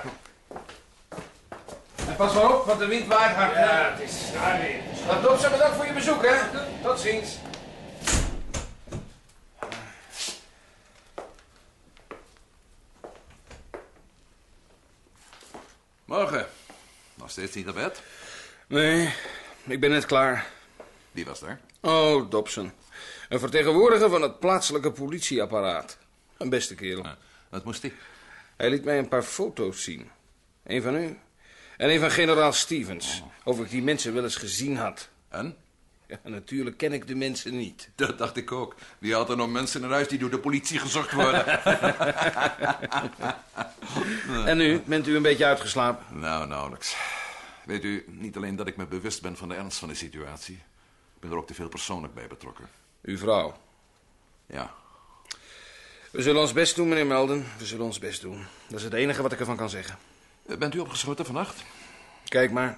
En pas maar op, want de wind waait hard. Ja, het is daar weer. Nou, Dobson, bedankt voor je bezoek, hè. Tot ziens. Morgen. Nog steeds niet naar bed? Nee, ik ben net klaar. Wie was daar? Oh, Dobson. Een vertegenwoordiger van het plaatselijke politieapparaat. Een beste kerel. Ja, wat moest hij? Hij liet mij een paar foto's zien. Eén van u en een van generaal Stevens. Oh. Of ik die mensen wel eens gezien had. En? Ja, natuurlijk ken ik de mensen niet. Dat dacht ik ook. Wie had er nog mensen in huis die door de politie gezocht worden? En u? Bent u een beetje uitgeslapen? Nou, nauwelijks. Weet u, niet alleen dat ik me bewust ben van de ernst van de situatie. Ik ben er ook te veel persoonlijk bij betrokken. Uw vrouw? Ja. We zullen ons best doen, meneer Melden. We zullen ons best doen. Dat is het enige wat ik ervan kan zeggen. Bent u opgeschoten vannacht? Kijk maar.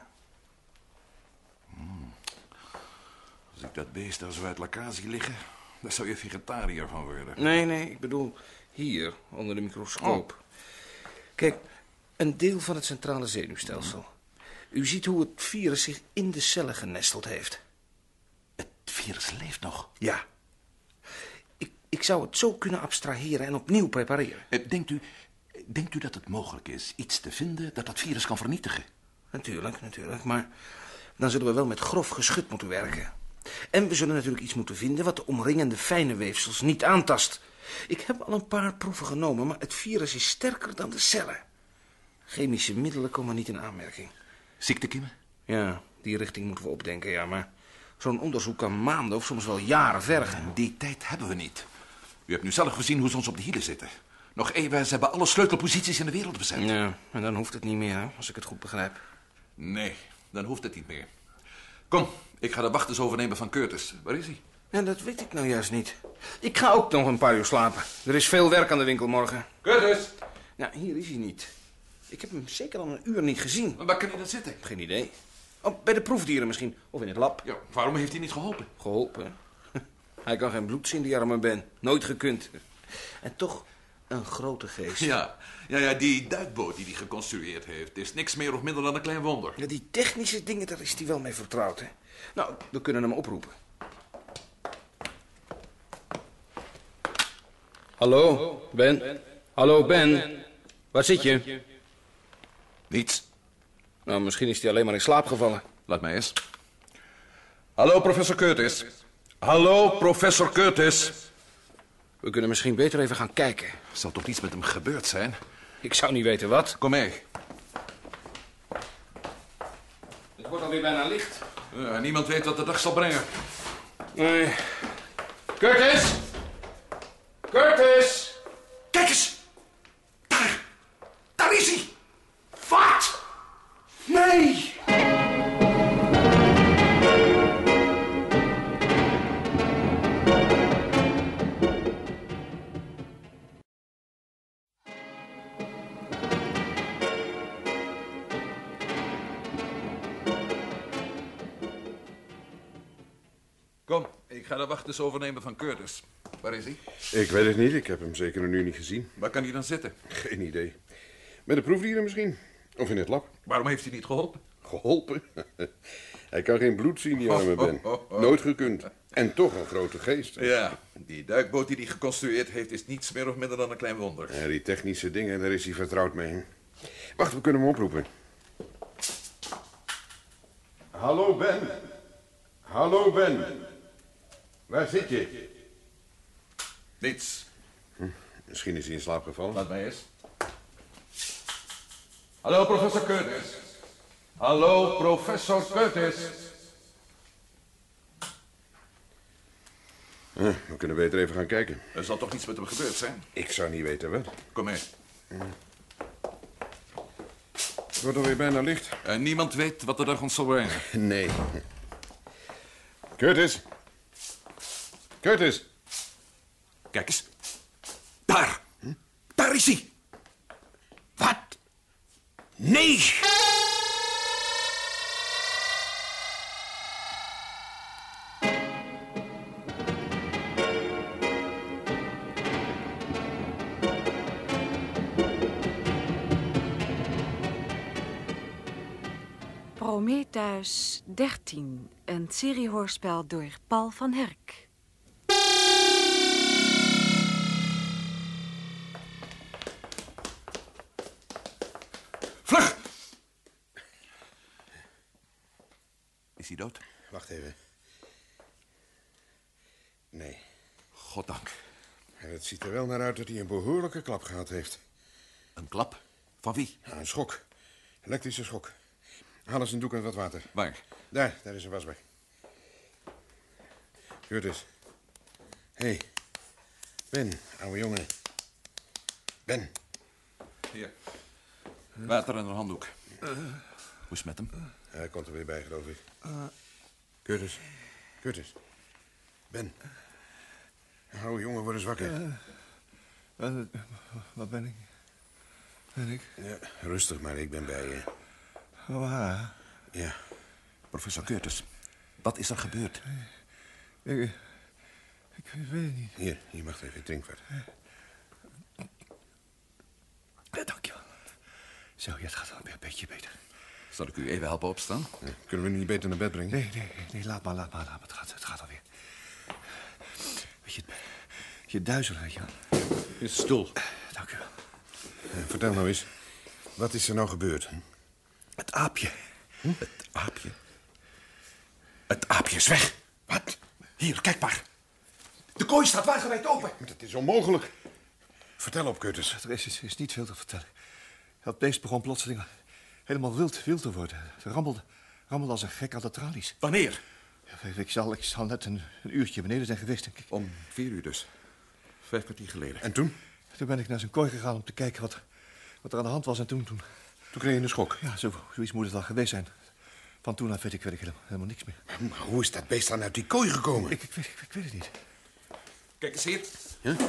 Hmm. Als ik dat beest daar zo uit elkaar zie liggen, dan zou je vegetariër van worden. Nee, nee, ik bedoel hier, onder de microscoop. Oh. Kijk, een deel van het centrale zenuwstelsel. U ziet hoe het virus zich in de cellen genesteld heeft. Het virus leeft nog? Ja. Ik, ik zou het zo kunnen abstraheren en opnieuw prepareren. Denkt u, denkt u dat het mogelijk is iets te vinden dat dat virus kan vernietigen? Natuurlijk, natuurlijk, maar dan zullen we wel met grof geschut moeten werken. En we zullen natuurlijk iets moeten vinden wat de omringende fijne weefsels niet aantast. Ik heb al een paar proeven genomen, maar het virus is sterker dan de cellen. Chemische middelen komen niet in aanmerking. Ziektekiemen? Ja, die richting moeten we opdenken, ja, maar zo'n onderzoek kan maanden of soms wel jaren vergen. Die tijd hebben we niet. U hebt nu zelf gezien hoe ze ons op de hielen zitten. Nog even, ze hebben alle sleutelposities in de wereld bezet. Ja, en dan hoeft het niet meer, hè, als ik het goed begrijp. Nee, dan hoeft het niet meer. Kom, ik ga de wacht eens overnemen van Curtis. Waar is hij? Ja, dat weet ik nou juist niet. Ik ga ook nog een paar uur slapen. Er is veel werk aan de winkel morgen. Curtis! Nou, hier is hij niet. Ik heb hem zeker al een uur niet gezien. Maar waar kan hij dat zitten? Geen idee. Oh, bij de proefdieren misschien. Of in het lab. Ja, waarom heeft hij niet geholpen? Geholpen? Hij kan geen bloed zien, die arme Ben. Nooit gekund. En toch Een grote geest. Ja, ja, ja, die duikboot die hij geconstrueerd heeft... is niks meer of minder dan een klein wonder. Ja, die technische dingen, daar is hij wel mee vertrouwd, hè? Nou, we kunnen hem oproepen. Hallo, Ben. Hallo, Ben. Waar zit je? Niets. Nou, misschien is hij alleen maar in slaap gevallen. Laat mij eens. Hallo, professor Curtis. Hallo, professor Curtis. We kunnen misschien beter even gaan kijken. Zal toch iets met hem gebeurd zijn? Ik zou niet weten wat. Kom mee. Het wordt alweer bijna licht. Ja, niemand weet wat de dag zal brengen. Nee. Curtis! Curtis! Kijk eens! Daar! Daar is hij! Wat? Nee! Kom, ik ga de wacht eens overnemen van Curtis. Waar is hij? Ik weet het niet. Ik heb hem zeker nog nu niet gezien. Waar kan hij dan zitten? Geen idee. Met de proefdieren misschien? Of in het lab? Waarom heeft hij niet geholpen? Geholpen? Hij kan geen bloed zien, die arme Ben. Nooit gekund. En toch een grote geest. Ja, die duikboot die hij geconstrueerd heeft... is niets meer of minder dan een klein wonder. Ja, die technische dingen, daar is hij vertrouwd mee. Wacht, we kunnen hem oproepen. Hallo, Ben. Hallo, Ben. Waar zit je? Niets. Hm, misschien is hij in slaap gevallen. Laat mij eens. Hallo, professor Curtis. Hallo, professor Curtis. Hm, we kunnen beter even gaan kijken. Er zal toch iets met hem gebeurd zijn? Ik zou niet weten wat. Kom mee. Hm. Het wordt alweer bijna licht. En niemand weet wat de dag ons zal brengen. Nee. Curtis. Curtis. Kijk eens. Daar. Hm? Daar is hij. Wat? Nee. Prometheus dertien, een seriehoorspel door Paul van Herk. Vlug! Is hij dood? Wacht even. Nee. Goddank. En het ziet er wel naar uit dat hij een behoorlijke klap gehad heeft. Een klap? Van wie? Ja, een schok. Elektrische schok. Haal eens een doek en wat water. Waar? Daar, daar is een wasbak. Curtis. Hé. Hey. Ben, ouwe jongen. Ben. Hier. Water en een handdoek. Uh, Hoe is het met hem? Hij komt er weer bij, geloof ik. Uh, Curtis. Curtis. Ben. Ouwe jongen, word eens wakker. Uh, wat, wat ben ik? Ben ik? Ja, rustig maar, ik ben bij je. Waar? Ja. Professor Curtis, wat is er gebeurd? Ik, ik weet het niet. Hier, je mag even, drink wat. Ja, dank je wel. Zo, ja, het gaat wel weer een beetje beter. Zal ik u even helpen opstaan? Ja, kunnen we u niet beter naar bed brengen? Nee, nee, nee, laat maar, laat maar, laat maar. Het gaat, het gaat alweer. Weet je, je duizelig, weet je wel. Is de stoel. Dank u wel. Ja, vertel nou eens, wat is er nou gebeurd? Hè? Het aapje. Hm? Het aapje? Het aapje is weg. Wat? Hier, kijk maar. De kooi staat wagenwijd open. Dat is onmogelijk. Vertel op, Curtis. Er is, is, is niet veel te vertellen. Dat beest begon plotseling helemaal wild, wild te worden. Het rammelde, rammelde als een gek aan de tralies. Wanneer? Ja, ik, zal, ik zal net een, een uurtje beneden zijn geweest, denk ik. Om vier uur dus. Vijf kwartier geleden. En toen? Toen ben ik naar zijn kooi gegaan om te kijken wat, wat er aan de hand was. En toen, toen... Toen kreeg je een schok? Ja, zo, zoiets moet het wel geweest zijn. Van toen af weet ik, weet ik helemaal, helemaal niks meer. Maar hoe is dat beest dan uit die kooi gekomen? Ik, ik, weet, ik, ik weet het niet. Kijk eens hier. Huh?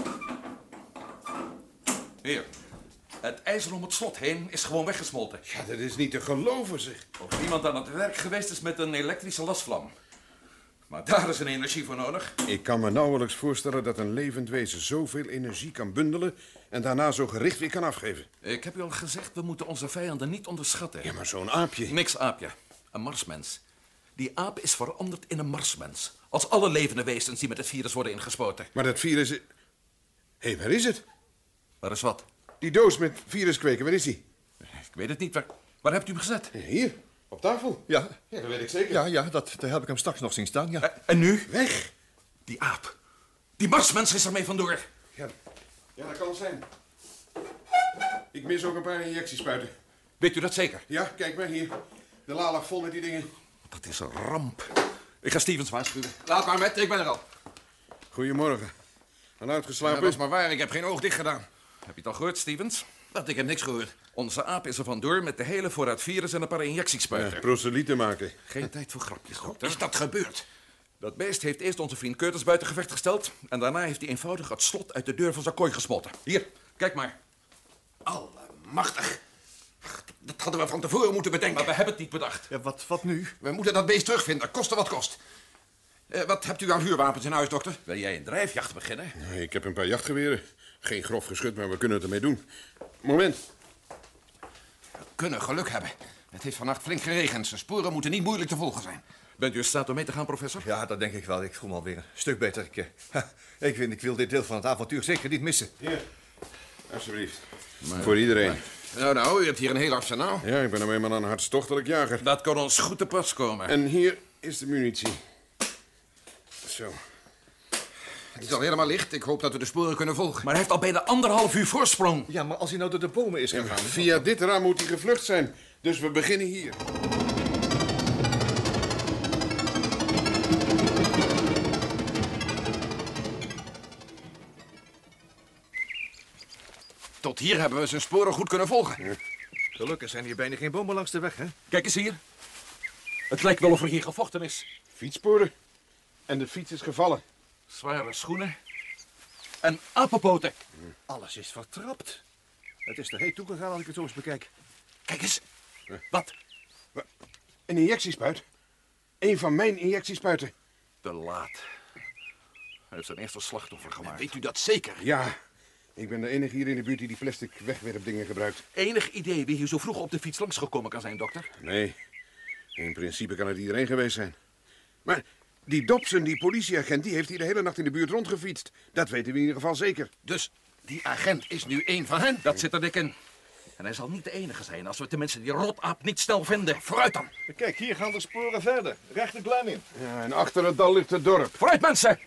Hier. Het ijzer om het slot heen is gewoon weggesmolten. Ja, dat is niet te geloven, zeg. Of iemand aan het werk geweest is met een elektrische lasvlam. Maar daar is een energie voor nodig. Ik kan me nauwelijks voorstellen dat een levend wezen zoveel energie kan bundelen en daarna zo gericht weer kan afgeven. Ik heb u al gezegd, we moeten onze vijanden niet onderschatten. Ja, maar zo'n aapje... Niks aapje. Een marsmens. Die aap is veranderd in een marsmens. Als alle levende wezens die met het virus worden ingespoten. Maar dat virus... Hé, hey, waar is het? Waar is wat? Die doos met viruskweken, waar is die? Ik weet het niet. Waar, waar hebt u hem gezet? Hier, op tafel. Ja. Ja, dat weet ik zeker. Ja, ja, dat, daar heb ik hem straks nog zien staan, ja. En, en nu? Weg. Die aap. Die marsmens is ermee vandoor. Ja, ja, dat kan zijn. Ik mis ook een paar injectiespuiten. Weet u dat zeker? Ja, kijk maar hier. De la lag vol met die dingen. Dat is een ramp. Ik ga Stevens waarschuwen. Laat maar met, ik ben er al. Goedemorgen. Een uitgeslapen... Ja, dat is maar waar, ik heb geen oog dicht gedaan. Heb je het al gehoord, Stevens? Dat, ik heb niks gehoord. Onze aap is er vandoor met de hele voorraad virus en een paar injectiespuiten. Ja, proselieten maken. Geen tijd voor grapjes, Hoe is dat gebeurd? Dat beest heeft eerst onze vriend Curtis buiten gevecht gesteld... en daarna heeft hij eenvoudig het slot uit de deur van zijn kooi gespotten. Hier, kijk maar. Allemachtig. Dat hadden we van tevoren moeten bedenken. Maar we hebben het niet bedacht. Ja, wat, wat nu? We moeten dat beest terugvinden, koste wat kost. Uh, wat hebt u aan vuurwapens in huis, dokter? Wil jij een drijfjacht beginnen? Nee, ik heb een paar jachtgeweren. Geen grof geschut, maar we kunnen het ermee doen. Moment. We kunnen geluk hebben. Het heeft vannacht flink geregend. De sporen moeten niet moeilijk te volgen zijn. Bent u in staat om mee te gaan, professor? Ja, dat denk ik wel. Ik voel me alweer een stuk beter. Ik, uh, ik, vind, ik wil dit deel van het avontuur zeker niet missen. Hier, alsjeblieft. Maar, voor iedereen. Maar. Nou, nou, u hebt hier een heel arsenaal. Ja, ik ben nou eenmaal een hartstochtelijk jager. Dat kan ons goed te pas komen. En hier is de munitie. Zo. Het is al helemaal licht. Ik hoop dat we de sporen kunnen volgen. Maar hij heeft al bijna anderhalf uur voorsprong. Ja, maar als hij nou door de bomen is gegaan... Ja, via dit raam moet hij gevlucht zijn. Dus we beginnen hier. Tot hier hebben we zijn sporen goed kunnen volgen. Ja. Gelukkig zijn hier bijna geen bomen langs de weg, hè? Kijk eens hier. Het lijkt wel of er hier gevochten is. Fietssporen. En de fiets is gevallen. Zware schoenen. En apenpoten. Alles is vertrapt. Het is er heet toegegaan als ik het zo eens bekijk. Kijk eens. Wat? Een injectiespuit. Een van mijn injectiespuiten. Te laat. Hij heeft zijn eerste slachtoffer gemaakt. Weet u dat zeker? Ja. Ik ben de enige hier in de buurt die die plastic wegwerpdingen gebruikt. Enig idee wie hier zo vroeg op de fiets langsgekomen kan zijn, dokter? Nee. In principe kan het iedereen geweest zijn. Maar die Dobson, die politieagent, die heeft hier de hele nacht in de buurt rondgefietst. Dat weten we in ieder geval zeker. Dus die agent is nu één van hen? Dat zit er dik in. En hij zal niet de enige zijn als we tenminste die rotaap niet snel vinden. Vooruit dan. Kijk, hier gaan de sporen verder. Recht de glen in. Ja, en achter het dal ligt het dorp. Vooruit, mensen!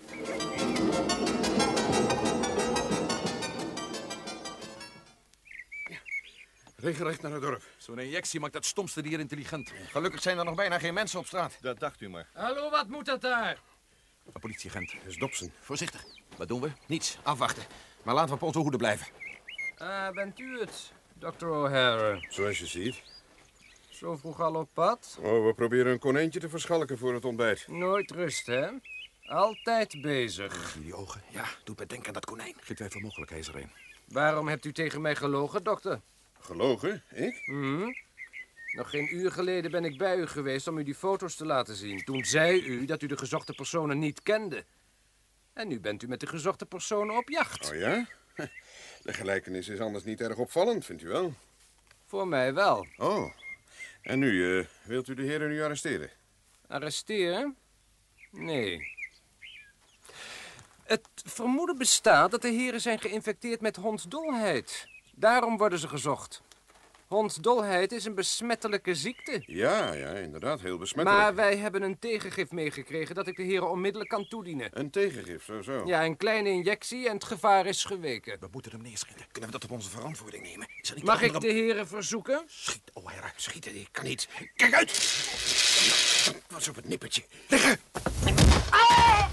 Regelrecht naar het dorp. Zo'n injectie maakt het stomste dier intelligent. Gelukkig zijn er nog bijna geen mensen op straat. Dat dacht u maar. Hallo, wat moet dat daar? Een politieagent. Dat is Dobson. Voorzichtig. Wat doen we? Niets. Afwachten. Maar laten we op onze hoede blijven. Ah, bent u het, dokter O'Hara? Zoals je ziet. Zo vroeg al op pad? Oh, we proberen een konijntje te verschalken voor het ontbijt. Nooit rust, hè? Altijd bezig. Zie die ogen? Ja, doet me denken aan dat konijn. Geen twijfel mogelijk, hij is er een. Waarom hebt u tegen mij gelogen, dokter? Gelogen? Ik? Mm. Nog geen uur geleden ben ik bij u geweest om u die foto's te laten zien. Toen zei u dat u de gezochte personen niet kende. En nu bent u met de gezochte personen op jacht. Oh ja? De gelijkenis is anders niet erg opvallend, vindt u wel? Voor mij wel. Oh. En nu, uh, wilt u de heren nu arresteren? Arresteren? Nee. Het vermoeden bestaat dat de heren zijn geïnfecteerd met hondsdolheid. Daarom worden ze gezocht. Hondsdolheid is een besmettelijke ziekte. Ja, ja, inderdaad, heel besmettelijk. Maar wij hebben een tegengif meegekregen dat ik de heren onmiddellijk kan toedienen. Een tegengif, zo zo. Ja, een kleine injectie en het gevaar is geweken. We moeten hem neerschieten. Kunnen we dat op onze verantwoording nemen? Is er niet Mag andere... ik de heren verzoeken? Schiet, oh herra, schieten, ik kan niet. Kijk uit! Pas op het nippertje. Liggen! Ah!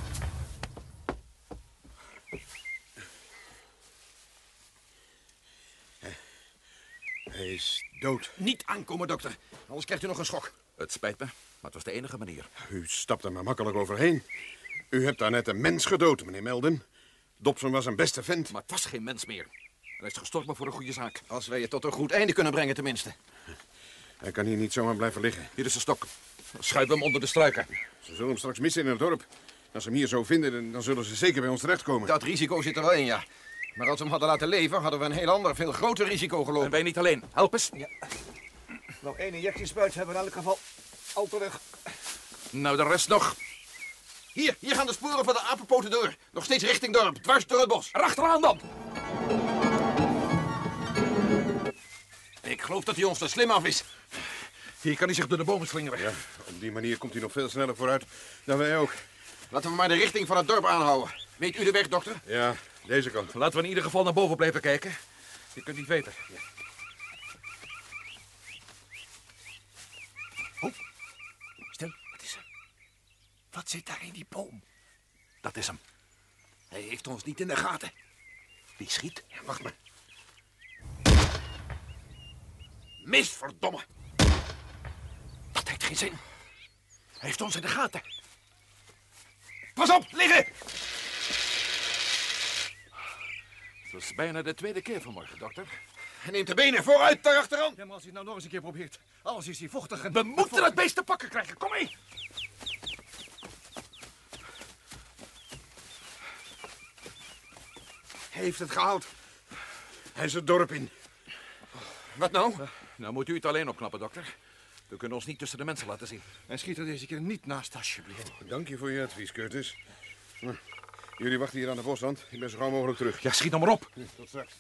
Hij is dood. Niet aankomen, dokter. Anders krijgt u nog een schok. Het spijt me, maar het was de enige manier. U stapt er maar makkelijk overheen. U hebt daar net een mens gedood, meneer Melden. Dobson was een beste vent. Maar het was geen mens meer. Hij is gestorven voor een goede zaak. Als wij het tot een goed einde kunnen brengen, tenminste. Hij kan hier niet zomaar blijven liggen. Hier is de stok. Schuif hem onder de struiken. Ze zullen hem straks missen in het dorp. Als ze hem hier zo vinden, dan- dan zullen ze zeker bij ons terechtkomen. Dat risico zit er wel in, ja. Maar als we hem hadden laten leven, hadden we een heel ander, veel groter risico gelopen. En wij niet alleen. Help eens. Ja. Nog één injectiespuit hebben we in elk geval al terug. Nou, de rest nog. Hier, hier gaan de sporen van de apenpoten door. Nog steeds richting dorp, dwars door het bos. Erachteraan dan. Ik geloof dat hij ons te slim af is. Hier kan hij zich door de bomen slingeren. Ja, op die manier komt hij nog veel sneller vooruit dan wij ook. Laten we maar de richting van het dorp aanhouden. Weet u de weg, dokter? Ja, deze kant. Laten we in ieder geval naar boven blijven kijken. Je kunt niet weten. Ja. Oh, stil, wat is er? Wat zit daar in die boom? Dat is hem. Hij heeft ons niet in de gaten. Wie schiet? Ja, wacht maar. Mis, verdomme. Dat heeft geen zin. Hij heeft ons in de gaten. Pas op, liggen! Het is bijna de tweede keer vanmorgen, dokter. Hij neemt de benen vooruit, daarachteraan. Ja, maar als hij het nou nog eens een keer probeert. Alles is hier vochtig en... We moeten dat beest te pakken krijgen. Kom mee. Hij heeft het gehaald. Hij is het dorp in. Wat nou? Uh, nou moet u het alleen opknappen, dokter. We kunnen ons niet tussen de mensen laten zien. En schiet er deze keer niet naast, alsjeblieft. Oh, dank je voor je advies, Curtis. Nou, jullie wachten hier aan de bosrand. Ik ben zo gauw mogelijk terug. Ja, schiet dan maar op. Ja, tot straks.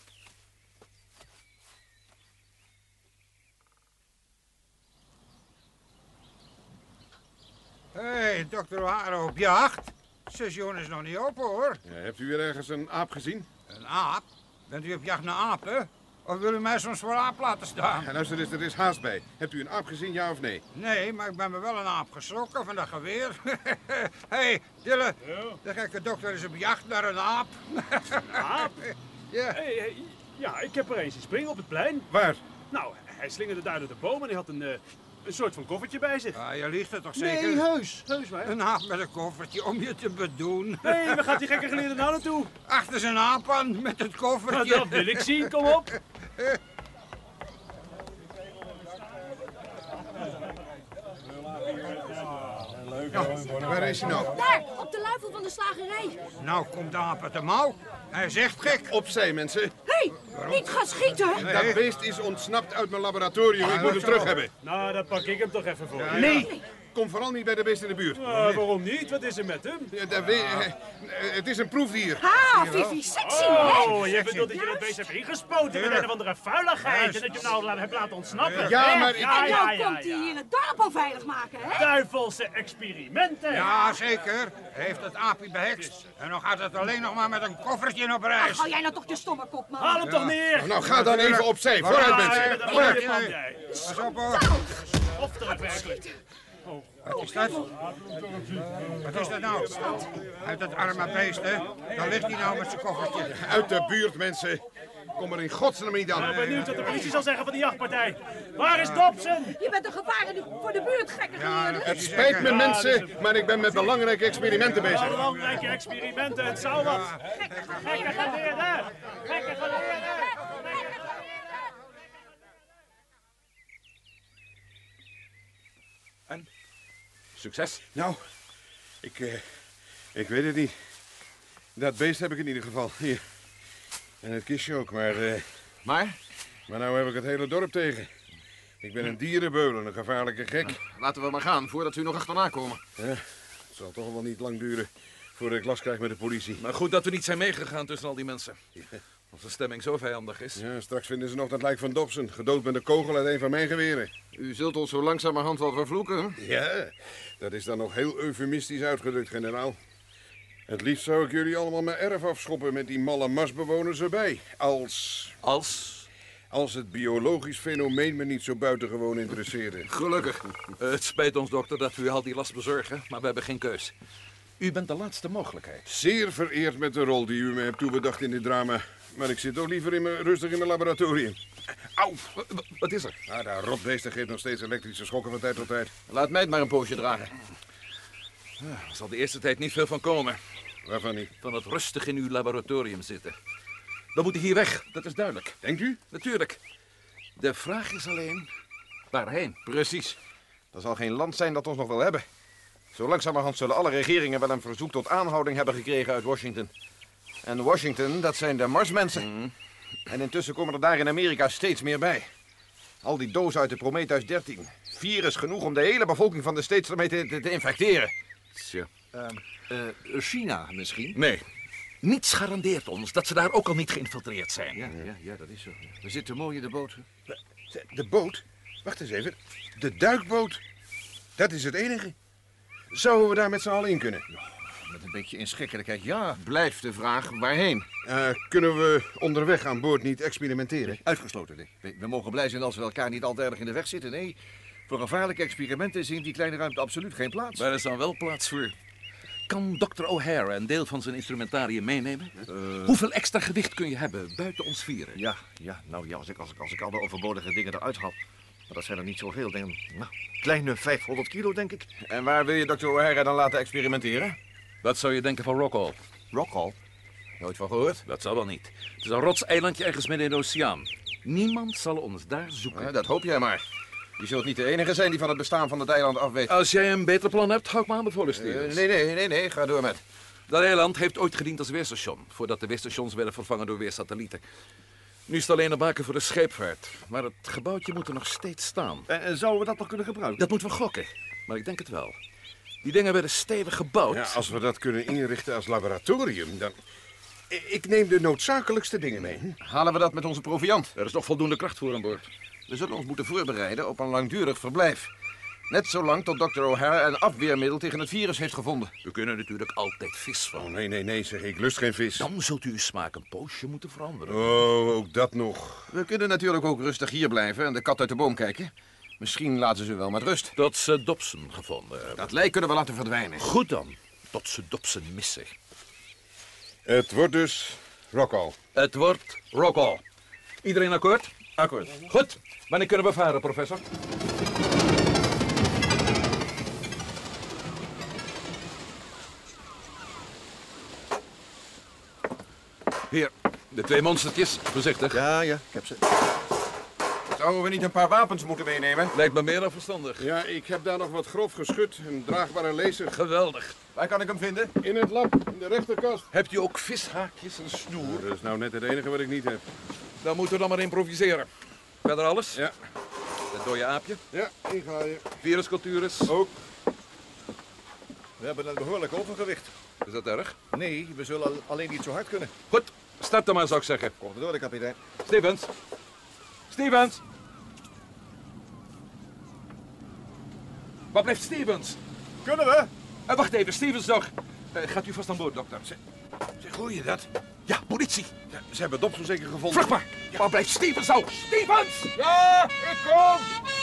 Hé, hey, dokter Haren op jacht. Het seizoen is nog niet open, hoor. Ja, hebt u weer ergens een aap gezien? Een aap? Bent u op jacht naar apen? Of wil u mij soms voor aap laten staan? Ja, luister eens, er is haast bij. Hebt u een aap gezien, ja of nee? Nee, maar ik ben me wel een aap geschrokken van dat geweer. Hé, hey, Dille, ja. De gekke dokter is op jacht naar een aap. Aap? Ja. Hey, hey, ja, ik heb er eens zien springen op het plein. Waar? Nou, hij slingerde daar door de boom en hij had een, uh, een soort van koffertje bij zich. Ah, je liegt het toch zeker? Nee, heus. Heus maar. Een aap met een koffertje om je te bedoen. Hé, hey, waar gaat die gekke geleerde nou naartoe? Achter zijn aap aan met het koffertje. Nou, dat wil ik zien, kom op. Nou, waar is hij nou? Daar, op de luifel van de slagerij. Nou komt de aap uit de mouw. Hij is echt gek. Opzij, mensen. Hé, hey, niet gaan schieten. Nee. Dat beest is ontsnapt uit mijn laboratorium. Ik moet hem terug hebben. Nou, dan pak ik hem toch even voor. Ja, nee. Ja. Kom vooral niet bij de beest in de buurt. Uh, waarom niet? Wat is er met hem? Ja, dat we, uh, het is een proefdier. Ha, Vivi, sexy, Oh, je bedoelt dat je dat beest hebt ingespoten met een of andere vuiligheid. En dat je hem nou hebt laten ontsnappen. Ja, maar ik... Ja, en nou ja, komt hij hier het dorp al veilig maken, hè? Duivelse experimenten. Ja, zeker. Hij heeft het aapje behekst. En dan gaat het alleen nog maar met een koffertje op reis. Ach, hou jij nou toch je stomme kop, man. Haal hem toch neer. Nou, ga dan even opzij. Vooruit, mensen. Vooruit. Pas op, hoor. Schofterig werkelijk. Oh. Wat is dat? Wat is dat nou? Uit dat arme beest, hè? Dan ligt hij nou met zijn koffertje. Uit de buurt, mensen. Kom er in godsnaam niet aan. Ik ben benieuwd wat de politie zal zeggen van die jachtpartij. Waar is Dobson? Je bent een gevaar voor de buurt, gekke geleerde. Het spijt me, mensen, maar ik ben met belangrijke experimenten bezig. Belangrijke experimenten, het zou wat. Gekke geleerde! Gekke geleerde! En? Succes? Nou, ik, uh, ik weet het niet. Dat beest heb ik in ieder geval. Hier. En het kistje ook, maar... Uh, maar? Maar nou heb ik het hele dorp tegen. Ik ben een dierenbeulen, een gevaarlijke gek. Laten we maar gaan, voordat u nog achterna komen. Ja, het zal toch wel niet lang duren voordat ik last krijg met de politie. Maar goed dat we niet zijn meegegaan tussen al die mensen. Ja. Als de stemming zo vijandig is. Ja, straks vinden ze nog dat lijk van Dobson, gedood met een kogel uit een van mijn geweren. U zult ons zo langzamerhand wel vervloeken, hè? Ja, dat is dan nog heel eufemistisch uitgedrukt, generaal. Het liefst zou ik jullie allemaal mijn erf afschoppen met die malle Marsbewoners erbij. Als... Als? Als het biologisch fenomeen me niet zo buitengewoon interesseerde. Gelukkig. Uh, het spijt ons, dokter, dat we u al die last bezorgen, maar we hebben geen keus. U bent de laatste mogelijkheid. Zeer vereerd met de rol die u me hebt toebedacht in dit drama. Maar ik zit toch liever in mijn, rustig in mijn laboratorium. Auw, wat is er? Ah, dat rotbeest geeft nog steeds elektrische schokken van tijd tot tijd. Laat mij het maar een poosje dragen. Er zal de eerste tijd niet veel van komen. Waarvan niet? Van het rustig in uw laboratorium zitten. We moeten hier weg, dat is duidelijk. Denkt u? Natuurlijk. De vraag is alleen, waarheen? Precies. Er zal geen land zijn dat ons nog wil hebben. Zo langzamerhand zullen alle regeringen wel een verzoek tot aanhouding hebben gekregen uit Washington. En Washington, dat zijn de Marsmensen. En intussen komen er daar in Amerika steeds meer bij. Al die dozen uit de Prometheus dertien. Virus genoeg om de hele bevolking van de States ermee te, te, te infecteren. Tja. Uh, uh, China misschien? Nee. Niets garandeert ons dat ze daar ook al niet geïnfiltreerd zijn. Ja, ja, ja, dat is zo. We zitten mooi in de boot. De, de boot? Wacht eens even. De duikboot. Dat is het enige. Zouden we daar met z'n allen in kunnen? Met een beetje inschikkelijkheid, ja. Blijft de vraag waarheen. Uh, kunnen we onderweg aan boord niet experimenteren? Nee, uitgesloten. Nee. We, we mogen blij zijn als we elkaar niet al te erg in de weg zitten. Nee, voor gevaarlijke experimenten is in die kleine ruimte absoluut geen plaats. Maar er is dan wel plaats voor. Kan dokter O'Hara een deel van zijn instrumentarium meenemen? Uh... Hoeveel extra gewicht kun je hebben buiten ons vieren? Ja, ja nou ja, als ik, als, ik, als ik alle overbodige dingen eruit haal. Maar dat zijn er niet zoveel. Denk, nou, kleine vijfhonderd kilo, denk ik. En waar wil je dokter O'Hara dan laten experimenteren? Wat zou je denken van Rockall? Rockall? Nooit van gehoord? Dat zal wel niet. Het is een rotseilandje ergens midden in de oceaan. Niemand zal ons daar zoeken. Ja, dat hoop jij maar. Je zult niet de enige zijn die van het bestaan van het eiland af weet. Als jij een beter plan hebt, hou ik me aanbevolen, Stevens. Uh, nee, nee, nee, nee, ga door met. Dat eiland heeft ooit gediend als weerstation, voordat de weerstations werden vervangen door weersatellieten. Nu is het alleen een baken voor de scheepvaart. Maar het gebouwtje moet er nog steeds staan. En, en zouden we dat nog kunnen gebruiken? Dat moeten we gokken, maar ik denk het wel. Die dingen werden stevig gebouwd. Ja, als we dat kunnen inrichten als laboratorium, dan... Ik neem de noodzakelijkste dingen mee. Halen we dat met onze proviant? Er is nog voldoende kracht voor aan boord. We zullen ons moeten voorbereiden op een langdurig verblijf. Net zolang tot dokter O'Hara een afweermiddel tegen het virus heeft gevonden. We kunnen natuurlijk altijd vis vangen. Oh, nee, nee, nee, zeg, ik lust geen vis. Dan zult u uw smaak een poosje moeten veranderen. Oh, ook dat nog. We kunnen natuurlijk ook rustig hier blijven en de kat uit de boom kijken. Misschien laten ze wel met rust. Tot ze Dobson gevonden hebben. Dat lijk kunnen we laten verdwijnen. Goed dan, tot ze Dobson missen. Het wordt dus Rockall. Het wordt Rockall. Iedereen akkoord? Akkoord. Goed. Wanneer kunnen we varen, professor? Hier, de twee monstertjes. Voorzichtig. Ja, ja, ik heb ze. Zouden we niet een paar wapens moeten meenemen? Lijkt me meer dan verstandig. Ja, ik heb daar nog wat grof geschut. Een draagbare laser. Geweldig. Waar kan ik hem vinden? In het lab, in de rechterkast. Hebt u ook vishaakjes en snoer? Dat is nou net het enige wat ik niet heb. Dan moeten we dan maar improviseren. Verder alles? Ja. Dat dode aapje? Ja, ingaaien. Viruscultures? Ook. We hebben een behoorlijk overgewicht. Is dat erg? Nee, we zullen alleen niet zo hard kunnen. Goed, start dan maar, zou ik zeggen. Kom er door, de kapitein. Stevens. Stevens. Wat blijft Stevens? Kunnen we? Uh, wacht even, Stevens nog. Uh, gaat u vast aan boord, dokter. Zeg, zeg hoor je dat? Ja, politie. Ja, ze hebben Dobson zeker gevonden. Vlug maar. Ja. Waar blijft Stevens nou? Stevens! Ja, ik kom!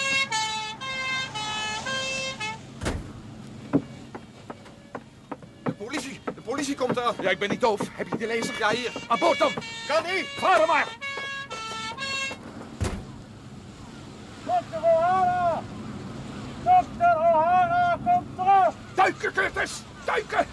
De politie, de politie komt aan. Ja, ik ben niet doof. Heb je die laser? Ja, hier. Aan boord dan. Kan niet. Varen maar. Dokter O'Hara! Dokter O'Hara, kom terug! Duiken, Curtis! Duiken!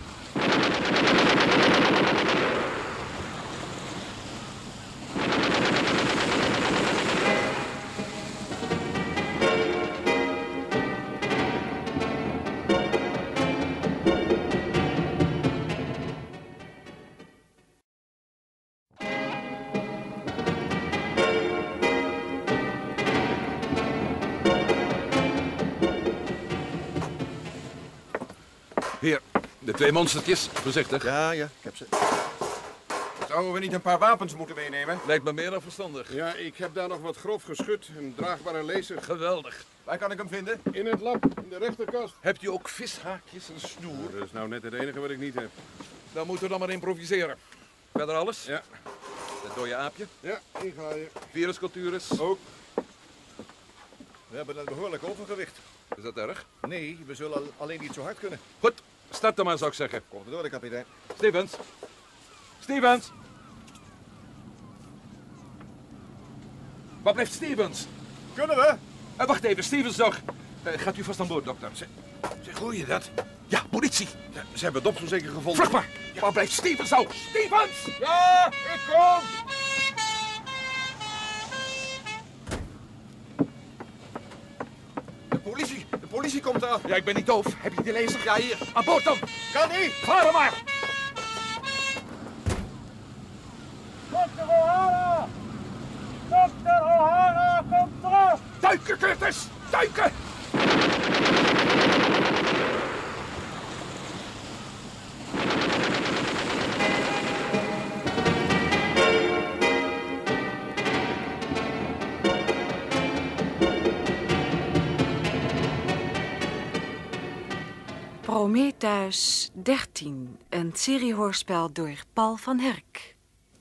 Hier, de twee monstertjes. Voorzichtig. Ja, ja, ik heb ze. Zouden we niet een paar wapens moeten meenemen? Lijkt me meer dan verstandig. Ja, ik heb daar nog wat grof geschut. Een draagbare laser. Geweldig. Waar kan ik hem vinden? In het lab, in de rechterkast. Hebt u ook vishaakjes en snoer? Dat is nou net het enige wat ik niet heb. Dan moeten we dan maar improviseren. Verder alles? Ja. Dat dode aapje? Ja, ingaaien. Viruscultures? Ook. We hebben een behoorlijk overgewicht. Is dat erg? Nee, we zullen alleen niet zo hard kunnen. Goed, start dan maar, zou ik zeggen. Kom er door, de kapitein. Stevens. Stevens. Waar blijft Stevens? Kunnen we? Uh, wacht even, Stevens nog. Uh, gaat u vast aan boord, dokter. Zeg, zeg hoor je dat? Ja, politie. Ja, ze hebben Dobson zeker gevonden. Vlug maar. Ja. Waar blijft Stevens nou? Stevens! Ja, ik kom! De politie, de politie komt eraan. Ja, ik ben niet doof. Heb je die lezer? Ja, hier. Aan boord dan. Kan niet. Varen maar. Dokter O'Hara! Dokter O'Hara, kom terug! Duiken, Curtis! Duiken! Prometheus dertien, een seriehoorspel door Paul van Herk.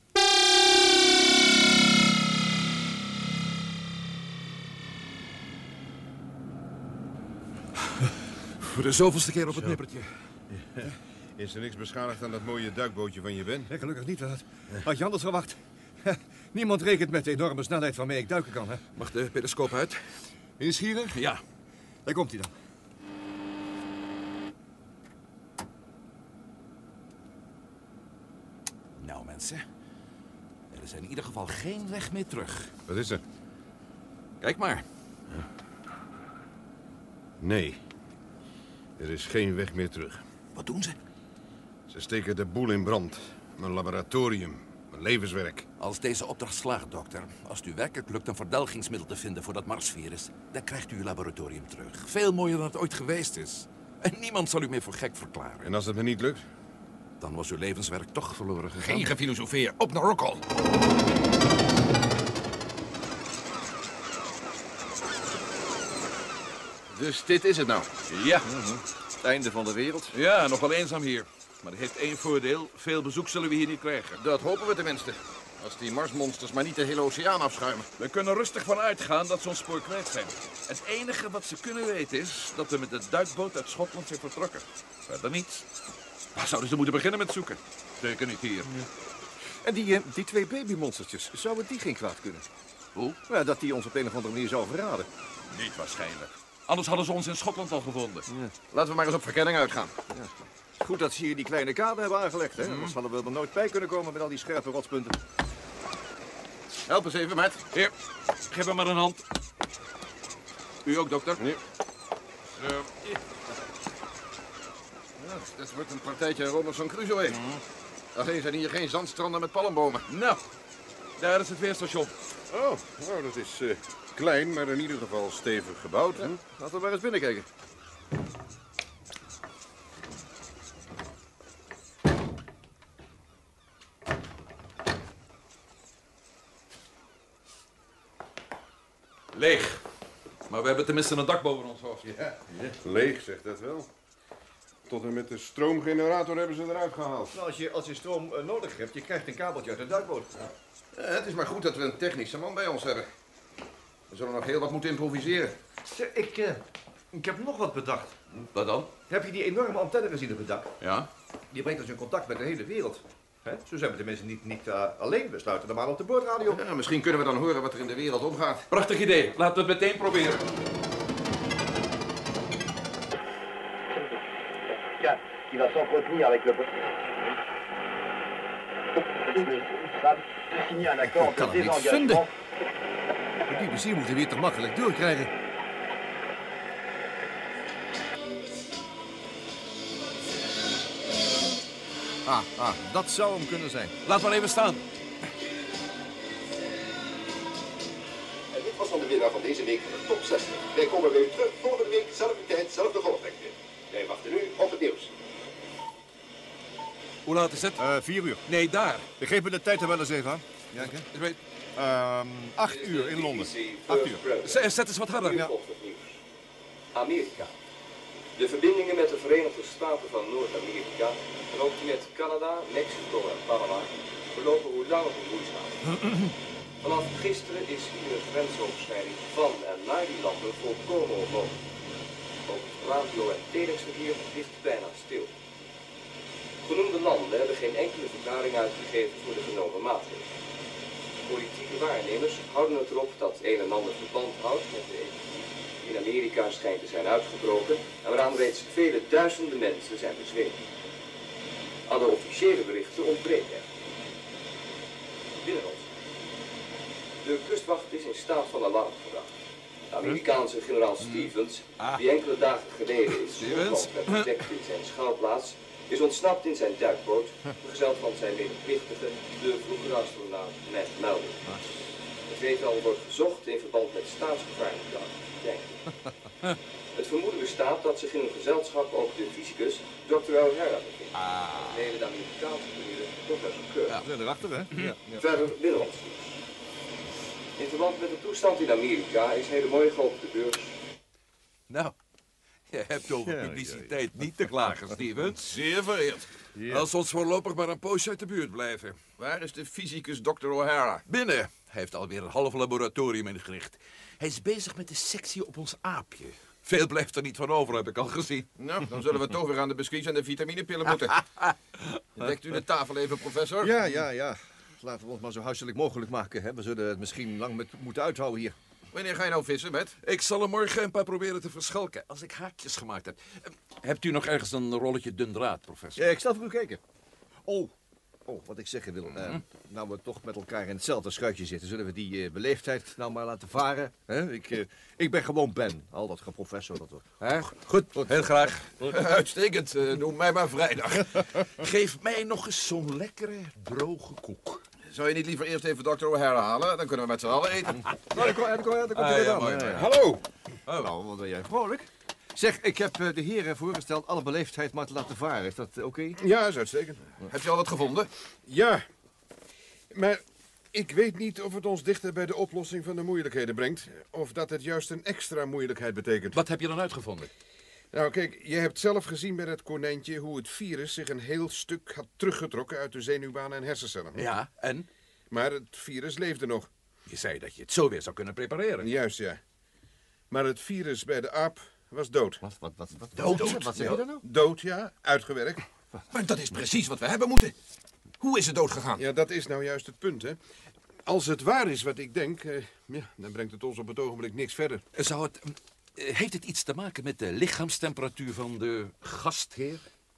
Voor de zoveelste keer op het nippertje. Ja. Is er niks beschadigd aan dat mooie duikbootje van je Ben? Nee, gelukkig niet. Had, had je anders verwacht. Niemand rekent met de enorme snelheid waarmee ik duiken kan, hè? Mag de periscoop uit? Nieuwsgierig? Ja. Daar komt hij dan. Nou, mensen. Er is in ieder geval geen weg meer terug. Wat is er? Kijk maar. Nee. Er is geen weg meer terug. Wat doen ze? Ze steken de boel in brand. Mijn laboratorium. Mijn levenswerk. Als deze opdracht slaagt, dokter, als het u werkelijk lukt een verdelgingsmiddel te vinden voor dat Marsvirus, dan krijgt u uw laboratorium terug. Veel mooier dan het ooit geweest is. En niemand zal u meer voor gek verklaren. En als het me niet lukt? Dan was uw levenswerk toch verloren gegaan. Geen gefilosofeer. Op naar Rockall. Dus dit is het nou? Ja. Het einde van de wereld? Ja, nog wel eenzaam hier. Maar het heeft één voordeel. Veel bezoek zullen we hier niet krijgen. Dat hopen we tenminste. Als die Marsmonsters maar niet de hele oceaan afschuimen. We kunnen rustig van uitgaan dat ze ons spoor kwijt zijn. Het enige wat ze kunnen weten is dat we met de duikboot uit Schotland zijn vertrokken. Verder niets. Waar zouden ze moeten beginnen met zoeken? Zeker niet hier. Ja. En die, uh, die twee babymonstertjes, zouden die geen kwaad kunnen? Hoe? Ja, dat die ons op een of andere manier zou verraden. Niet waarschijnlijk. Anders hadden ze ons in Schotland al gevonden. Ja. Laten we maar eens op verkenning uitgaan. Ja. Goed dat ze hier die kleine kade hebben aangelegd, hè? Mm. Anders hadden we er nooit bij kunnen komen met al die scherpe rotspunten. Help eens even, maat. Hier, geef hem maar een hand. U ook, dokter? Nee. Zo. Ja, dit wordt een partijtje Robinson Crusoe. Mm. Alleen zijn hier geen zandstranden met palmbomen. Nou, daar is het weerstation. Oh, nou, dat is uh, klein, maar in ieder geval stevig gebouwd. Ja, laten we maar eens binnenkijken. Leeg. Maar we hebben tenminste een dak boven ons hoofd. Ja, ja, leeg zegt dat wel. Tot en met de stroomgenerator hebben ze eruit gehaald. Nou, als je, als je stroom uh, nodig hebt, je krijgt een kabeltje uit de duikboot. Ja. Uh, het is maar goed dat we een technische man bij ons hebben. We zullen nog heel wat moeten improviseren. Zeg, ik, uh, ik heb nog wat bedacht. Wat dan? Heb je die enorme antenne gezien op het dak? Ja. Die brengt ons in contact met de hele wereld. He? Zo zijn we tenminste niet, niet uh, alleen. We sluiten er maar op de boordradio. Ja, misschien kunnen we dan horen wat er in de wereld omgaat. Prachtig idee. Laten we het meteen proberen. Ja, die va s'entretenir avec le... signer un accord de désengagement. De B B C moeten we hier toch makkelijk doorkrijgen. Ah, ah, dat zou hem kunnen zijn. Laat maar even staan. En dit was dan de winnaar van deze week van de top zestig. Wij komen weer terug volgende week, zelfde tijd, zelfde golflengte. Wij wachten nu op het nieuws. Hoe laat is het? Uh, vier uur. Nee, daar. Ik geef me de tijd er wel eens even aan. Ja, weet... Um, acht uur in Londen. Acht uur. Z zet eens wat harder. Ja. Amerika. De verbindingen met de Verenigde Staten van Noord-Amerika en ook die met Canada, Mexico en Panama verlopen hoe langer hoe moeizaam. Vanaf gisteren is iedere grensoverschrijding van en naar die landen volkomen onmogelijk. Ook radio- en telexverkeer ligt bijna stil. Genoemde landen hebben geen enkele verklaring uitgegeven voor de genomen maatregelen. Politieke waarnemers houden het erop dat een en ander verband houdt met de epidemie die in Amerika schijnt te zijn uitgebroken en waaraan reeds vele duizenden mensen zijn bezweken. Aan de officiële berichten ontbreken er. Binnen ons. De kustwacht is in staat van alarm gebracht. De Amerikaanse generaal Stevens, Ah. die enkele dagen geleden is Stevens? met bedekt in zijn schuilplaats, is ontsnapt in zijn duikboot, vergezeld van zijn medeplichtige, de vroegere astronaut Matt Melvin. Het tweetal wordt gezocht in verband met staatsgevaarlijke activiteiten. Het vermoeden bestaat dat zich in een gezelschap ook de fysicus dokter O'Hara bevindt. Ah. Mede de Amerikaanse familie professor Kirk. Ja, we zijn erachter, hè? Ja, ja. Verder willen we ons niet. In verband met de toestand in Amerika is hedernmorgen op de beurs. Nou, je hebt over Ja, publiciteit niet te klagen, Stevens. Zeer vereerd. Ja. Als ons voorlopig maar een poosje uit de buurt blijven. Waar is de fysicus dokter O'Hara? Binnen. Hij heeft alweer een half laboratorium ingericht. Hij is bezig met de sectie op ons aapje. Veel blijft er niet van over, heb ik al gezien. Nou, dan zullen we toch weer aan de biscuits en de vitaminepillen moeten. Dekt u de tafel even, professor? Ja, ja, ja. Laten we ons maar zo huiselijk mogelijk maken. Hè? We zullen het misschien lang met, moeten uithouden hier. Wanneer ga je nou vissen, met? Ik zal er morgen een paar proberen te verschalken, als ik haakjes gemaakt heb. Eh, Hebt u nog ergens een rolletje dun draad, professor? Ja, ik zal voor u kijken. Oh, oh wat ik zeggen wil. Eh, nou we toch met elkaar in hetzelfde schuitje zitten, zullen we die eh, beleefdheid nou maar laten varen? Hè? Ik, eh, ik ben gewoon Ben, al dat geprofessor. Dat we, hè? Goed, heel graag. Uitstekend, uh, noem mij maar vrijdag. Geef mij nog eens zo'n lekkere, droge koek. Zou je niet liever eerst even dokter O'Hara halen? Dan kunnen we met z'n allen eten. Nou, daar kom- daar kom- daar komt Ah, hij weer ja, aan. mooi, Ja, mooi. ja. Hallo. Nou, wat ben jij vrolijk. Zeg, ik heb eh, de heren voorgesteld alle beleefdheid maar te laten varen. Is dat eh, oké? Ja, is uitstekend. Heb je al wat gevonden? Ja. Maar ik weet niet of het ons dichter bij de oplossing van de moeilijkheden brengt. Of dat het juist een extra moeilijkheid betekent. Wat heb je dan uitgevonden? Nou, kijk, je hebt zelf gezien bij dat konijntje hoe het virus zich een heel stuk had teruggetrokken uit de zenuwbanen en hersencellen. Ja, en? Maar het virus leefde nog. Je zei dat je het zo weer zou kunnen prepareren. Juist, ja. Maar het virus bij de aap was dood. Wat, wat, wat, wat, Dood? Wat zeg je dan nou? Dood, ja. Uitgewerkt. Maar dat is precies wat we hebben moeten. Hoe is het doodgegaan? Ja, dat is nou juist het punt, hè. Als het waar is wat ik denk, eh, ja, dan brengt het ons op het ogenblik niks verder. Zou het... eh, Heeft het iets te maken met de lichaamstemperatuur van de gastheer?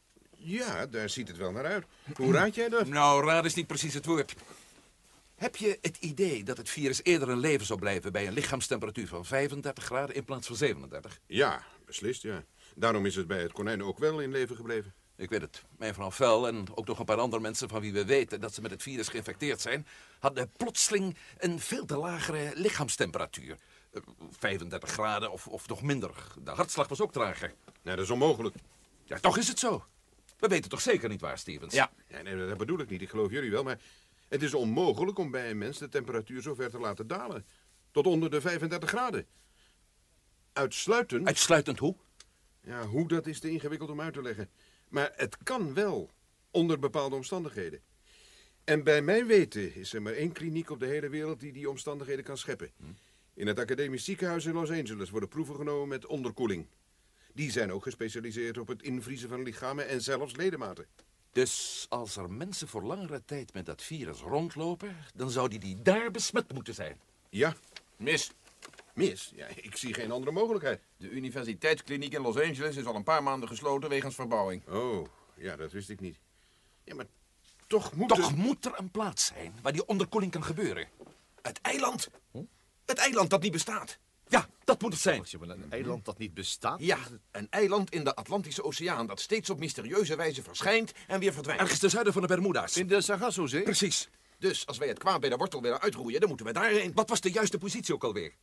Ja, daar ziet het wel naar uit. Hoe raad jij dat? Nou, raad is niet precies het woord. Heb je het idee dat het virus eerder een leven zou blijven bij een lichaamstemperatuur van vijfendertig graden in plaats van zevenendertig? Ja, beslist, ja. Daarom is het bij het konijn ook wel in leven gebleven. Ik weet het. Mijn vrouw Vel en ook nog een paar andere mensen van wie we weten dat ze met het virus geïnfecteerd zijn, hadden plotseling een veel te lagere lichaamstemperatuur. Eh, vijfendertig graden of, of nog minder. De hartslag was ook trager. Nee, dat is onmogelijk. Ja, toch is het zo. We weten toch zeker niet waar, Stevens? Ja. Ja, nee, dat bedoel ik niet. Ik geloof jullie wel, maar het is onmogelijk om bij een mens de temperatuur zo ver te laten dalen. Tot onder de vijfendertig graden. Uitsluitend... Uitsluitend hoe? Ja, hoe, dat is te ingewikkeld om uit te leggen. Maar het kan wel, onder bepaalde omstandigheden. En bij mijn weten is er maar één kliniek op de hele wereld die die omstandigheden kan scheppen. In het academisch ziekenhuis in Los Angeles worden proeven genomen met onderkoeling. Die zijn ook gespecialiseerd op het invriezen van lichamen en zelfs ledematen. Dus als er mensen voor langere tijd met dat virus rondlopen, dan zouden die daar besmet moeten zijn. Ja. Mis. Mis? Ja, ik zie geen andere mogelijkheid. De universiteitskliniek in Los Angeles is al een paar maanden gesloten wegens verbouwing. Oh, ja, dat wist ik niet. Ja, maar toch moet Toch er... moet er een plaats zijn waar die onderkoeling kan gebeuren. Het eiland. Het eiland dat niet bestaat. Ja, dat moet het zijn. Een eiland dat niet bestaat? Ja, een eiland in de Atlantische Oceaan dat steeds op mysterieuze wijze verschijnt en weer verdwijnt. Ergens ten zuiden van de Bermuda's. In de Sargassozee? Precies. Dus als wij het kwaad bij de wortel willen uitroeien, dan moeten we daarheen. Wat was de juiste positie ook alweer?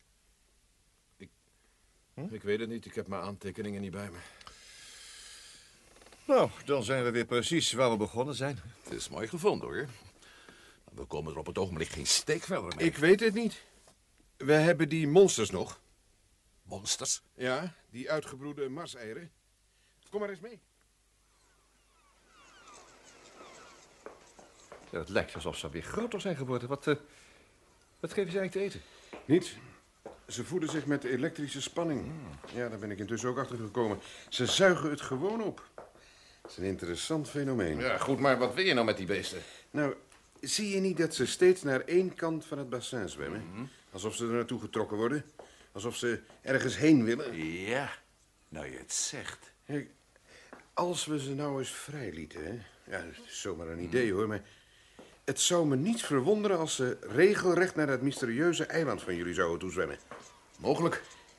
Ik weet het niet, ik heb mijn aantekeningen niet bij me. Nou, dan zijn we weer precies waar we begonnen zijn. Het is mooi gevonden, hoor. We komen er op het ogenblik geen steek verder mee. Ik weet het niet. We hebben die monsters nog. Monsters? Ja, die uitgebroede marseieren. Kom maar eens mee. Ja, het lijkt alsof ze weer groter zijn geworden. Wat, uh, wat geven ze eigenlijk te eten? Niet. Ze voeden zich met elektrische spanning. Ja, daar ben ik intussen ook achter gekomen. Ze zuigen het gewoon op. Dat is een interessant fenomeen. Ja, goed, maar wat wil je nou met die beesten? Nou, zie je niet dat ze steeds naar één kant van het bassin zwemmen? Alsof ze er naartoe getrokken worden. Alsof ze ergens heen willen. Ja, nou je het zegt. Kijk, als we ze nou eens vrijlieten, hè? Ja, dat is zomaar een idee hoor, maar... Het zou me niet verwonderen als ze regelrecht naar dat mysterieuze eiland van jullie zouden toezwemmen. Mogelijk.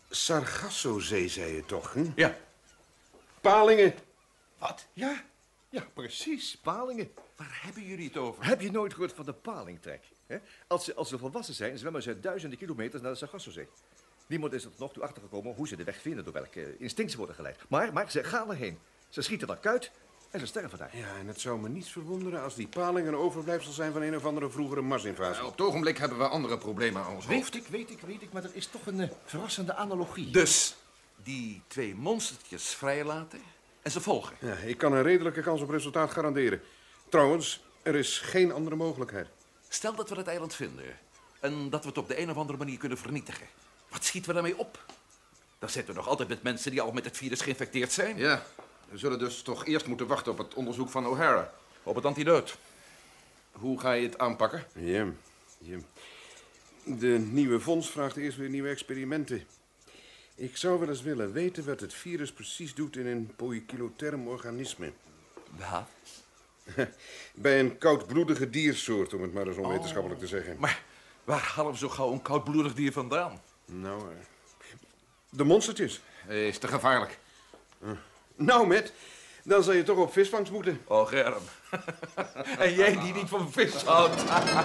Sargassozee, zei je toch, hè? Ja. Palingen. Wat? Ja, ja, precies, palingen. Waar hebben jullie het over? Heb je nooit gehoord van de palingtrek? Hè? Als, ze, als ze volwassen zijn, zwemmen ze duizenden kilometers naar de Sargassozee. Niemand is er tot nog toe achtergekomen hoe ze de weg vinden, door welke instinct ze worden geleid. Maar, maar ze gaan erheen. Ze schieten er kuit en ze sterven daar. Ja, en het zou me niets verwonderen als die paling een overblijfsel zijn van een of andere vroegere Marsinvasie. Ja, op het ogenblik hebben we andere problemen aan ons hoofd. Weet ik, weet ik, weet ik, maar er is toch een uh, verrassende analogie. Dus die twee monstertjes vrijlaten en ze volgen. Ja, ik kan een redelijke kans op resultaat garanderen. Trouwens, er is geen andere mogelijkheid. Stel dat we het eiland vinden en dat we het op de een of andere manier kunnen vernietigen. Wat schieten we daarmee op? Dan zitten we nog altijd met mensen die al met het virus geïnfecteerd zijn. Ja, we zullen dus toch eerst moeten wachten op het onderzoek van O'Hara. Op het antidoot. Hoe ga je het aanpakken? Ja, ja. De nieuwe fonds vraagt eerst weer nieuwe experimenten. Ik zou wel eens willen weten wat het virus precies doet in een poikilotherm organisme. Wat? Bij een koudbloedige diersoort, om het maar eens onwetenschappelijk te zeggen. Maar waar halen we zo gauw een koudbloedig dier vandaan? Nou, uh, de monstertjes. Is te gevaarlijk. Uh. Nou, Matt, dan zal je toch op visvangst moeten. Oh, Germ. En jij die niet van vis houdt.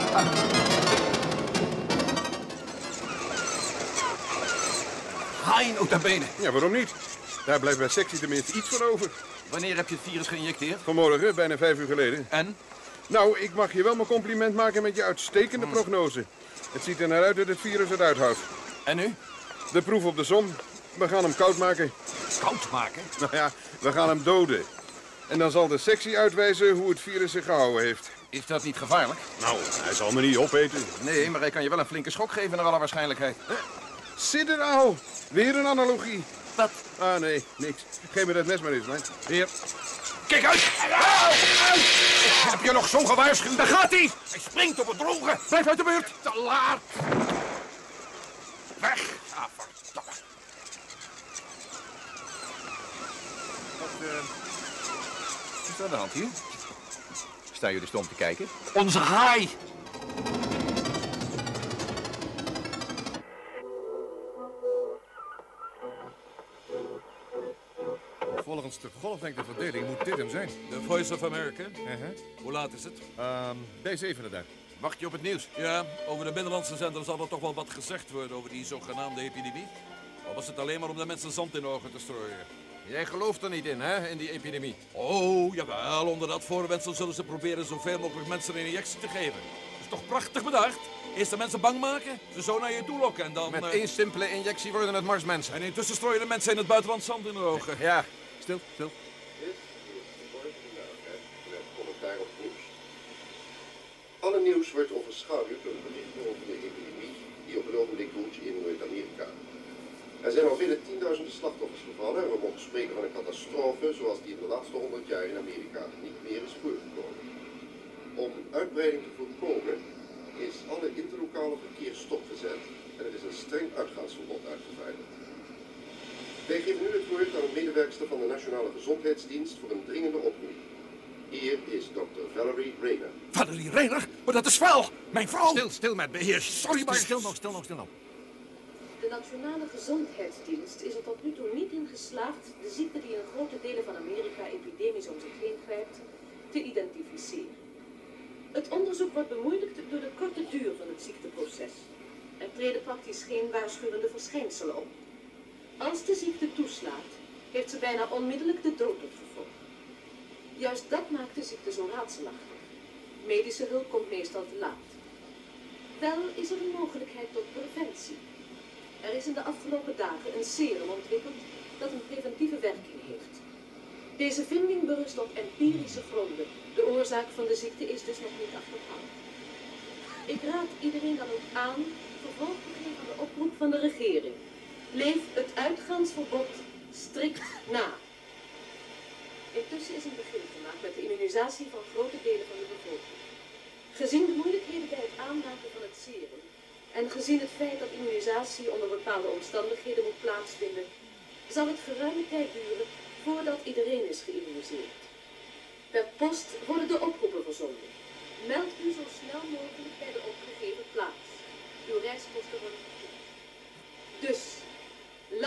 Haai, nota bene. Ja, waarom niet? Daar blijft bij sectie tenminste iets voor over. Wanneer heb je het virus geïnjecteerd? Vanmorgen, bijna vijf uur geleden. En? Nou, ik mag je wel mijn compliment maken met je uitstekende hmm. prognose. Het ziet er naar uit dat het virus het uithoudt. En nu? De proef op de som. We gaan hem koud maken. Koud maken? Nou ja, we gaan hem doden. En dan zal de sectie uitwijzen hoe het virus zich gehouden heeft. Is dat niet gevaarlijk? Nou, hij zal me niet opeten. Nee, maar hij kan je wel een flinke schok geven naar alle waarschijnlijkheid. Eh, zit er nou? Weer een analogie. Wat? Ah, nee, niks. Geef me dat mes maar eens, man. Hier. Kijk uit! Au! Au! Heb je nog zo'n gewaarschuwd? Daar gaat hij! Hij springt op het droge. Blijf uit de buurt. Te laat. Weg. Ah, verdomme. Wat uh, is er aan de hand hier? Staan jullie stom te kijken? Onze haai. Volgens de golflengteverdeling moet dit hem zijn. The Voice of America. Uh-huh. Hoe laat is het? Um, B zeven inderdaad. Wacht je op het nieuws? Ja, over de binnenlandse zender zal er toch wel wat gezegd worden over die zogenaamde epidemie. Al was het alleen maar om de mensen zand in de ogen te strooien. Jij gelooft er niet in, hè, in die epidemie? Oh, jawel. Onder dat voorwendsel zullen ze proberen zoveel mogelijk mensen een injectie te geven. Dat is toch prachtig bedacht? Eerst de mensen bang maken, ze zo naar je toe lokken en dan... Met uh... één simpele injectie worden het Marsmensen. En intussen strooien de mensen in het buitenland zand in de ogen. Ja. Stil, stil. Dit is de Voice of America met commentaar op nieuws. Alle nieuws wordt overschaduwd door berichten over de epidemie die op het ogenblik woedt in Noord-Amerika. Er zijn al vele tienduizenden slachtoffers gevallen en we mogen spreken van een catastrofe zoals die in de laatste honderd jaar in Amerika niet meer is voorgekomen. Om uitbreiding te voorkomen is alle interlokale verkeer stopgezet en er is een streng uitgaansverbod uitgevaardigd. Wij geven nu het woord aan een medewerkster van de Nationale Gezondheidsdienst voor een dringende oproep. Hier is dokter Valerie Rayner. Valerie Rayner? Maar dat is wel mijn vrouw! Stil, stil met beheer. Sorry, maar... Stil nog, stil nog, stil nog. De Nationale Gezondheidsdienst is er tot nu toe niet in geslaagd de ziekte die in grote delen van Amerika epidemisch om zich heen grijpt, te identificeren. Het onderzoek wordt bemoeilijkt door de korte duur van het ziekteproces. Er treden praktisch geen waarschuwende verschijnselen op. Als de ziekte toeslaat, heeft ze bijna onmiddellijk de dood tot gevolg. Juist dat maakt de ziekte zo raadselachtig. Medische hulp komt meestal te laat. Wel is er een mogelijkheid tot preventie. Er is in de afgelopen dagen een serum ontwikkeld dat een preventieve werking heeft. Deze vinding berust op empirische gronden. De oorzaak van de ziekte is dus nog niet achterhaald. Ik raad iedereen dan ook aan gevolg te geven aan de oproep van de regering. Leef het uitgaansverbod strikt na. Intussen is een begin gemaakt met de immunisatie van grote delen van de bevolking. Gezien de moeilijkheden bij het aanmaken van het serum en gezien het feit dat immunisatie onder bepaalde omstandigheden moet plaatsvinden, zal het geruime tijd duren voordat iedereen is geïmmuniseerd. Per post worden de oproepen verzonden. Meld u zo snel mogelijk bij de opgegeven plaats. Uw reiskosten worden vergoed. Dus,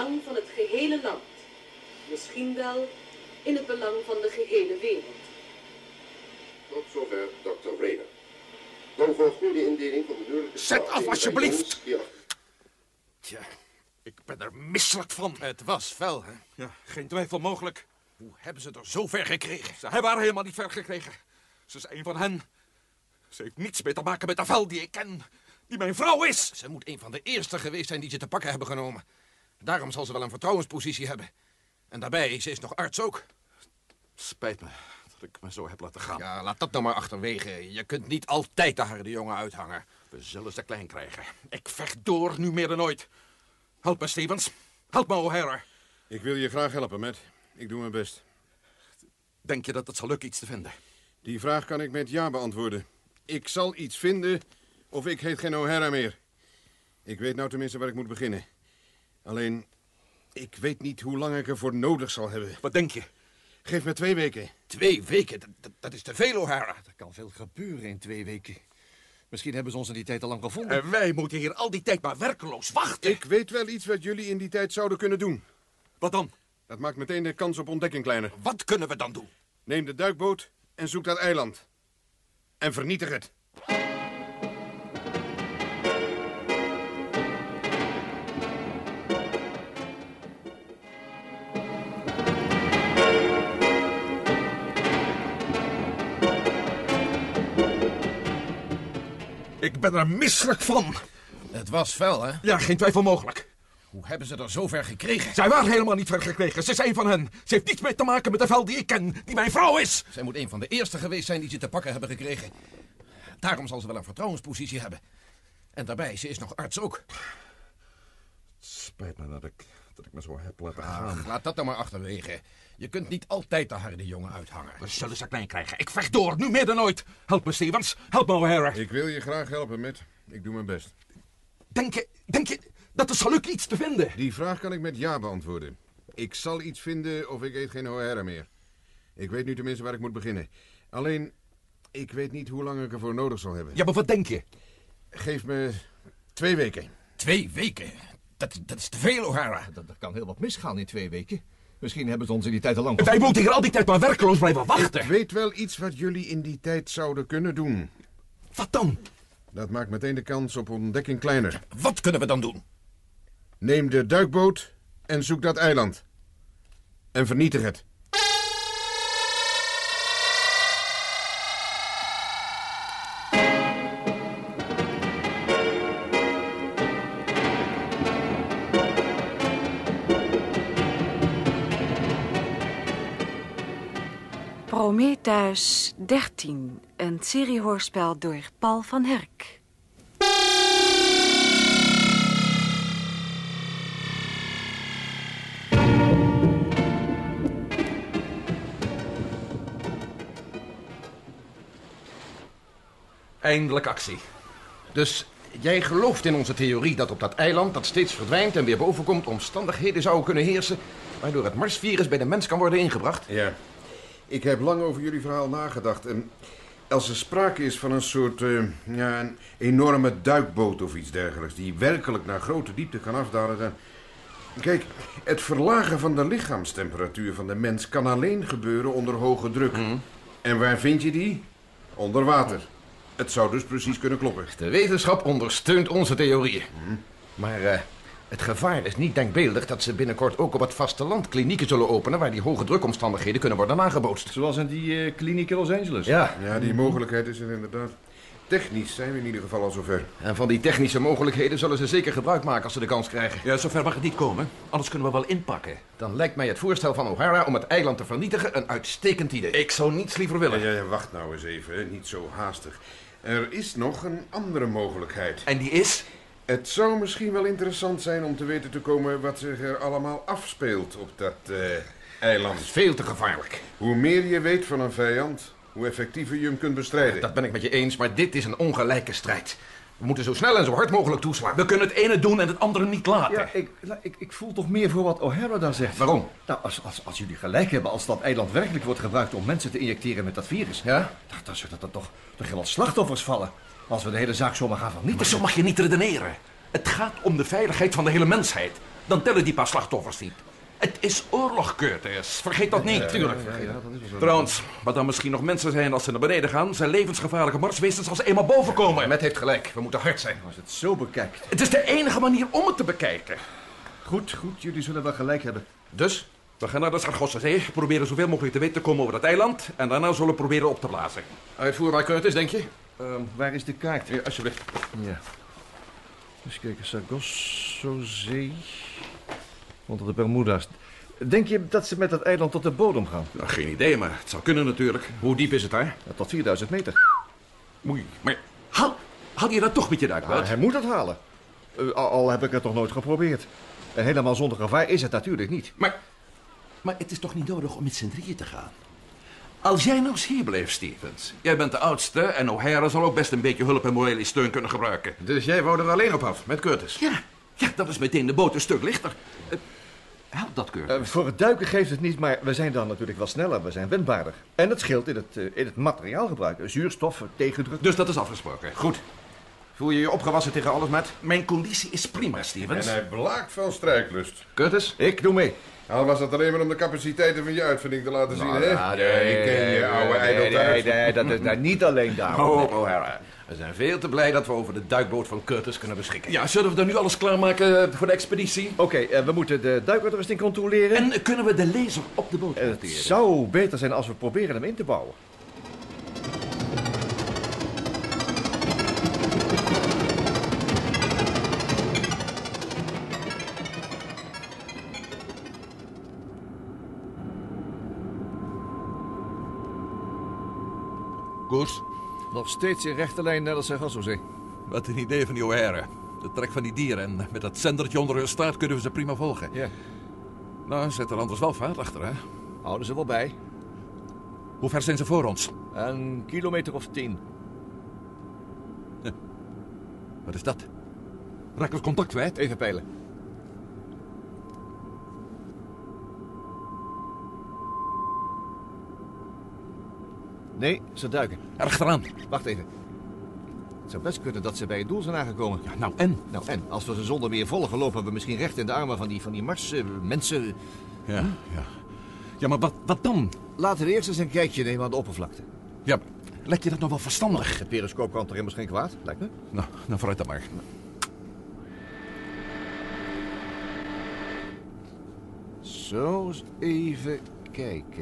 belang van het gehele land. Misschien wel in het belang van de gehele wereld. Tot zover dokter Rayner. Dan volgt nu de indeling van de noordelijke... Zet af, alsjeblieft! Ja. Tja, ik ben er misselijk van. Het was fel, hè? Ja, geen twijfel mogelijk. Hoe hebben ze er zo ver gekregen? Ze hebben haar helemaal niet ver gekregen. Ze is een van hen. Ze heeft niets meer te maken met de vel die ik ken. Die mijn vrouw is. Ze moet een van de eerste geweest zijn die ze te pakken hebben genomen. Daarom zal ze wel een vertrouwenspositie hebben. En daarbij, ze is nog arts ook. Spijt me dat ik me zo heb laten gaan. Ja, laat dat nou maar achterwege. Je kunt niet altijd de harde jongen uithangen. We zullen ze klein krijgen. Ik vecht door, nu meer dan ooit. Help me, Stevens. Help me, O'Hara. Ik wil je graag helpen, Matt. Ik doe mijn best. Denk je dat het zal lukken iets te vinden? Die vraag kan ik met ja beantwoorden. Ik zal iets vinden, of ik heet geen O'Hara meer. Ik weet nou tenminste waar ik moet beginnen. Alleen, ik weet niet hoe lang ik ervoor nodig zal hebben. Wat denk je? Geef me twee weken. Twee weken? Dat, dat, dat is te veel, O'Hara. Er kan veel gebeuren in twee weken. Misschien hebben ze ons in die tijd al lang gevonden. En wij moeten hier al die tijd maar werkeloos wachten. Ik weet wel iets wat jullie in die tijd zouden kunnen doen. Wat dan? Dat maakt meteen de kans op ontdekking kleiner. Wat kunnen we dan doen? Neem de duikboot en zoek dat eiland. En vernietig het. Ik ben er misselijk van. Het was fel, hè? Ja, geen twijfel mogelijk. Hoe hebben ze er zo ver gekregen? Zij waren helemaal niet ver gekregen. Ze is een van hen. Ze heeft niets meer te maken met de vel die ik ken, die mijn vrouw is. Zij moet een van de eerste geweest zijn die ze te pakken hebben gekregen. Daarom zal ze wel een vertrouwenspositie hebben. En daarbij, ze is nog arts ook. Het spijt me dat ik, dat ik me zo heb laten Ach, gaan. laat dat dan maar achterwege. Je kunt niet altijd de harde jongen uithangen. We zullen ze klein krijgen. Ik vecht door, nu meer dan ooit. Help me, Stevens. Help me, O'Hara. Ik wil je graag helpen, Matt. Ik doe mijn best. Denk je, denk je dat het zal lukken iets te vinden? Die vraag kan ik met ja beantwoorden. Ik zal iets vinden of ik eet geen O'Hara meer. Ik weet nu tenminste waar ik moet beginnen. Alleen, ik weet niet hoe lang ik ervoor nodig zal hebben. Ja, maar wat denk je? Geef me twee weken. Twee weken? Dat, dat is te veel, O'Hara. Er kan heel wat misgaan in twee weken. Misschien hebben ze ons in die tijd al lang... Wij moeten hier al die tijd maar werkeloos blijven wachten. Ik weet wel iets wat jullie in die tijd zouden kunnen doen. Wat dan? Dat maakt meteen de kans op ontdekking kleiner. Wat kunnen we dan doen? Neem de duikboot en zoek dat eiland. En vernietig het. Prometheus dertien, een seriehoorspel door Paul van Herk. Eindelijk actie. Dus jij gelooft in onze theorie dat op dat eiland dat steeds verdwijnt en weer bovenkomt omstandigheden zouden kunnen heersen waardoor het Marsvirus bij de mens kan worden ingebracht? Ja. Ik heb lang over jullie verhaal nagedacht. En als er sprake is van een soort, uh, ja, een enorme duikboot of iets dergelijks, die werkelijk naar grote diepte kan afdalen, dan... Kijk, het verlagen van de lichaamstemperatuur van de mens kan alleen gebeuren onder hoge druk. Mm. En waar vind je die? Onder water. Het zou dus precies kunnen kloppen. De wetenschap ondersteunt onze theorieën. Mm. Maar uh, het gevaar is niet denkbeeldig dat ze binnenkort ook op het vasteland klinieken zullen openen waar die hoge drukomstandigheden kunnen worden aangebootst. Zoals in die uh, kliniek in Los Angeles. Ja. Ja, die mogelijkheid is er inderdaad. Technisch zijn we in ieder geval al zover. En van die technische mogelijkheden zullen ze zeker gebruik maken als ze de kans krijgen. Ja, zover mag het niet komen. Anders kunnen we wel inpakken. Dan lijkt mij het voorstel van O'Hara om het eiland te vernietigen een uitstekend idee. Ik zou niets liever willen. Ja, ja, wacht nou eens even, hè. Niet zo haastig. Er is nog een andere mogelijkheid. En die is? Het zou misschien wel interessant zijn om te weten te komen wat zich er allemaal afspeelt op dat uh, eiland. Dat is veel te gevaarlijk. Hoe meer je weet van een vijand, hoe effectiever je hem kunt bestrijden. Dat ben ik met je eens, maar dit is een ongelijke strijd. We moeten zo snel en zo hard mogelijk toeslaan. We kunnen het ene doen en het andere niet laten. Ja, ik, ik, ik voel toch meer voor wat O'Hara daar zegt. Waarom? Nou, als, als, als jullie gelijk hebben, als dat eiland werkelijk wordt gebruikt om mensen te injecteren met dat virus... Ja? Dan, dan zullen er toch, toch heel wat slachtoffers vallen. Als we de hele zaak zomaar gaan vernietigen. Maar zo mag je niet redeneren. Het gaat om de veiligheid van de hele mensheid. dan tellen die paar slachtoffers niet. Het is oorlog, Curtis. Vergeet dat niet. Tuurlijk. Ja, ja, dat is wel. Trouwens, wat dan misschien nog mensen zijn als ze naar beneden gaan... zijn levensgevaarlijke marswezens als ze eenmaal boven komen. Met heeft gelijk. We moeten hard zijn. Als het zo bekijkt. Het is de enige manier om het te bekijken. Goed, goed. Jullie zullen wel gelijk hebben. Dus, we gaan naar de Sargassozee, proberen zoveel mogelijk te weten te komen over dat eiland... en daarna zullen we proberen op te blazen. Uitvoerbaar, Curtis, denk je? Uh, waar is de kaart? Ja, alsjeblieft. Ja. Eens kijken, Sargassozee... onder de Bermuda's. Denk je dat ze met dat eiland tot de bodem gaan? Nou, geen idee, maar het zou kunnen natuurlijk. Hoe diep is het daar? Ja, tot vierduizend meter. Moei, maar haal, haal je dat toch met je duikboot? Ja, hij moet het halen. Uh, al, al heb ik het nog nooit geprobeerd. En helemaal zonder gevaar is het natuurlijk niet. Maar, maar het is toch niet nodig om met z'n drieën te gaan? Als jij nou eens hier bleef, Stevens. Jij bent de oudste en O'Hara zal ook best een beetje hulp en morele steun kunnen gebruiken. Dus jij wou er alleen op af, met Curtis? Ja, ja, dat is meteen de boot een stuk lichter. Uh, helpt dat, Curtis? Uh, voor het duiken geeft het niet, maar we zijn dan natuurlijk wel sneller. We zijn wendbaarder. En het scheelt in het, uh, in het materiaalgebruik. Zuurstof, tegendruk. Dus dat is afgesproken. Goed. Voel je je opgewassen tegen alles, Matt? Mijn conditie is prima, Stevens. En hij blaakt van strijklust. Curtis? Ik doe mee. Al was dat alleen maar om de capaciteiten van je uitvinding te laten zien, Nou, hè? ja, nee, ik ken je oude nee, ijdeltuig. nee, nee, dat is daar niet alleen daarom. Oh, O'Hara. We zijn veel te blij dat we over de duikboot van Curtis kunnen beschikken. Ja, zullen we dan nu alles klaarmaken voor de expeditie? Oké, okay, uh, we moeten de duikerrusting controleren. En kunnen we de laser op de boot uh, monteren? Het zou beter zijn als we proberen hem in te bouwen. Koers? Nog steeds in rechte lijn naar de Sargassozee. Wat een idee van die O'Hara. De trek van die dieren en met dat zendertje onder hun staart kunnen we ze prima volgen. Ja. Nou, zet er anders wel vaart achter, hè? Houden ze wel bij. Hoe ver zijn ze voor ons? Een kilometer of tien. Ja. Wat is dat? Raak het contact kwijt? Even peilen. Nee, ze duiken. Erachteraan. Wacht even. Het zou best kunnen dat ze bij het doel zijn aangekomen. Ja, nou en? Nou en, als we ze zonder meer volgen, lopen we misschien recht in de armen van die, van die Mars uh, mensen. Ja, ja. Ja, maar wat, wat dan? Laten we eerst eens een kijkje nemen aan de oppervlakte. Ja, lijkt je dat nog wel verstandig? De periscoop kan toch immers geen kwaad, lijkt me. Nou, dan vooruit dan maar. Zo, eens even kijken.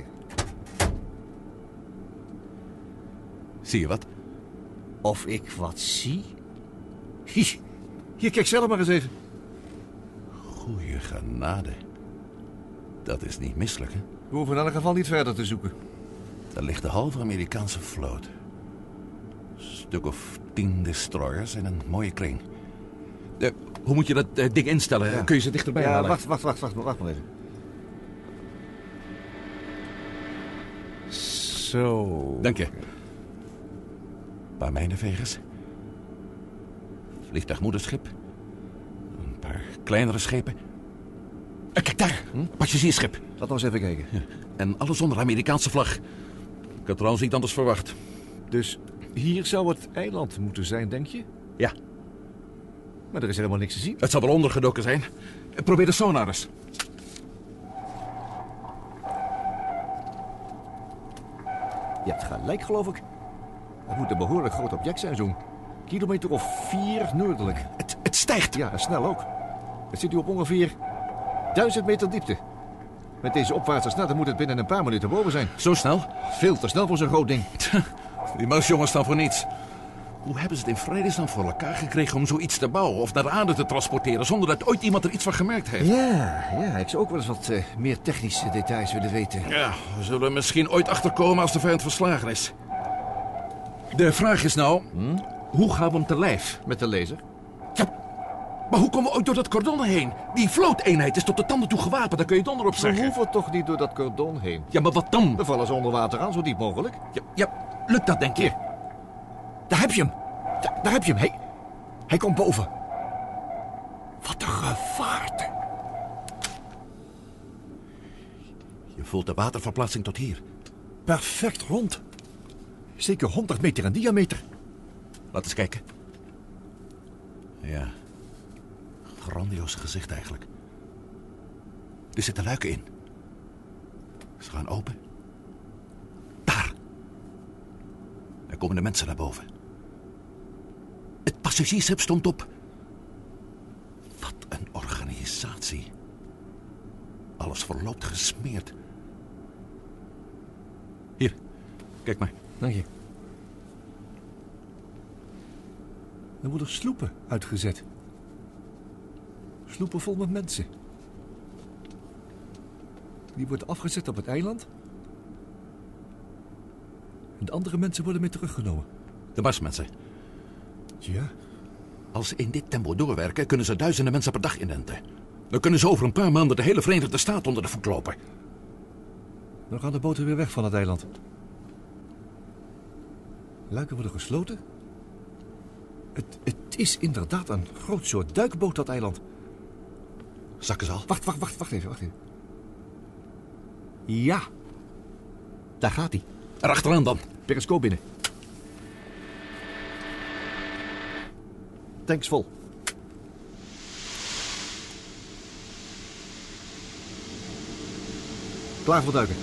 Zie je wat? Of ik wat zie? Hier, hier, kijk zelf maar eens even. Goeie genade. Dat is niet misselijk, hè? We hoeven in elk geval niet verder te zoeken. Daar ligt de halve Amerikaanse vloot. Een stuk of tien destroyers en een mooie kring. De, hoe moet je dat uh, ding instellen? Ja. Kun je ze dichterbij ja, halen? Wacht, wacht, wacht, wacht, wacht maar even. Zo. Dank je. Een paar mijnenvegers. Vliegtuigmoederschip. Een paar kleinere schepen. Uh, kijk daar, hm? Passagiersschip. Laat nog eens even kijken. Ja. En alles onder Amerikaanse vlag. Ik had trouwens niet anders verwacht. Dus hier zou het eiland moeten zijn, denk je? Ja. Maar er is helemaal niks te zien. Het zal wel ondergedoken zijn. Probeer de sonar eens. Je hebt gelijk, geloof ik. Het moet een behoorlijk groot object zijn, zo'n kilometer of vier noordelijk. Het, het stijgt. Ja, snel ook. Het zit nu op ongeveer duizend meter diepte. Met deze opwaartse snelheid moet het binnen een paar minuten boven zijn. Zo snel? Veel te snel voor zo'n groot ding. Die Marsjongens staan voor niets. Hoe hebben ze het in vredesnaam voor elkaar gekregen om zoiets te bouwen of naar de aarde te transporteren zonder dat ooit iemand er iets van gemerkt heeft? Ja, ja, ik zou ook wel eens wat uh, meer technische details willen weten. Ja, we zullen misschien ooit achterkomen als de vijand verslagen is. De vraag is nou, hm? hoe gaan we hem te lijf? Met de laser? Ja, maar hoe komen we ooit door dat cordon heen? Die vlooteenheid is tot de tanden toe gewapend, daar kun je donder op zeggen. We hoeven toch niet door dat cordon heen? Ja, maar wat dan? We vallen ze onder water aan, zo diep mogelijk. Ja, ja, lukt dat, denk je? Hier. Daar heb je hem. Ja, daar heb je hem. Hij, hij komt boven. Wat een gevaarte. Je voelt de waterverplaatsing tot hier. Perfect rond. Zeker honderd meter in diameter. Laat eens kijken. Ja. Grandioos gezicht eigenlijk. Er zitten luiken in. Ze gaan open. Daar. Daar komen de mensen naar boven. Het passagiersschip stond op. Wat een organisatie. Alles verloopt gesmeerd. Hier, kijk maar. Dank je. Er worden sloepen uitgezet. Sloepen vol met mensen. Die worden afgezet op het eiland. En de andere mensen worden mee teruggenomen. De marsmensen. Ja. Als ze in dit tempo doorwerken, kunnen ze duizenden mensen per dag inenten. Dan kunnen ze over een paar maanden de hele Verenigde Staten onder de voet lopen. Dan gaan de boten weer weg van het eiland. Luiken worden gesloten. Het, het is inderdaad een groot soort duikboot, dat eiland. Zakken ze al? Wacht, wacht, wacht, wacht even, wacht even. Ja. Daar gaat hij. Erachteraan dan. Periscoop binnen. Tanks vol. Klaar voor duiken.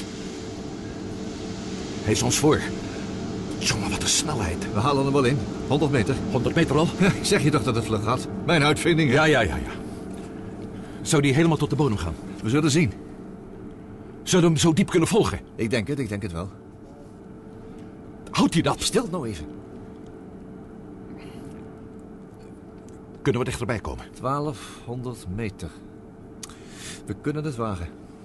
Hij is ons voor. Jongen, wat een snelheid. We halen hem wel in. honderd meter. honderd meter al? Ja, ik zeg je toch dat het vlug gaat. Mijn uitvinding. Ja, ja, ja, ja. Zou die helemaal tot de bodem gaan? We zullen zien. Zullen we hem zo diep kunnen volgen? Ik denk het, ik denk het wel. Houdt hij dat? Stil nou even. Kunnen we dichterbij komen? twaalfhonderd meter. We kunnen het wagen.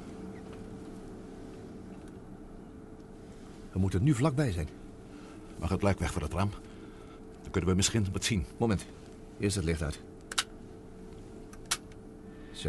We moeten nu vlakbij zijn. Mag het luik weg voor het raam? Dan kunnen we misschien wat zien. Moment. Eerst het licht uit. Zo.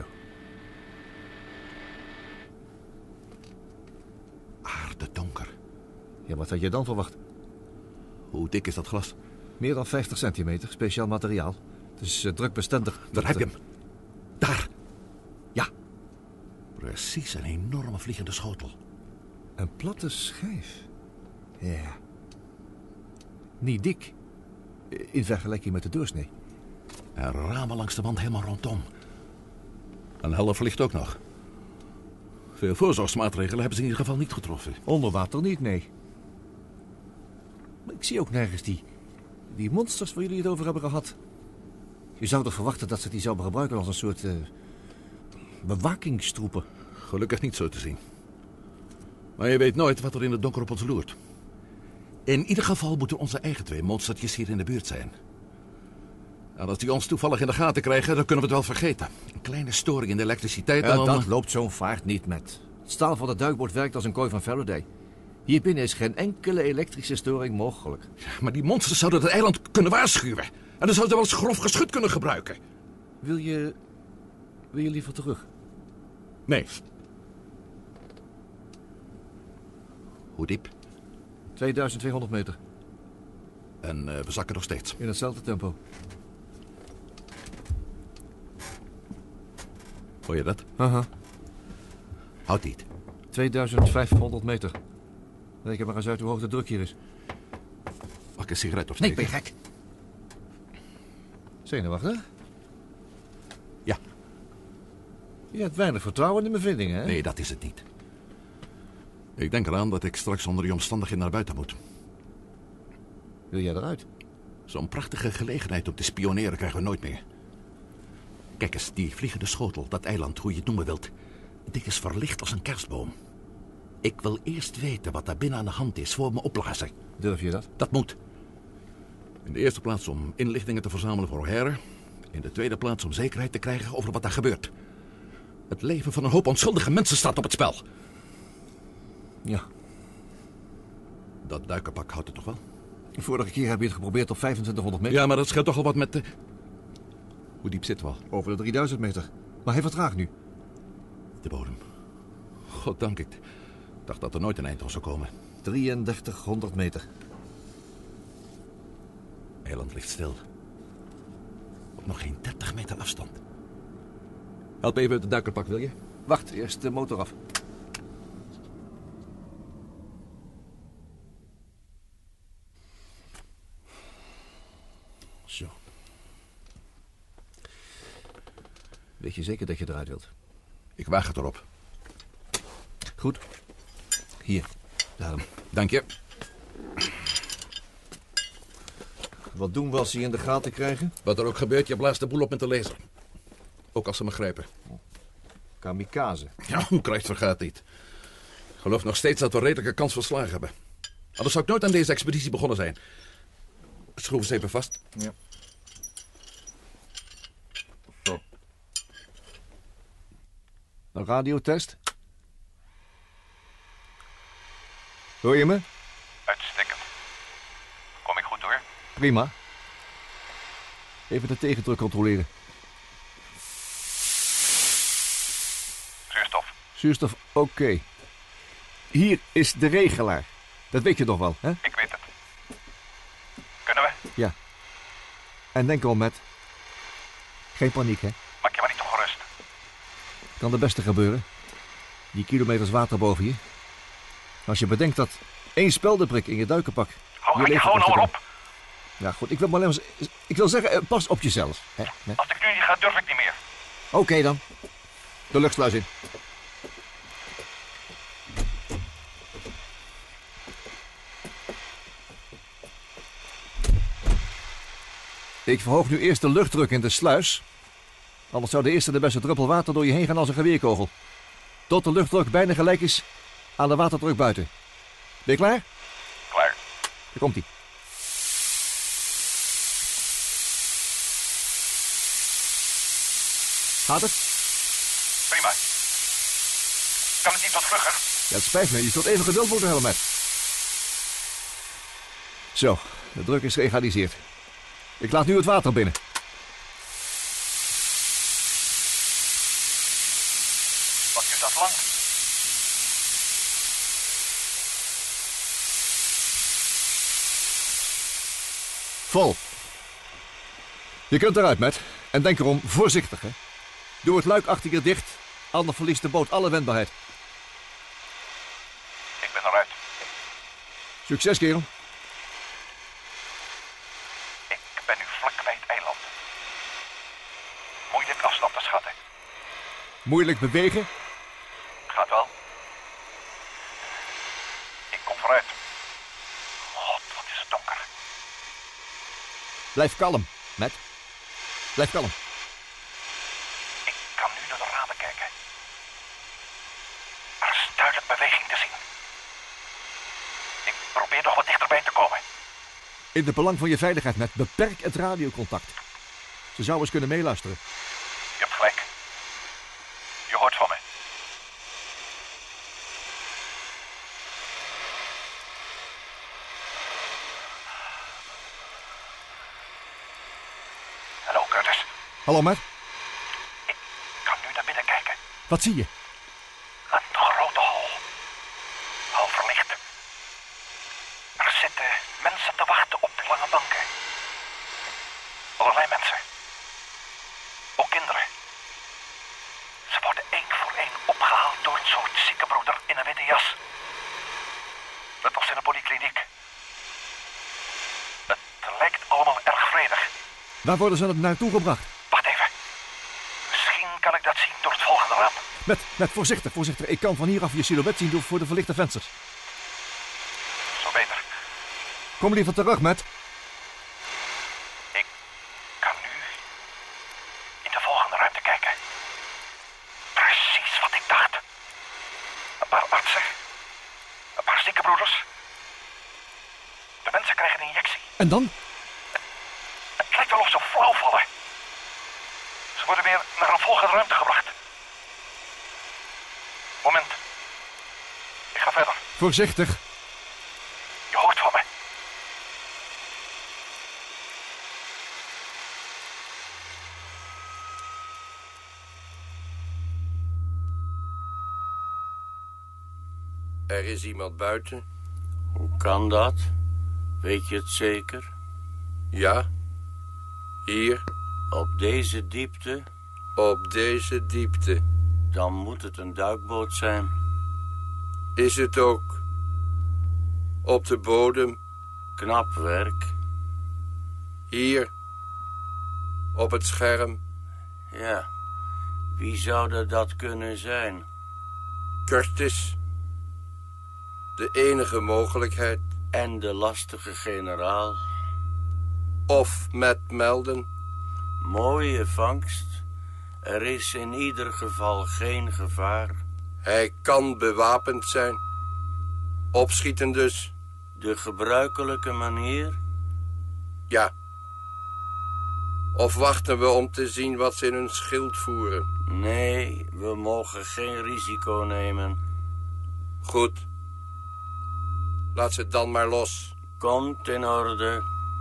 Aarde donker. Ja, wat had je dan verwacht? Hoe dik is dat glas? Meer dan vijftig centimeter, speciaal materiaal. Het is uh, drukbestendig. Daar heb je hem. Daar. Ja. Precies, een enorme vliegende schotel. Een platte schijf. Ja. Niet dik. In vergelijking met de doorsnee. En ramen langs de wand helemaal rondom. Een helder verlicht ook nog. Veel voorzorgsmaatregelen hebben ze in ieder geval niet getroffen. Onder water niet, nee. Maar ik zie ook nergens die, die monsters waar jullie het over hebben gehad. Je zou toch verwachten dat ze die zouden gebruiken als een soort uh, bewakingstroepen. Gelukkig niet zo te zien. Maar je weet nooit wat er in het donker op ons loert. In ieder geval moeten onze eigen twee monstertjes hier in de buurt zijn. En als die ons toevallig in de gaten krijgen, dan kunnen we het wel vergeten. Een kleine storing in de elektriciteit Ja, en dan... dat loopt zo'n vaart niet met. Het staal van de duikboot werkt als een kooi van Faraday. Hier binnen is geen enkele elektrische storing mogelijk. Ja, maar die monsters zouden het eiland kunnen waarschuwen. En dan zouden ze wel eens grof geschut kunnen gebruiken. Wil je... Wil je liever terug? Nee. Hoe diep? tweeduizend tweehonderd meter. En uh, we zakken nog steeds. In hetzelfde tempo. Hoor je dat? Haha. Houd niet. tweeduizend vijfhonderd meter. Reken maar eens uit hoe hoog de druk hier is. Mag ik een sigaret opsteken? Nee, ben je gek? Zenuwachtig? Ja. Je hebt weinig vertrouwen in mijn vindingen, hè? Nee, dat is het niet. Ik denk eraan dat ik straks onder die omstandigheden naar buiten moet. Wil jij eruit? Zo'n prachtige gelegenheid om te spioneren krijgen we nooit meer. Kijk eens, die vliegende schotel, dat eiland, hoe je het noemen wilt. Dit is verlicht als een kerstboom. Ik wil eerst weten wat daar binnen aan de hand is voor me opblazen. Durf je dat? Dat moet. In de eerste plaats om inlichtingen te verzamelen voor O'Hare. In de tweede plaats om zekerheid te krijgen over wat daar gebeurt. Het leven van een hoop onschuldige mensen staat op het spel. Ja. Dat duikerpak houdt het toch wel? Vorige keer heb je het geprobeerd op vijfentwintighonderd meter. Ja, maar dat scheelt toch al wat met de... Hoe diep zitten we al? Over de drieduizend meter. Maar hij vertraagt nu. De bodem. Goddank, ik dacht dat er nooit een eind aan zou komen. drieëndertighonderd meter. Eiland ligt stil. Op nog geen dertig meter afstand. Help even uit het duikerpak, wil je? Wacht, eerst de motor af. Zo. Weet je zeker dat je eruit wilt? Ik waag het erop. Goed. Hier, daarom. Dank je. Wat doen we als ze je in de gaten krijgen? Wat er ook gebeurt, je blaast de boel op met de laser. Ook als ze me grijpen. Kamikaze. Ja, hoe krijgt vergaat niet. Ik geloof nog steeds dat we een redelijke kans van slagen hebben. Anders zou ik nooit aan deze expeditie begonnen zijn. Schroef eens even vast. Ja. Zo. Een radiotest. Hoor je me? Uitstekend. Kom ik goed door? Prima. Even de tegendruk controleren. Zuurstof. Zuurstof, oké. Okay. Hier is de regelaar. Dat weet je toch wel, hè? Ik weet het. Kunnen we? Ja. En denk erom, Matt. Geen paniek, hè? Maak je maar niet ongerust. Kan de beste gebeuren. Die kilometers water boven je. Als je bedenkt dat één speldenprik in je duikenpak... Hou je gewoon nou maar op. Ja, goed. Ik wil, maar alleen maar, ik wil zeggen, pas op jezelf. Hè? Als ik nu niet ga, durf ik niet meer. Oké okay, dan. De luchtsluis in. Ik verhoog nu eerst de luchtdruk in de sluis. Anders zou de eerste de beste druppel water door je heen gaan als een geweerkogel. Tot de luchtdruk bijna gelijk is aan de waterdruk buiten. Ben je klaar? Klaar. Daar komt-ie. Gaat het? Prima. Kan het niet wat vlugger? Ja, het spijt me. Je zult even geduld moeten hebben, Matt. Zo, de druk is geëgaliseerd. Ik laat nu het water binnen. Wat duurt dat lang? Vol. Je kunt eruit, Matt. En denk erom, voorzichtig, hè. Doe het luik achter je dicht, anders verliest de boot alle wendbaarheid. Ik ben eruit. Succes, kerel. Ik ben nu vlakbij het eiland. Moeilijk afstand te schatten. Moeilijk bewegen? Gaat wel. Ik kom vooruit. God, wat is het donker. Blijf kalm, Matt. Blijf kalm. Ik kan nu door de ramen kijken. Er is duidelijk beweging te zien. Ik probeer nog wat dichterbij te komen. In het belang van je veiligheid, Matt, beperk het radiocontact. Ze zouden eens kunnen meeluisteren. Je hebt gelijk. Je hoort van me. Hallo, Curtis. Hallo, Matt. Ik kan nu naar binnen kijken. Wat zie je? Een grote hal. Half verlicht. Er zitten mensen te wachten op de lange banken. Allerlei mensen. Ook kinderen. Ze worden één voor één opgehaald door een soort ziekenbroeder in een witte jas. Net als in een polykliniek. Het lijkt allemaal erg vredig. Waar worden ze naartoe gebracht? Wacht even. Misschien kan ik dat zien door het volgende raam. Met, met voorzichtig, voorzichtig. Ik kan van hieraf je silhouet zien door voor de verlichte vensters. Zo beter. Kom liever terug, Matt. Ik kan nu in de volgende ruimte kijken. Precies wat ik dacht. Een paar artsen. Een paar ziekenbroeders. De mensen krijgen een injectie. En dan? Het lijkt wel of ze flauw vallen. Ze worden weer naar een volgende ruimte gebracht. Moment. Ik ga verder. Voorzichtig. Je hoort van me. Er is iemand buiten. Hoe kan dat? Weet je het zeker? Ja. Hier. Op deze diepte? Op deze diepte. Dan moet het een duikboot zijn. Is het ook. Op de bodem. Knap werk. Hier. Op het scherm. Ja. Wie zou dat kunnen zijn? Curtis. De enige mogelijkheid. En de lastige generaal? Of Matt Melden. Mooie vangst. Er is in ieder geval geen gevaar. Hij kan bewapend zijn. Opschieten dus. De gebruikelijke manier? Ja. Of wachten we om te zien wat ze in hun schild voeren? Nee, we mogen geen risico nemen. Goed. Laat ze dan maar los. Komt in orde.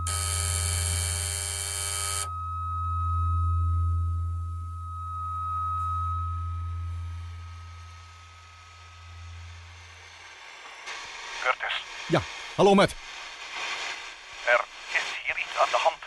Curtis. Ja, hallo Matt. Er is hier iets aan de hand.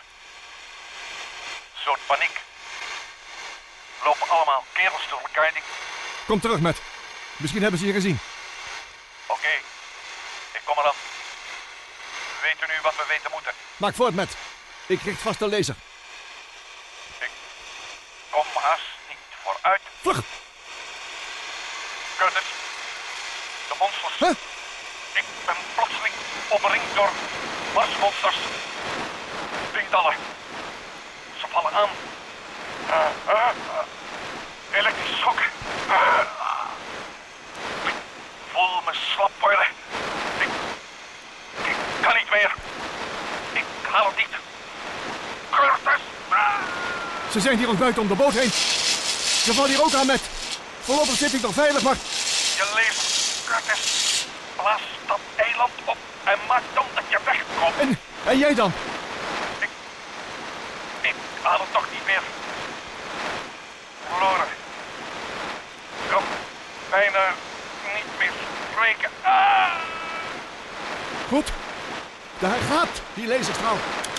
Soort paniek. Lopen allemaal kerels door elkaar die... Kom terug, Matt. Misschien hebben ze je gezien. Oké, okay. Ik kom eraan. We weten nu wat we weten moeten. Maak voort, Matt. Ik richt vast de laser. Ik kom haast niet vooruit. Vlug! Curtis, de monsters. Huh? Ik ben plotseling omringd door marsmonsters. Tientallen. Ze vallen aan. Uh, uh, uh. Elektrische schok. Uh. Ik voel me slap worden. Ik, ik kan niet meer. Ik haal het niet. Curtis! Uh. Ze zijn hier ook buiten om de boot heen. Ze vallen hier ook aan, Matt. Voorlopig zit ik nog veilig, maar... Je leeft, Curtis. Blaas dat eiland op en maak dan dat je wegkomt. En, en jij dan? Ik... Ik haal het toch niet meer. Verloren. Ik kan bijna niet meer spreken. Ah! Goed. Daar gaat die laserstraal.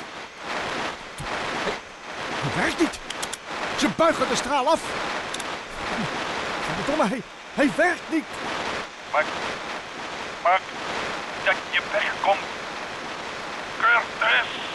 Hij, hij werkt niet. Ze buigen de straal af. Verdomme, hij, hij werkt niet. Maak... Maak dat je wegkomt. Curtis!